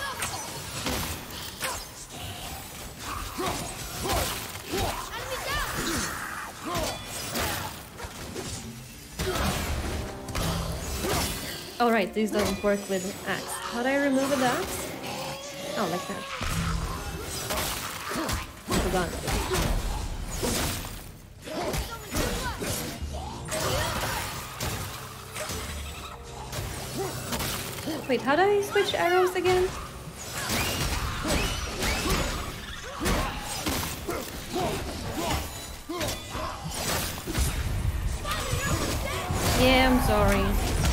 Oh right, these don't work with axe. How do I remove an axe? Oh, like that. I forgot. Wait, how do I switch arrows again? Yeah, I'm sorry.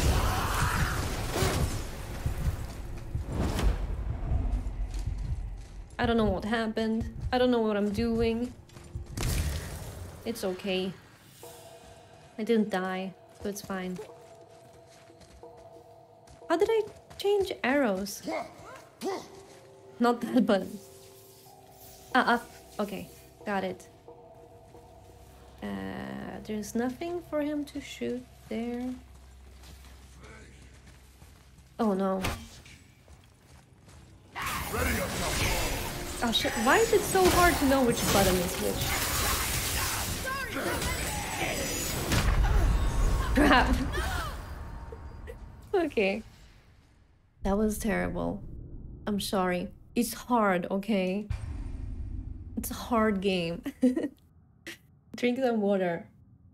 I don't know what happened. I don't know what I'm doing. It's okay. I didn't die, so it's fine. How did I change arrows? Not that button. Ah, up. Okay, got it. There's nothing for him to shoot there. Oh no. Oh shit, why is it so hard to know which button is which? Crap. Okay. That was terrible. I'm sorry. It's hard, okay? It's a hard game. Drink some water.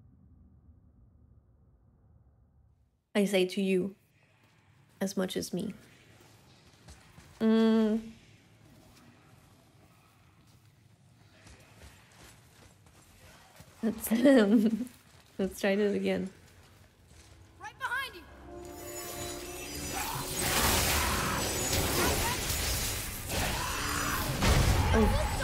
I say to you, as much as me. Let's try this again. Right behind you. Oh.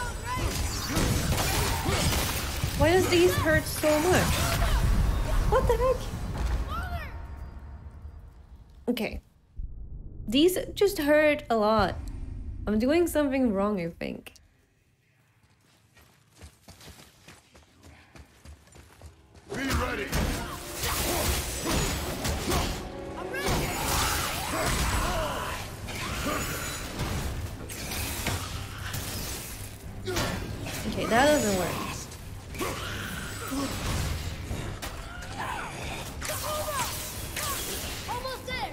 Why does these hurt so much? What the heck? Okay. These just hurt a lot. I'm doing something wrong, I think. Be ready. Okay, that doesn't work. Almost there.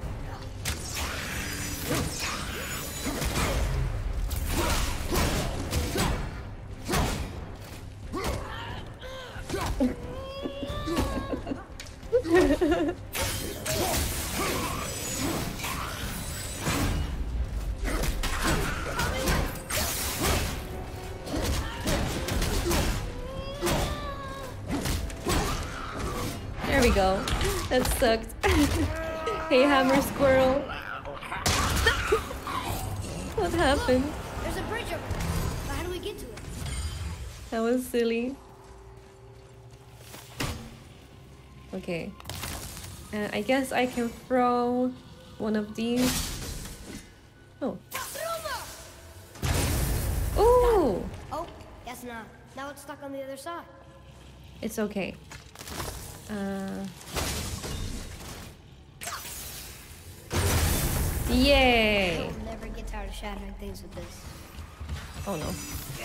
There we go. That sucked. Hey, hammer squirrel. What happened? There's a bridge over there. But how do we get to it? That was silly. Okay. I guess I can throw one of these. Oh. Ooh! Oh, guess not. Now it's stuck on the other side. It's okay. Yay! I'll never get tired of shattering things with this. Oh no.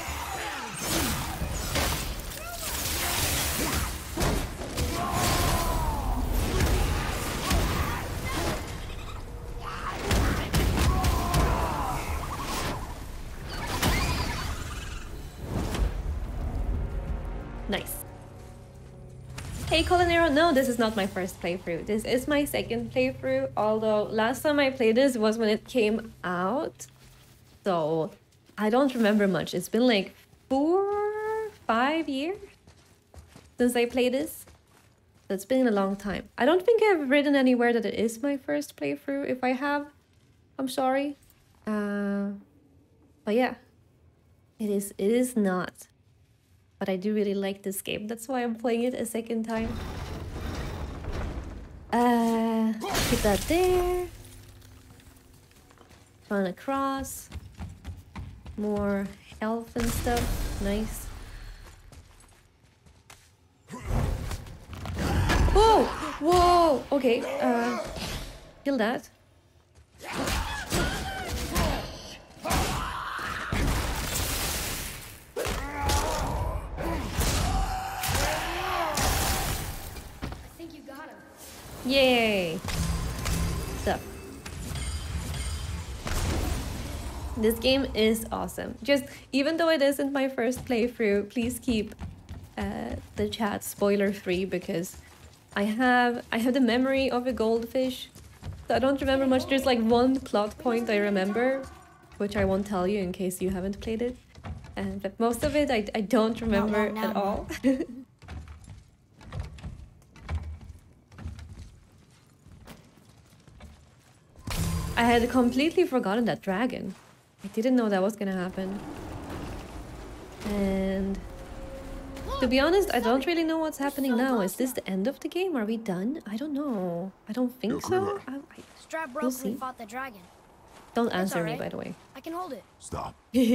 Nice. Hey Colinero, no, this is not my first playthrough. This is my second playthrough, although last time I played this was when it came out. So I don't remember much. It's been like 4, 5 years since I played this. So it's been a long time. I don't think I've written anywhere that it is my first playthrough. If I have, I'm sorry. But yeah, it is not. But I do really like this game. That's why I'm playing it a second time. Put that there. Run across. More health and stuff. Nice. Whoa! Whoa! Okay, kill that. Yay! So, this game is awesome. Just, even though it isn't my first playthrough, please keep the chat spoiler-free because I have the memory of a goldfish. So I don't remember much. There's like one plot point I remember, which I won't tell you in case you haven't played it. But most of it I don't remember at all. I had completely forgotten that dragon. I didn't know that was gonna happen. And to be honest, I don't really know what's happening now. Is this the end of the game? Are we done? I don't know. I don't think so. Strap broke We'll when we see. fought the dragon. Don't It's answer me, alright. by the way. I can hold it. Stop.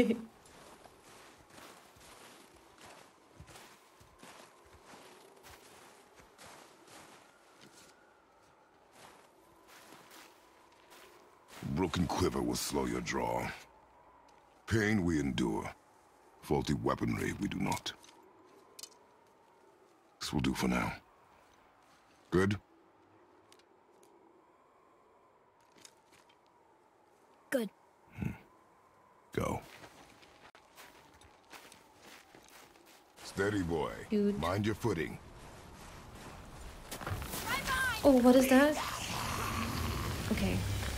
Broken quiver will slow your draw. Pain we endure. Faulty weaponry we do not. This will do for now. Good? Good. Go. Steady, boy. Dude. Mind your footing. Oh, what is that? Okay.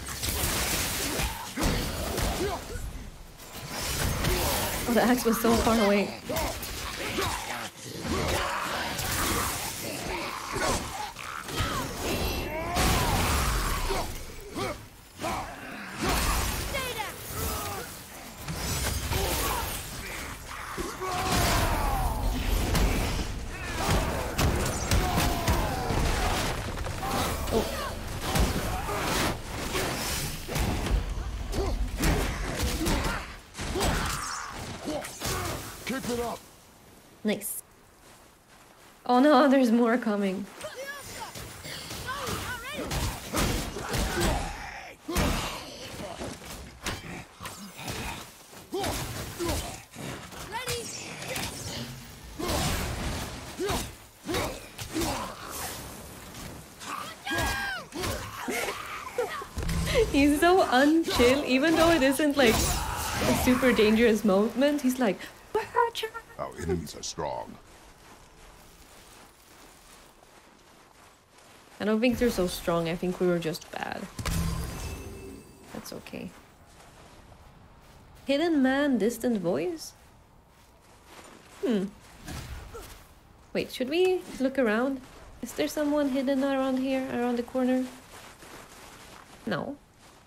Oh, the axe was so far away. Keep it up. Nice. Oh no, there's more coming. He's so unchill, even though it isn't like a super dangerous moment. He's like, Our enemies are strong. I don't think they're so strong. I think we were just bad. That's okay. Hidden man, distant voice? Wait, should we look around? Is there someone hidden around here, around the corner? No.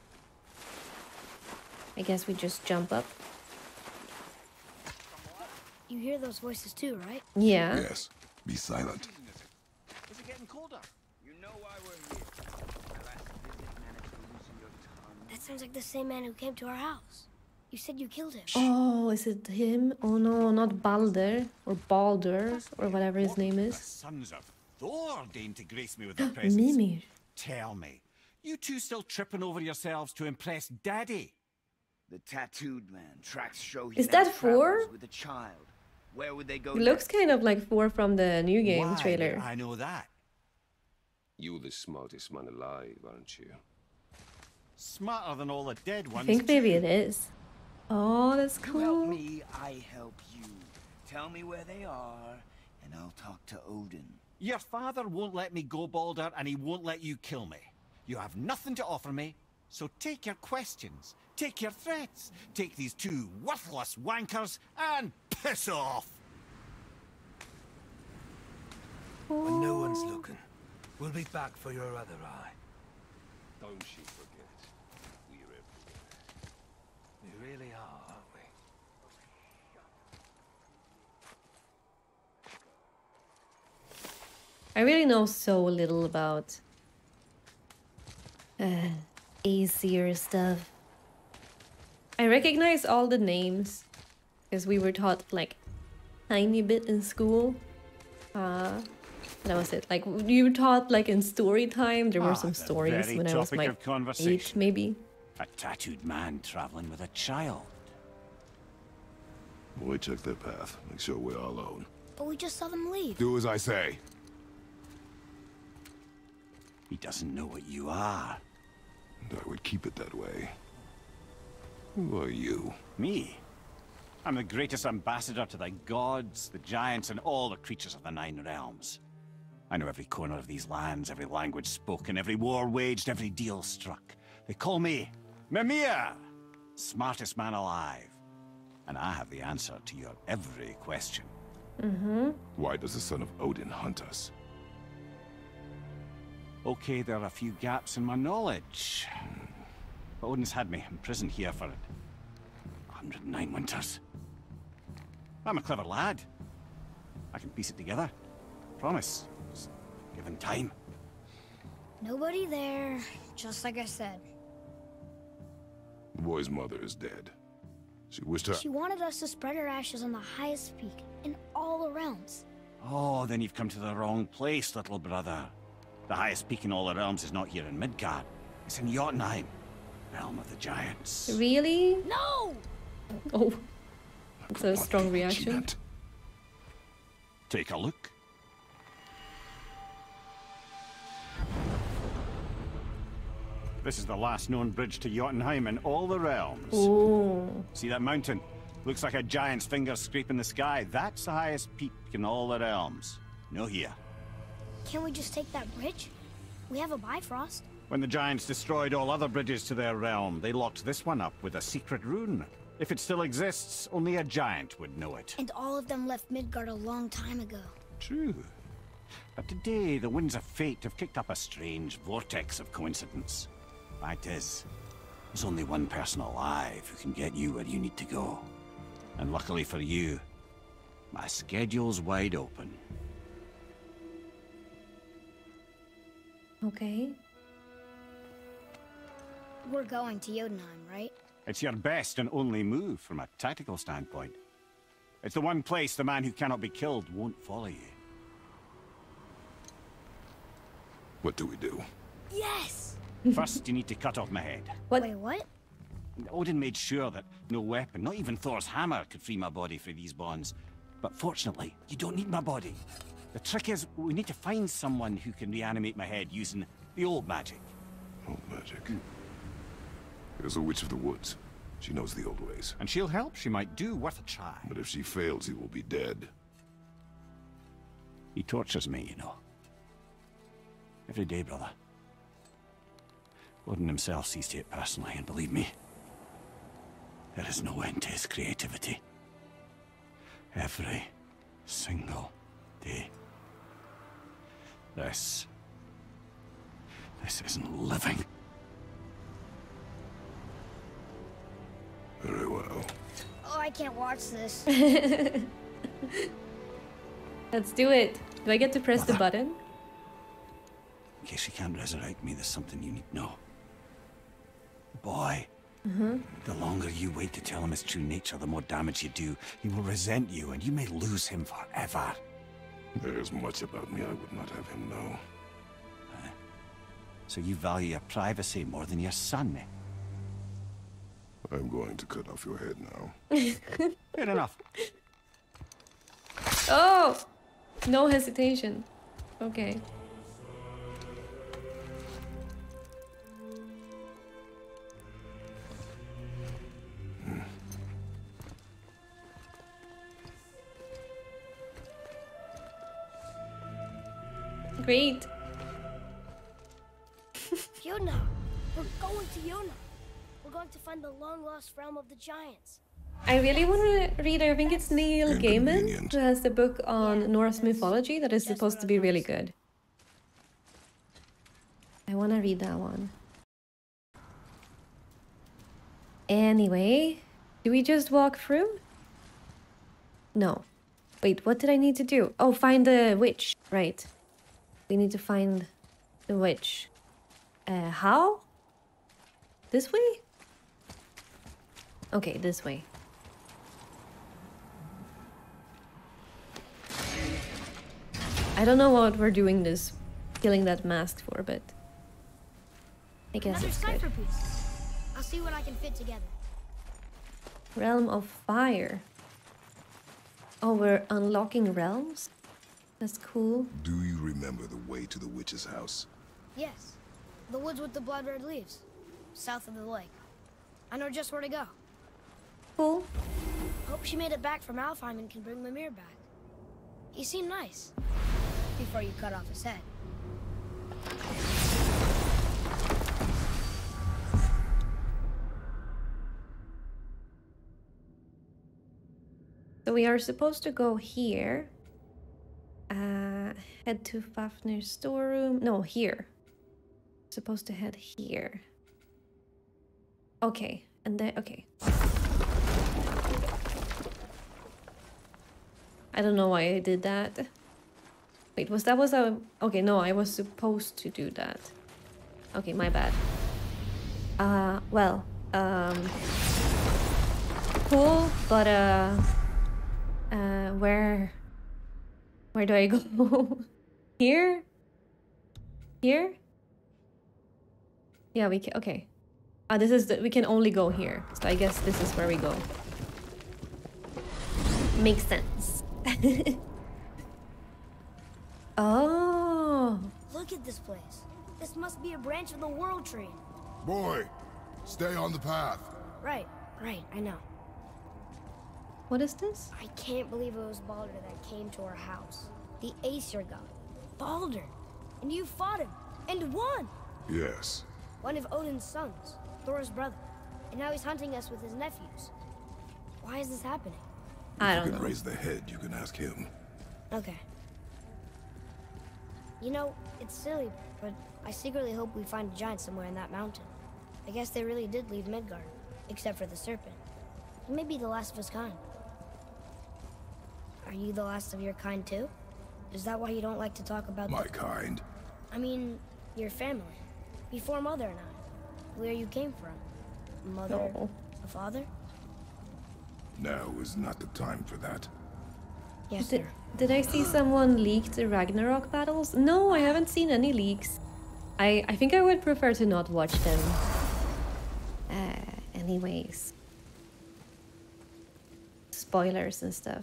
I guess we just jump up. You hear those voices too, right? Yeah. Yes. Be silent. Is it getting colder? You know why we're here. My last visit managed to loosen your tongue. That sounds like the same man who came to our house. You said you killed him. Oh, is it him? Oh no, not Balder. Or Baldur, or whatever his name The is. sons of Thor deign to grace me with their presence. Mimir. Tell me, you two still tripping over yourselves to impress Daddy? The tattooed man tracks show he Is now that Thor? travels with a child. Where would they go? It looks next? kind of like Thor from the new game Why trailer. would I know that. You're the smartest man alive, aren't you? Smarter than all the dead I ones. think maybe too. it is. Oh, that's You help cool. me, I help you. Tell me where they are, and I'll talk to Odin. Your father won't let me go, Balder, and he won't let you kill me. You have nothing to offer me, so take your questions, take your threats, take these two worthless wankers, and piss off! When no one's looking, we'll be back for your other eye. Don't you forget, we're everywhere. We really are, aren't we? I really know so little about Aesir stuff. I recognize all the names because we were taught like tiny bit in school. That was it. Like you were taught like in story time. There were some the stories very when I was topic like of conversation. 8 maybe. A tattooed man traveling with a child. Boy, check their path. Make sure we're all alone. But we just saw them leave. Do as I say. He doesn't know what you are. And I would keep it that way. Who are you? Me? I'm the greatest ambassador to the gods, the giants, and all the creatures of the Nine Realms. I know every corner of these lands, every language spoken, every war waged, every deal struck. They call me Mimir, smartest man alive. And I have the answer to your every question. Why does the son of Odin hunt us? Okay, there are a few gaps in my knowledge. But Odin's had me imprisoned here for 109 winters. I'm a clever lad. I can piece it together. Promise. Just give him time. Nobody there, just like I said. The boy's mother is dead. She wished her... She wanted us to spread her ashes on the highest peak in all the realms. Oh, then you've come to the wrong place, little brother. The highest peak in all the realms is not here in Midgard. It's in Jotunheim, realm of the giants. Really? No! Oh, that's a strong reaction. Take a look. This is the last known bridge to Jotunheim in all the realms. Ooh. See that mountain? Looks like a giant's finger scraping the sky. That's the highest peak in all the realms. No here. Can't we just take that bridge? We have a Bifrost. When the giants destroyed all other bridges to their realm, they locked this one up with a secret rune. If it still exists, only a giant would know it. And all of them left Midgard a long time ago. True. But today, the winds of fate have kicked up a strange vortex of coincidence. Fact is, there's only one person alive who can get you where you need to go. And luckily for you, my schedule's wide open. Okay. We're going to Jotunheim, right? It's your best and only move from a tactical standpoint. It's the one place the man who cannot be killed won't follow you. What do we do? Yes! First, you need to cut off my head. What? Wait, what? Odin made sure that no weapon, not even Thor's hammer, could free my body from these bonds. But fortunately, you don't need my body. The trick is, we need to find someone who can reanimate my head using the old magic. Old magic. There's a witch of the woods. She knows the old ways. And she'll help. She might do worth a try. But if she fails, he will be dead. He tortures me, you know. Every day, brother. Odin himself sees to it personally, and believe me, there is no end to his creativity. Every single day. This isn't living. Very well. Oh, I can't watch this. Let's do it. Do I get to press the button? In case you can't resurrect me, there's something you need to know. Boy, the longer you wait to tell him his true nature, the more damage you do. He will resent you, and you may lose him forever. There's much about me I would not have him know. So you value your privacy more than your son? I'm going to cut off your head now. Fair enough. Oh! No hesitation. Okay. Great. Jotunheim. We're going to Jotunheim. We're going to find the long-lost realm of the giants. I really want to read, I think it's Neil Gaiman, Inconvenient. who has the book on Norse mythology that is supposed to be really good. I want to read that one. Anyway, do we just walk through? No. Wait, what did I need to do? Oh, find the witch. Right. We need to find the witch. How? This way? Okay, this way. I don't know what we're doing this, killing that mask for, but I guess Another it's cipher good. piece. I'll see what I can fit together. Realm of Fire. Oh, we're unlocking realms? That's cool. Do you remember the way to the witch's house? Yes. The woods with the blood red leaves. South of the lake. I know just where to go. Cool. Hope she made it back from Alfheim and can bring Mimir back. He seemed nice. Before you cut off his head. So we are supposed to go here. Head to Fafnir's storeroom. No, here. Supposed to head here. Okay, and then okay. I don't know why I did that. Wait, was a okay? No, I was supposed to do that. Okay, my bad. Well, cool, but where do I go? Here? Here? Yeah, we can. Okay. This is we can only go here. So I guess this is where we go. Makes sense. Oh. Look at this place. This must be a branch of the World Tree. Boy, stay on the path. Right, I know. What is this? I can't believe it was Baldur that came to our house. The Aesir god. Baldur. And you fought him. And won! Yes. One of Odin's sons. Thor's brother. And now he's hunting us with his nephews. Why is this happening? I If don't you can know. raise the head, you can ask him. Okay. You know, it's silly, but I secretly hope we find a giant somewhere in that mountain. I guess they really did leave Midgard. Except for the serpent. He may be the last of his kind. Are you the last of your kind too? Is that why you don't like to talk about My kind? I mean, your family. Before Mother and I. Where you came from. Mother, No. a father? Now is not the time for that. Yes, Did, sir. did I see someone leak the Ragnarok battles? No, I haven't seen any leaks. I think I would prefer to not watch them. Anyways. Spoilers and stuff.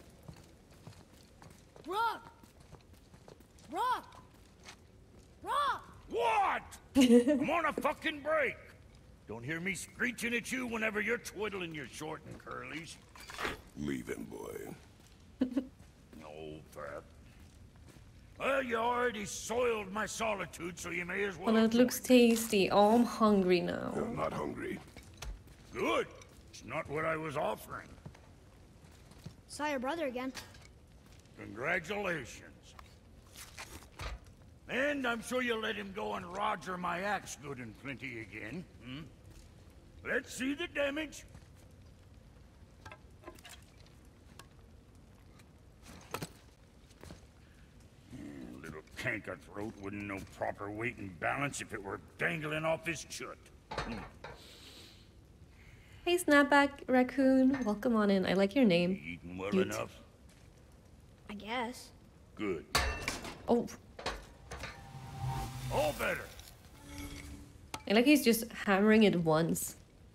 Rock! Rock! Rock! What? I'm on a fucking break. Don't hear me screeching at you whenever you're twiddling your short and curlies. Leave him, boy. No, Fat. Well, you already soiled my solitude, so you may as well. Well, it looks tasty. Oh, I'm hungry now. You're not hungry. Good. It's not what I was offering. Saw your brother again. Congratulations. And I'm sure you'll let him go and Roger my axe good and plenty again. Hmm? Let's see the damage. Little canker throat wouldn't know proper weight and balance if it were dangling off his chut. Hey, Snapback Raccoon. Welcome on in. I like your name. Eating well Cute. enough? I guess. Good. Oh, All better. I like he's just hammering it once.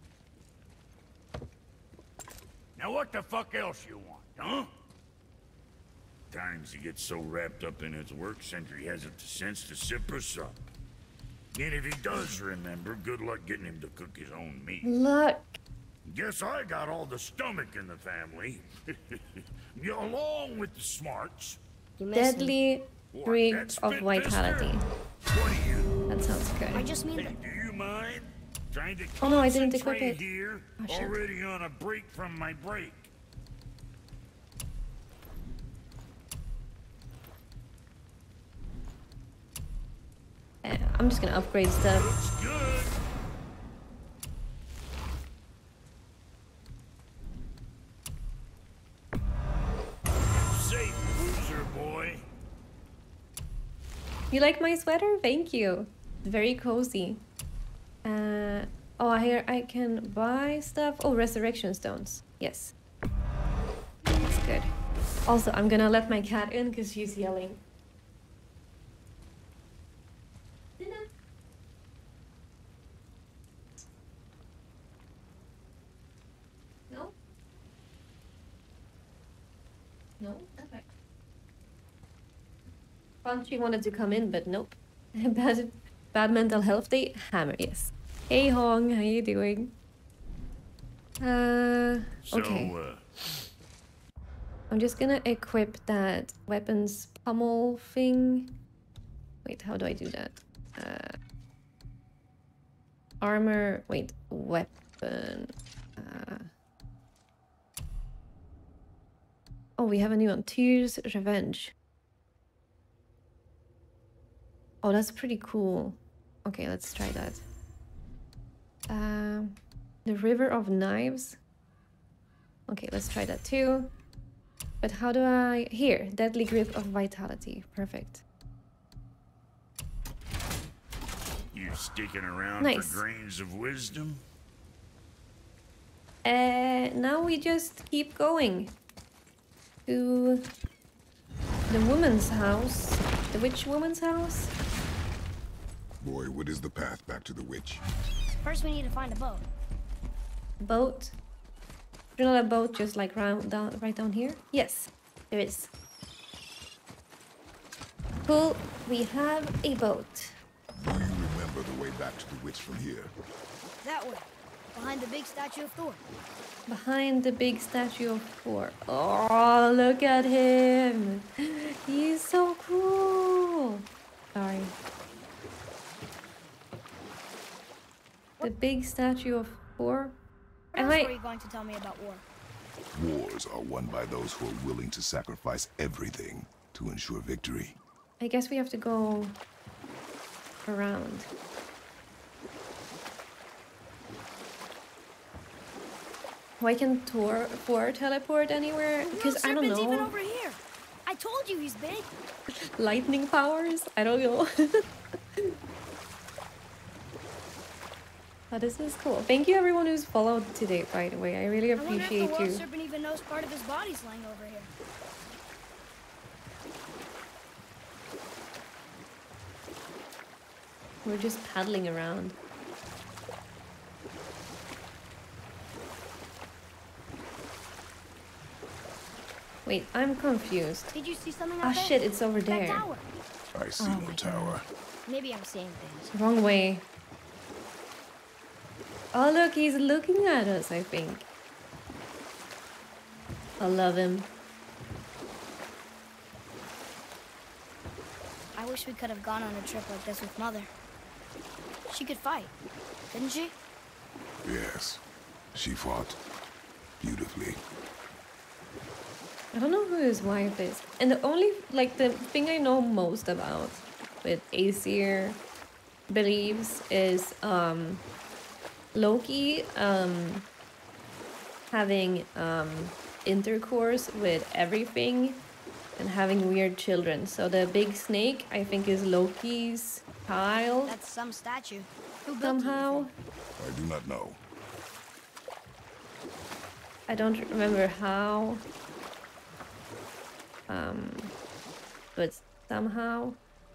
Now what the fuck else you want, huh? Times he gets so wrapped up in his work, Sentry hasn't the sense to sip or sup. And if he does remember, good luck getting him to cook his own meat. Look. Guess I got all the stomach in the family. Yeah, along with the smarts. You miss him. Deadly What, Break that of spit Vitality. mister? What are you? That sounds I good. just mean Hey, that do you mind? Trying to Oh, no, I didn't equip concentrate it. here, Oh, shit. already on a break from my break. I'm just gonna upgrade stuff. Looks good. Safe, loser boy. You like my sweater? Thank you. Very cozy. Oh, here I can buy stuff. Oh, resurrection stones. Yes. That's good. Also, I'm gonna let my cat in because she's yelling. No? No? Okay. Punchy wanted to come in, but nope. Bad mental health day. Hammer, yes. Hey Hong, how you doing? Okay. I'm just gonna equip that weapons pummel thing. Wait, how do I do that? Armor, wait, weapon. Oh, we have a new one. Tyr's Revenge. Oh, that's pretty cool. Okay, let's try that. The River of Knives. Okay, let's try that too. But how do I... Here, Deadly Grip of Vitality. Perfect. You sticking around Nice. for grains of wisdom? Now we just keep going to the woman's house. The witch woman's house. Boy, what is the path back to the witch? First, we need to find a boat. Boat. Is there not a boat just like right down here? Yes, there is. Cool. We have a boat. Do you remember the way back to the witch from here? That way, behind the big statue of Thor. Behind the big statue of Thor. Oh, look at him. He's so cool. Sorry. The big statue of Thor. What else were you going to tell me about war? Wars are won by those who are willing to sacrifice everything to ensure victory. I guess we have to go around. Why can Thor teleport anywhere? Because I don't know. Even over here. I told you he's big. Lightning powers? I don't know. Oh, this is cool. Thank you everyone who's followed today, by the way. I really appreciate I wonder if the you. World Serpent even knows part of his body's lying over here. We're just paddling around. Wait, I'm confused. Did you see something Ah, out there? shit, it's over That there. tower. I see no tower. Maybe I'm seeing things. Wrong way. Oh, look, he's looking at us, I think. I love him. I wish we could have gone on a trip like this with Mother. She could fight, couldn't she? Yes, she fought beautifully. I don't know who his wife is. And the only, like, the thing I know most about with Aesir believes is, Loki, having, intercourse with everything and having weird children. So the big snake, I think, is Loki's child. That's some statue. Who built Somehow. I do not know. I don't remember how. But somehow.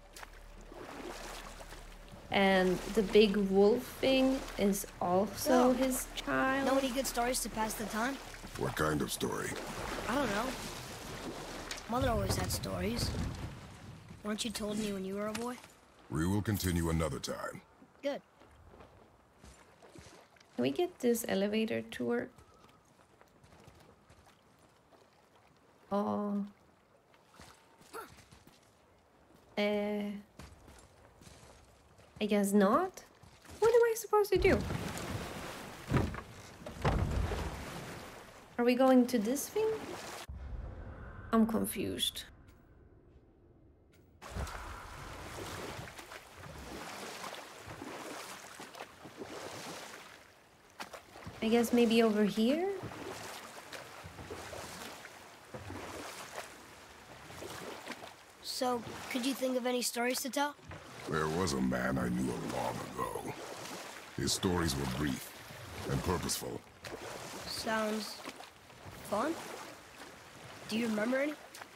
And the big wolf thing is also his child. Know any good stories to pass the time? What kind of story? I don't know. Mother always had stories. Weren't you told me when you were a boy? We will continue another time. Good. Can we get this elevator to work? Oh. I guess not. What am I supposed to do? Are we going to this thing? I'm confused. I guess maybe over here? So, could you think of any stories to tell? There was a man I knew long ago. His stories were brief and purposeful. Sounds fun. Do you remember any?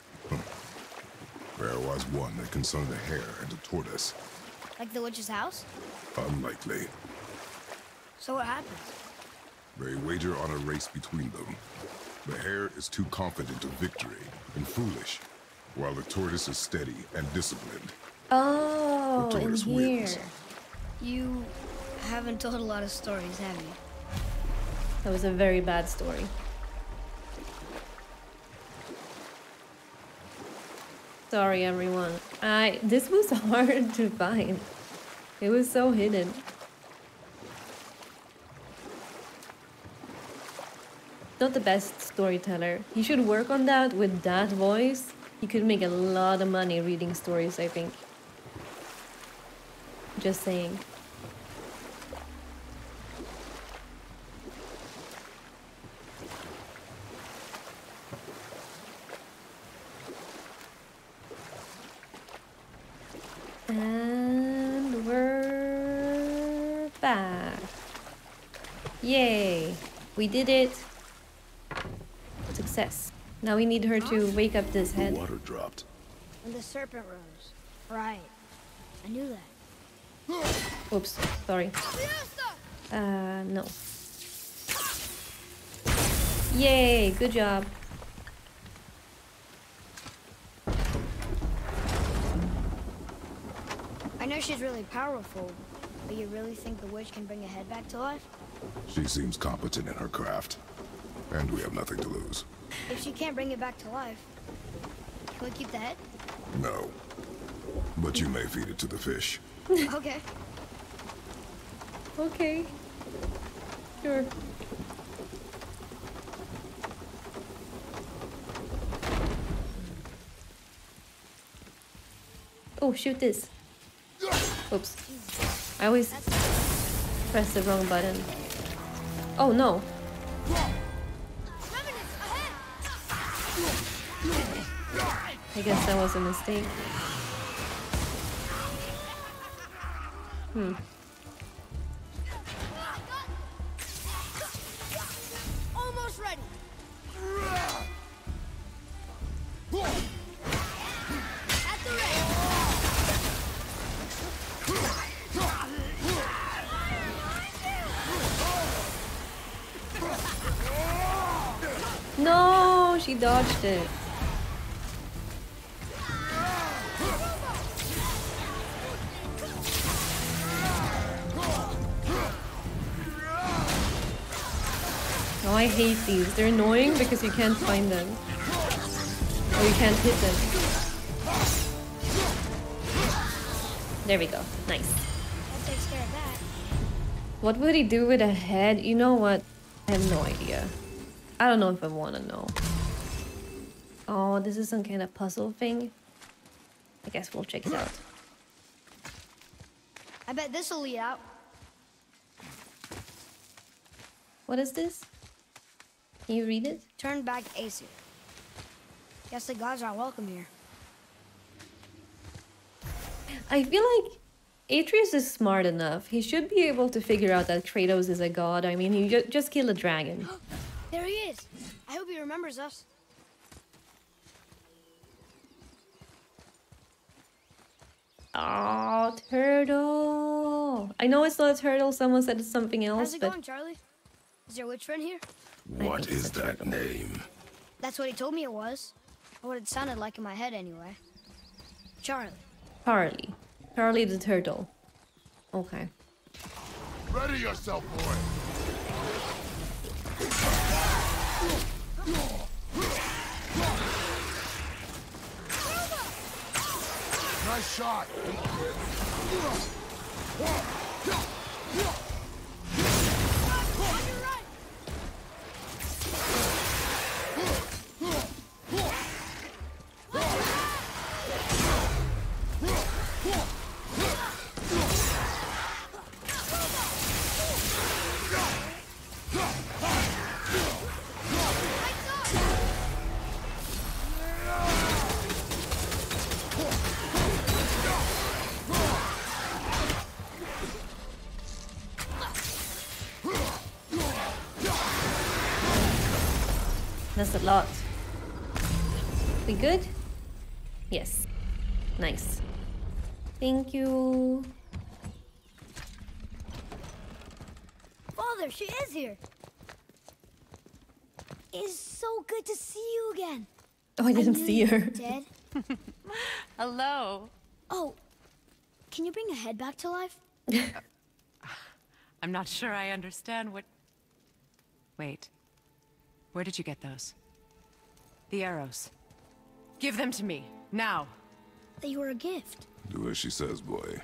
There was one that concerned a hare and a tortoise. Like the witch's house? Unlikely. So what happens? They wager on a race between them. The hare is too confident of victory and foolish, while the tortoise is steady and disciplined. Oh, The in tortoise here. wins. You haven't told a lot of stories, have you? That was a very bad story. Sorry, everyone. This was hard to find. It was so hidden. Not the best storyteller. He should work on that with that voice. He could make a lot of money reading stories, I think. Just saying. And we're back. Yay! We did it. Success. Now we need her to wake up this The head. water dropped. And the serpent rose. Right. I knew that. Oops, sorry. No. Yay, good job. I know she's really powerful, but you really think the witch can bring a head back to life? She seems competent in her craft, and we have nothing to lose. If she can't bring it back to life, can we keep the head? No. But you may feed it to the fish. Okay. Okay. Sure. Oh, shoot this. Oops. I always press the wrong button. Oh no. I guess that was a mistake. Almost ready. At the ready. No, she dodged it. Oh, I hate these. They're annoying because you can't find them. Or you can't hit them. There we go. Nice. That takes care of that. What would he do with a head? You know what? I have no idea. I don't know if I want to know. Oh, this is some kind of puzzle thing. I guess we'll check it out. I bet this'll lead out. What is this? Can you read it? Turn back Aesir. Guess the gods aren't welcome here. I feel like Atreus is smart enough. He should be able to figure out that Kratos is a god. I mean, he just killed a dragon. There he is. I hope he remembers us. Oh, turtle. I know it's not a turtle. Someone said it's something else, How's it but going, Charlie? Is your witch friend here? What is that name? That's what he told me it was. Or what it sounded like in my head anyway. Charlie. Charlie. Charlie the turtle. Okay. Ready yourself, boy. Nice shot. That's a lot. We good? Yes. Nice. Thank you. Father, she is here. It's so good to see you again. Oh, I didn't knew see you her. were dead. Hello. Oh, can you bring a head back to life? I'm not sure I understand what... Wait. Where did you get those? The arrows. Give them to me, now. They were a gift. Do as she says, boy.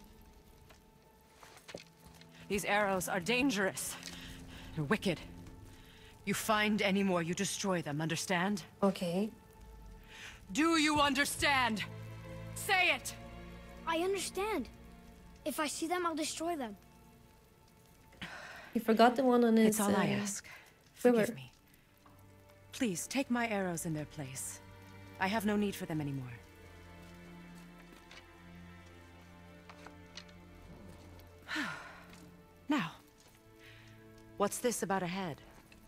These arrows are dangerous. They're wicked. You find any more, you destroy them, understand? Okay. Do you understand? Say it! I understand. If I see them, I'll destroy them. He forgot the one on his... It's all I ask. quiver. Forgive me. Please, take my arrows in their place. I have no need for them anymore. Now, what's this about a head?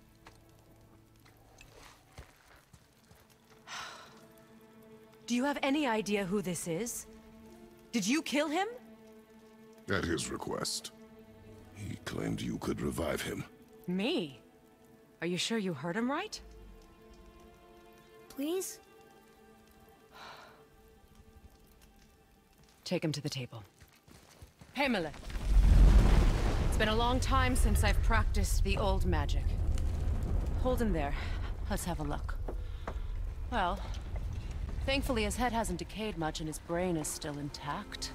Do you have any idea who this is? Did you kill him? At his request. He claimed you could revive him. Me? Are you sure you heard him right? Please? Take him to the table. Himmler. It's been a long time since I've practiced the old magic. Hold him there. Let's have a look. Well, thankfully his head hasn't decayed much and his brain is still intact.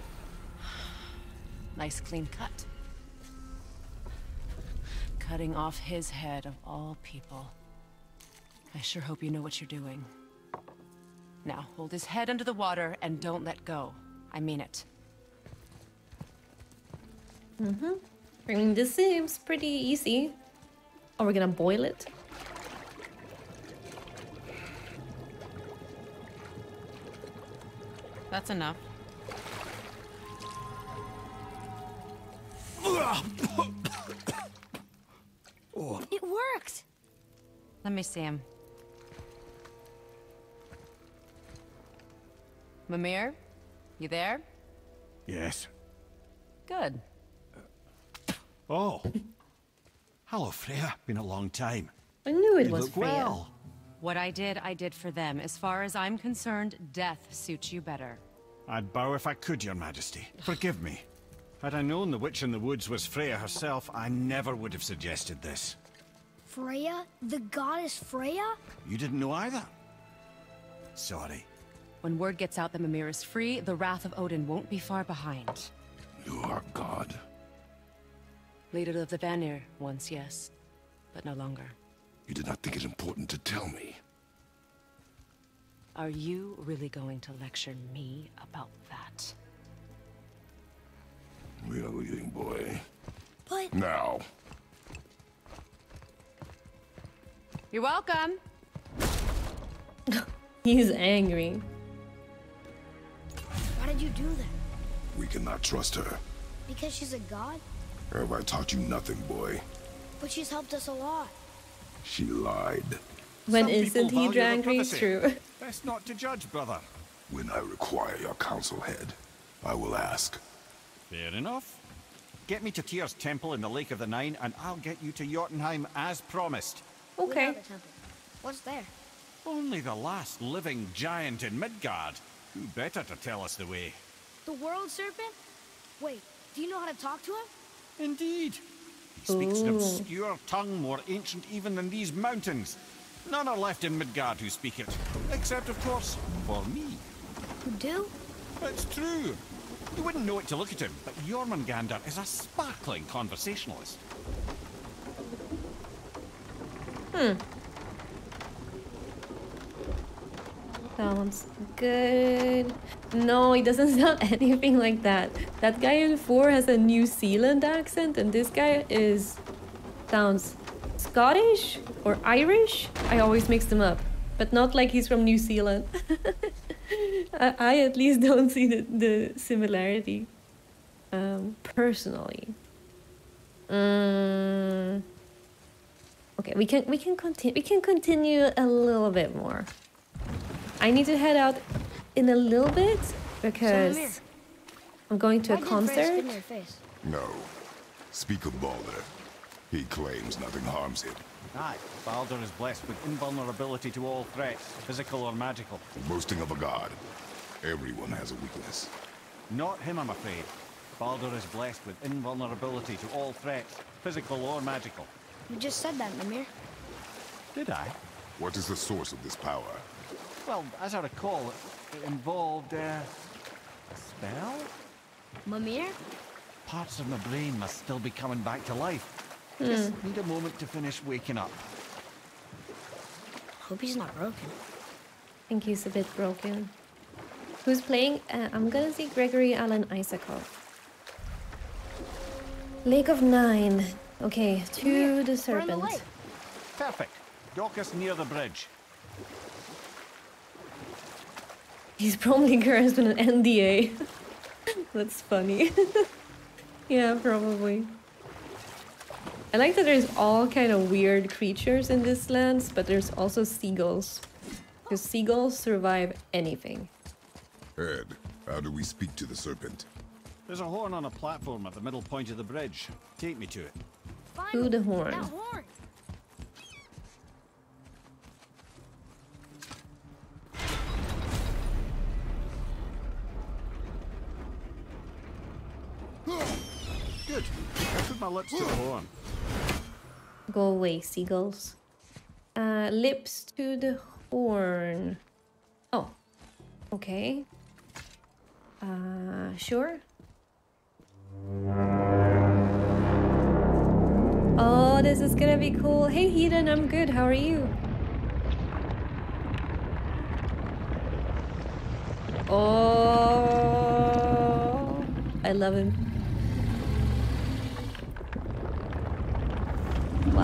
Nice clean cut. Cutting off his head of all people. I sure hope you know what you're doing. Now, hold his head under the water and don't let go. I mean it. Mm-hmm. I mean, this seems pretty easy. Are we gonna boil it? That's enough. It worked! Let me see him. Mimir? You there? Yes. Good. Oh. Hello, Freya. Been a long time. I knew it You was look Freya. well. What I did for them. As far as I'm concerned, death suits you better. I'd bow if I could, Your Majesty. Forgive me. Had I known the witch in the woods was Freya herself, I never would have suggested this. Freya? The goddess Freya? You didn't know either? Sorry. When word gets out that Mimir is free, the wrath of Odin won't be far behind. You are God. Leader of the Vanir, once yes, but no longer. You did not think it important to tell me. Are you really going to lecture me about that? We are leaving, boy. But... Now. You're welcome. He's angry. Why did you do that? We cannot trust her. Because she's a god? Have I taught you nothing, boy? But she's helped us a lot. She lied. When Some isn't people he value their angry? privacy. True. Best not to judge, brother. When I require your council head, I will ask. Fair enough. Get me to Tyr's temple in the Lake of the Nine, and I'll get you to Jotunheim as promised. We know Okay. the temple. What's there? Only the last living giant in Midgard. Who better to tell us the way? The world serpent? Wait, do you know how to talk to him? Indeed. He speaks an Ooh. obscure tongue more ancient even than these mountains. None are left in Midgard who speak it. Except, of course, for me. You do? It's true. You wouldn't know it to look at him, but Jormungandr is a sparkling conversationalist. Sounds good. No, he doesn't sound anything like that. That guy in 4 has a New Zealand accent, and this guy sounds Scottish or Irish. I always mix them up, but not like he's from New Zealand. I at least don't see the similarity, personally. Okay, we can continue. We can continue a little bit more. I need to head out in a little bit because I'm going to a concert. No. Speak of Baldur. He claims nothing harms him. Aye, Baldur is blessed with invulnerability to all threats, physical or magical. Boasting of a god. Everyone has a weakness. Not him, I'm afraid. Baldur is blessed with invulnerability to all threats, physical or magical. You just said that, Mimir. Did I? What is the source of this power? Well, as I recall, it involved, a spell? Mimir? Parts of my brain must still be coming back to life. Just need a moment to finish waking up. Hope he's not broken. I think he's a bit broken. Who's playing? I'm gonna see Gregory Alan Isakov. Lake of Nine. Okay, to the serpent. Perfect. Dock us near the bridge. He's probably cursed with an NDA. That's funny. Yeah, probably. I like that there's all kind of weird creatures in this lands, but there's also seagulls. Because seagulls survive anything. Ed, how do we speak to the serpent? There's a horn on a platform at the middle point of the bridge. Take me to it. To the horn. That horn. Good. I put my lips to the horn. Go away, seagulls. Lips to the horn. Oh. Okay. Sure. Oh, this is gonna be cool. Hey, Heathen, I'm good. How are you? Oh, I love him. Wow.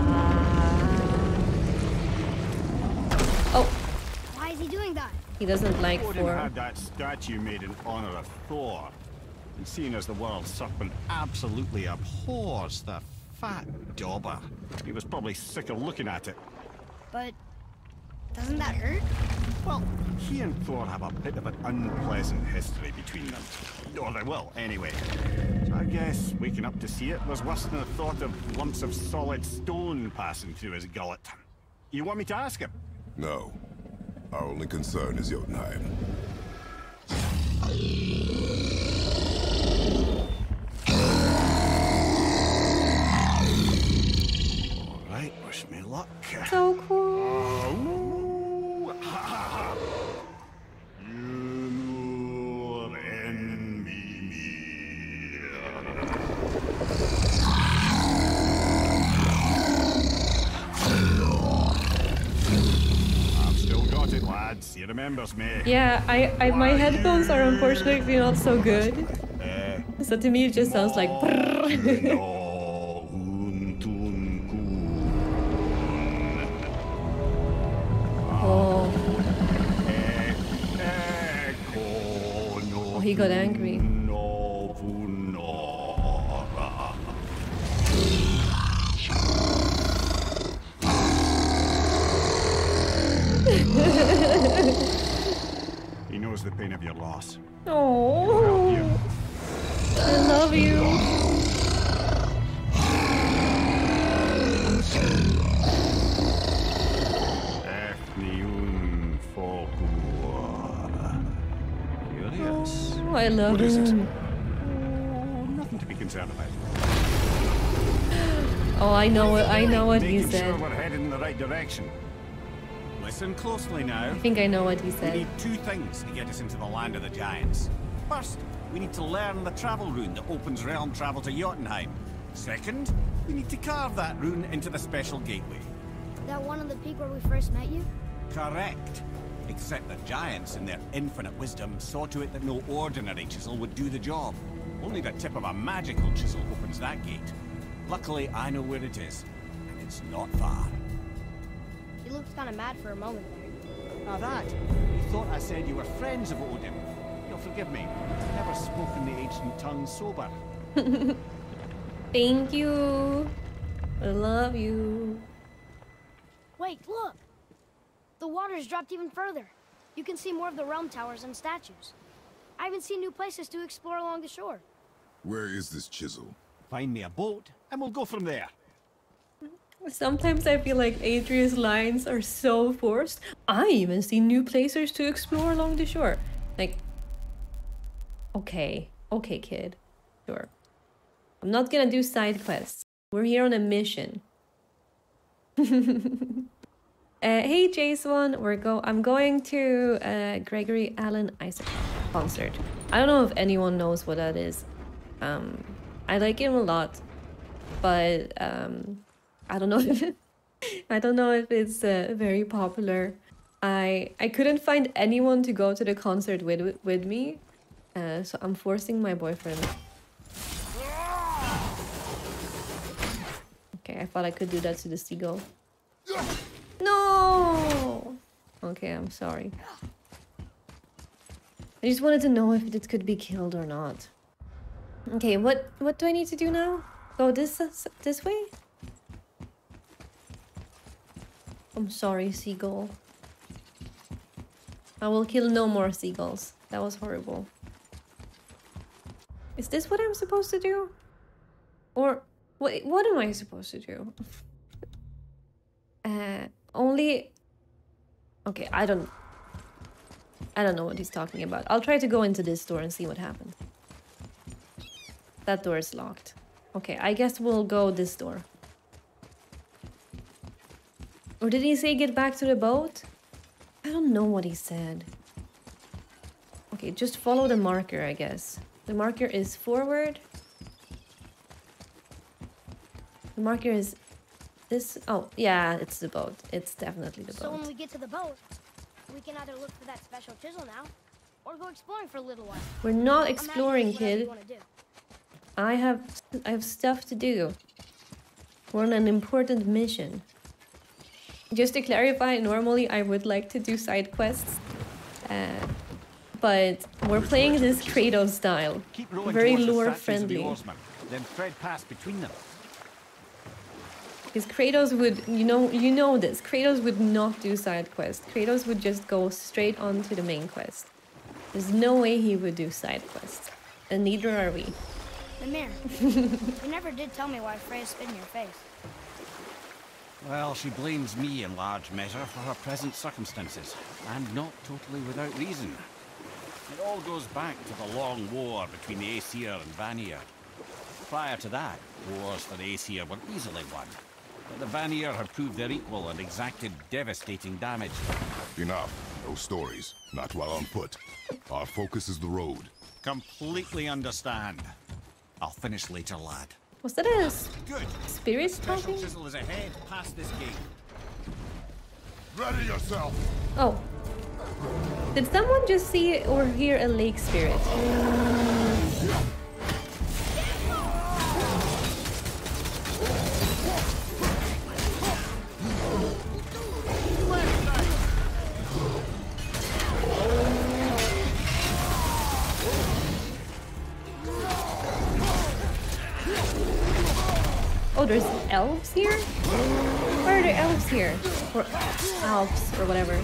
Oh. Why is he doing that? He doesn't like Odin Thor. had that statue made in honor of Thor. And seeing as the world serpent absolutely abhors the fat dauber, he was probably sick of looking at it. But doesn't that hurt? Well, he and Thor have a bit of an unpleasant history between them. Or they will, anyway. So I guess waking up to see it was worse than the thought of lumps of solid stone passing through his gullet. You want me to ask him? No. Our only concern is Jotunheim. Alright, wish me luck. So cool. He remembers me. Yeah, I my headphones are unfortunately not so good. So to me it just sounds like Oh. Oh, he got angry. He knows the pain of your loss. Oh, I love you. Curious. Oh, I love him. Oh, nothing to be concerned about. Oh, I know what he Making said. sure we're headed in the right direction. Listen closely now. I think I know what he We said. need two things to get us into the land of the giants. First, we need to learn the travel rune that opens realm travel to Jotunheim. Second, we need to carve that rune into the special gateway. That one on the peak where we first met you? Correct. Except the giants, in their infinite wisdom, saw to it that no ordinary chisel would do the job. Only the tip of a magical chisel opens that gate. Luckily, I know where it is, and it's not far. You looked kind of mad for a moment there. Now that, you thought I said you were friends of Odin. You'll forgive me. I've never spoken the ancient tongue sober. Thank you. I love you. Wait, look! The water's dropped even further. You can see more of the realm towers and statues. I even see new places to explore along the shore. Where is this chisel? Find me a boat, and we'll go from there. Sometimes I feel like Adria's lines are so forced. I even see new places to explore along the shore. Like, okay, kid. Sure. I'm not gonna do side quests. We're here on a mission. Hey Jason, I'm going to Gregory Alan Isaac concert. I don't know if anyone knows what that is. I like him a lot, but I don't know if I don't know if it's very popular. I couldn't find anyone to go to the concert with me, so I'm forcing my boyfriend. Okay, I thought I could do that to the seagull. No! Okay, I'm sorry. I just wanted to know if it could be killed or not. Okay, what do I need to do now? Go this way? I'm sorry, seagull. I will kill no more seagulls. That was horrible. Is this what I'm supposed to do? Or what am I supposed to do? Only... Okay, I don't know what he's talking about. I'll try to go into this door and see what happens. That door is locked. Okay, I guess we'll go this door. Or did he say get back to the boat? I don't know what he said. Okay, just follow the marker, I guess. The marker is forward. The marker is this. Oh, yeah, it's the boat. It's definitely the boat. So when we get to the boat, we can either look for that special chisel now, or go exploring for a little while. We're not exploring, Imagine whatever kid. you wanna do. I have stuff to do. We're on an important mission. Just to clarify, normally I would like to do side quests, but we're playing this Kratos style, Keep rowing very towards the lore statues of the friendly. oarsmen, then thread past between them. Because Kratos would, you know this. Kratos would not do side quests. Kratos would just go straight on to the main quest. There's no way he would do side quests, and neither are we. Mimir, you never did tell me why Freya spit in your face. Well, she blames me in large measure for her present circumstances, and not totally without reason. It all goes back to the long war between the Aesir and Vanir. Prior to that, wars for the Aesir were easily won, but the Vanir had proved their equal and exacted devastating damage. Enough. No stories. Not while on foot. Our focus is the road. Completely understand. I'll finish later, lad. Was that a Good. spirit Special talking? chisel is ahead, past this gate. Ready yourself. Oh. Did someone just see or hear a lake spirit? Oh, there's elves here? Why are there elves here? Or elves, or whatever.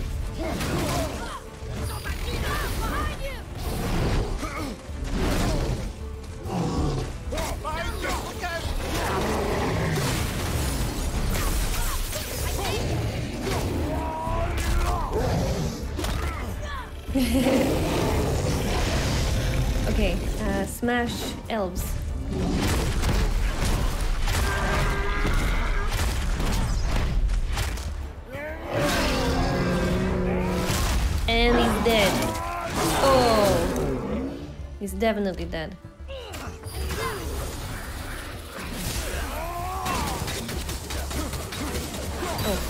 Okay, smash elves. And he's dead. Oh, he's definitely dead. Oh.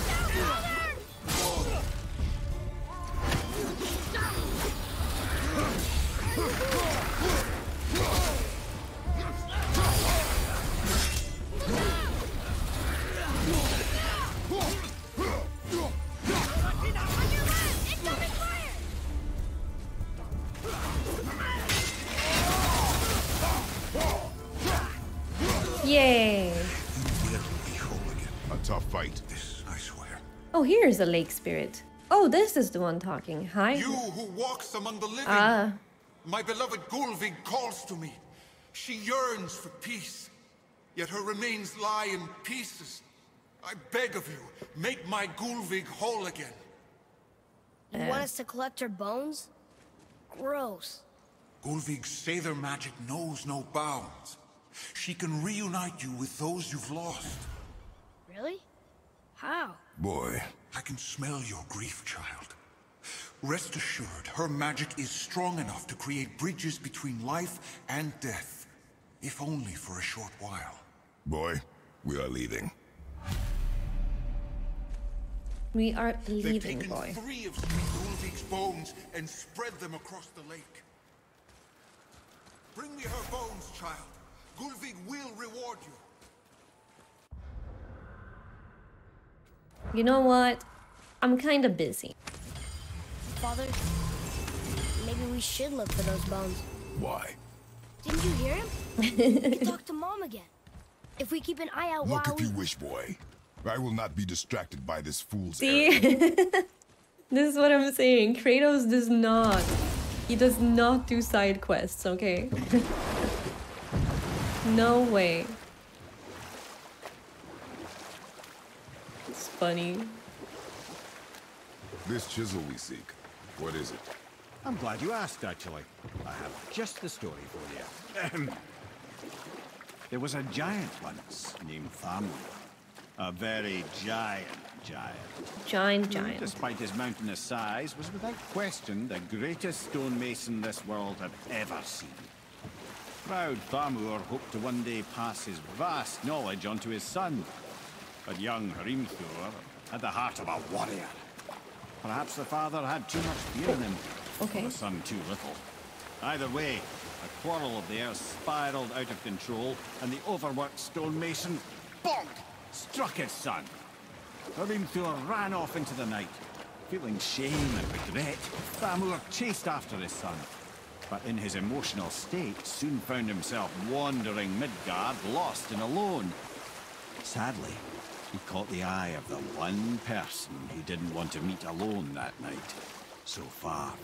Yay! A tough fight. This, I swear. Oh, here's a lake spirit. Oh, this is the one talking. Hi. You who walks among the living. Ah. My beloved Gulvig calls to me. She yearns for peace, yet her remains lie in pieces. I beg of you, make my Gulvig whole again. You want us to collect her bones? Gross. Gulvig's Seidr magic knows no bounds. She can reunite you with those you've lost. Really? How? Boy. I can smell your grief, child. Rest assured, her magic is strong enough to create bridges between life and death. If only for a short while. Boy, we are leaving. We are They've leaving, taken boy. 3 of Gulvig's bones and spread them across the lake. Bring me her bones, child. Gulvig will reward you. You know what? I'm kind of busy. Father, maybe we should look for those bones. Why? Didn't you hear him? He talked to Mom again. If we keep an eye out Look while if you wish, boy. I will not be distracted by this fool's See? This is what I'm saying. Kratos does not. He does not do side quests, okay? No way. It's funny. This chisel we seek, what is it? I'm glad you asked, actually. I have just the story for you. There was a giant once named Thamur. A very giant. Giant. Despite his mountainous size, was without question the greatest stonemason this world had ever seen. Proud Thamur hoped to one day pass his vast knowledge onto his son. But young Hrimthur had the heart of a warrior. Perhaps the father had too much fear in him, okay. the son too little. Either way, a quarrel of theirs spiraled out of control, and the overworked stonemason, bonk, struck his son. Hrimthur ran off into the night. Feeling shame and regret, Thamur chased after his son. But in his emotional state, soon found himself wandering Midgard, lost and alone. Sadly, he caught the eye of the one person he didn't want to meet alone that night, so far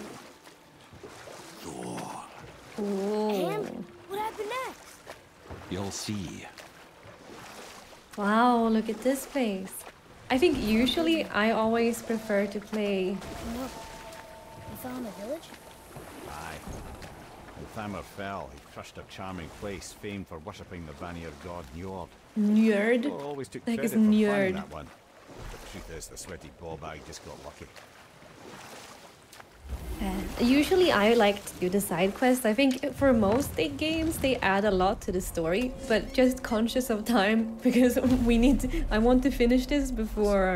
from home. Thor. And what happened next? You'll see. Wow, look at this place. I think usually I always prefer to play... Look, we found a village? Aye. When Thamur fell, he crushed a charming place famed for worshipping the Vanir god Njord. Njord? Thor always took Like credit it's for finding Njord. that one. The truth is, the sweaty ballbag just got lucky. Usually I like to do the side quests. I think for most games they add a lot to the story, but just conscious of time because I want to finish this before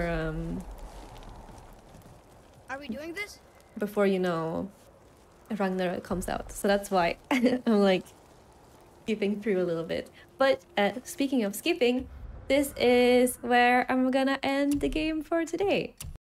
Are we doing this? before you know Ragnarok comes out. So that's why I'm like skipping through a little bit. But speaking of skipping, this is where I'm gonna end the game for today.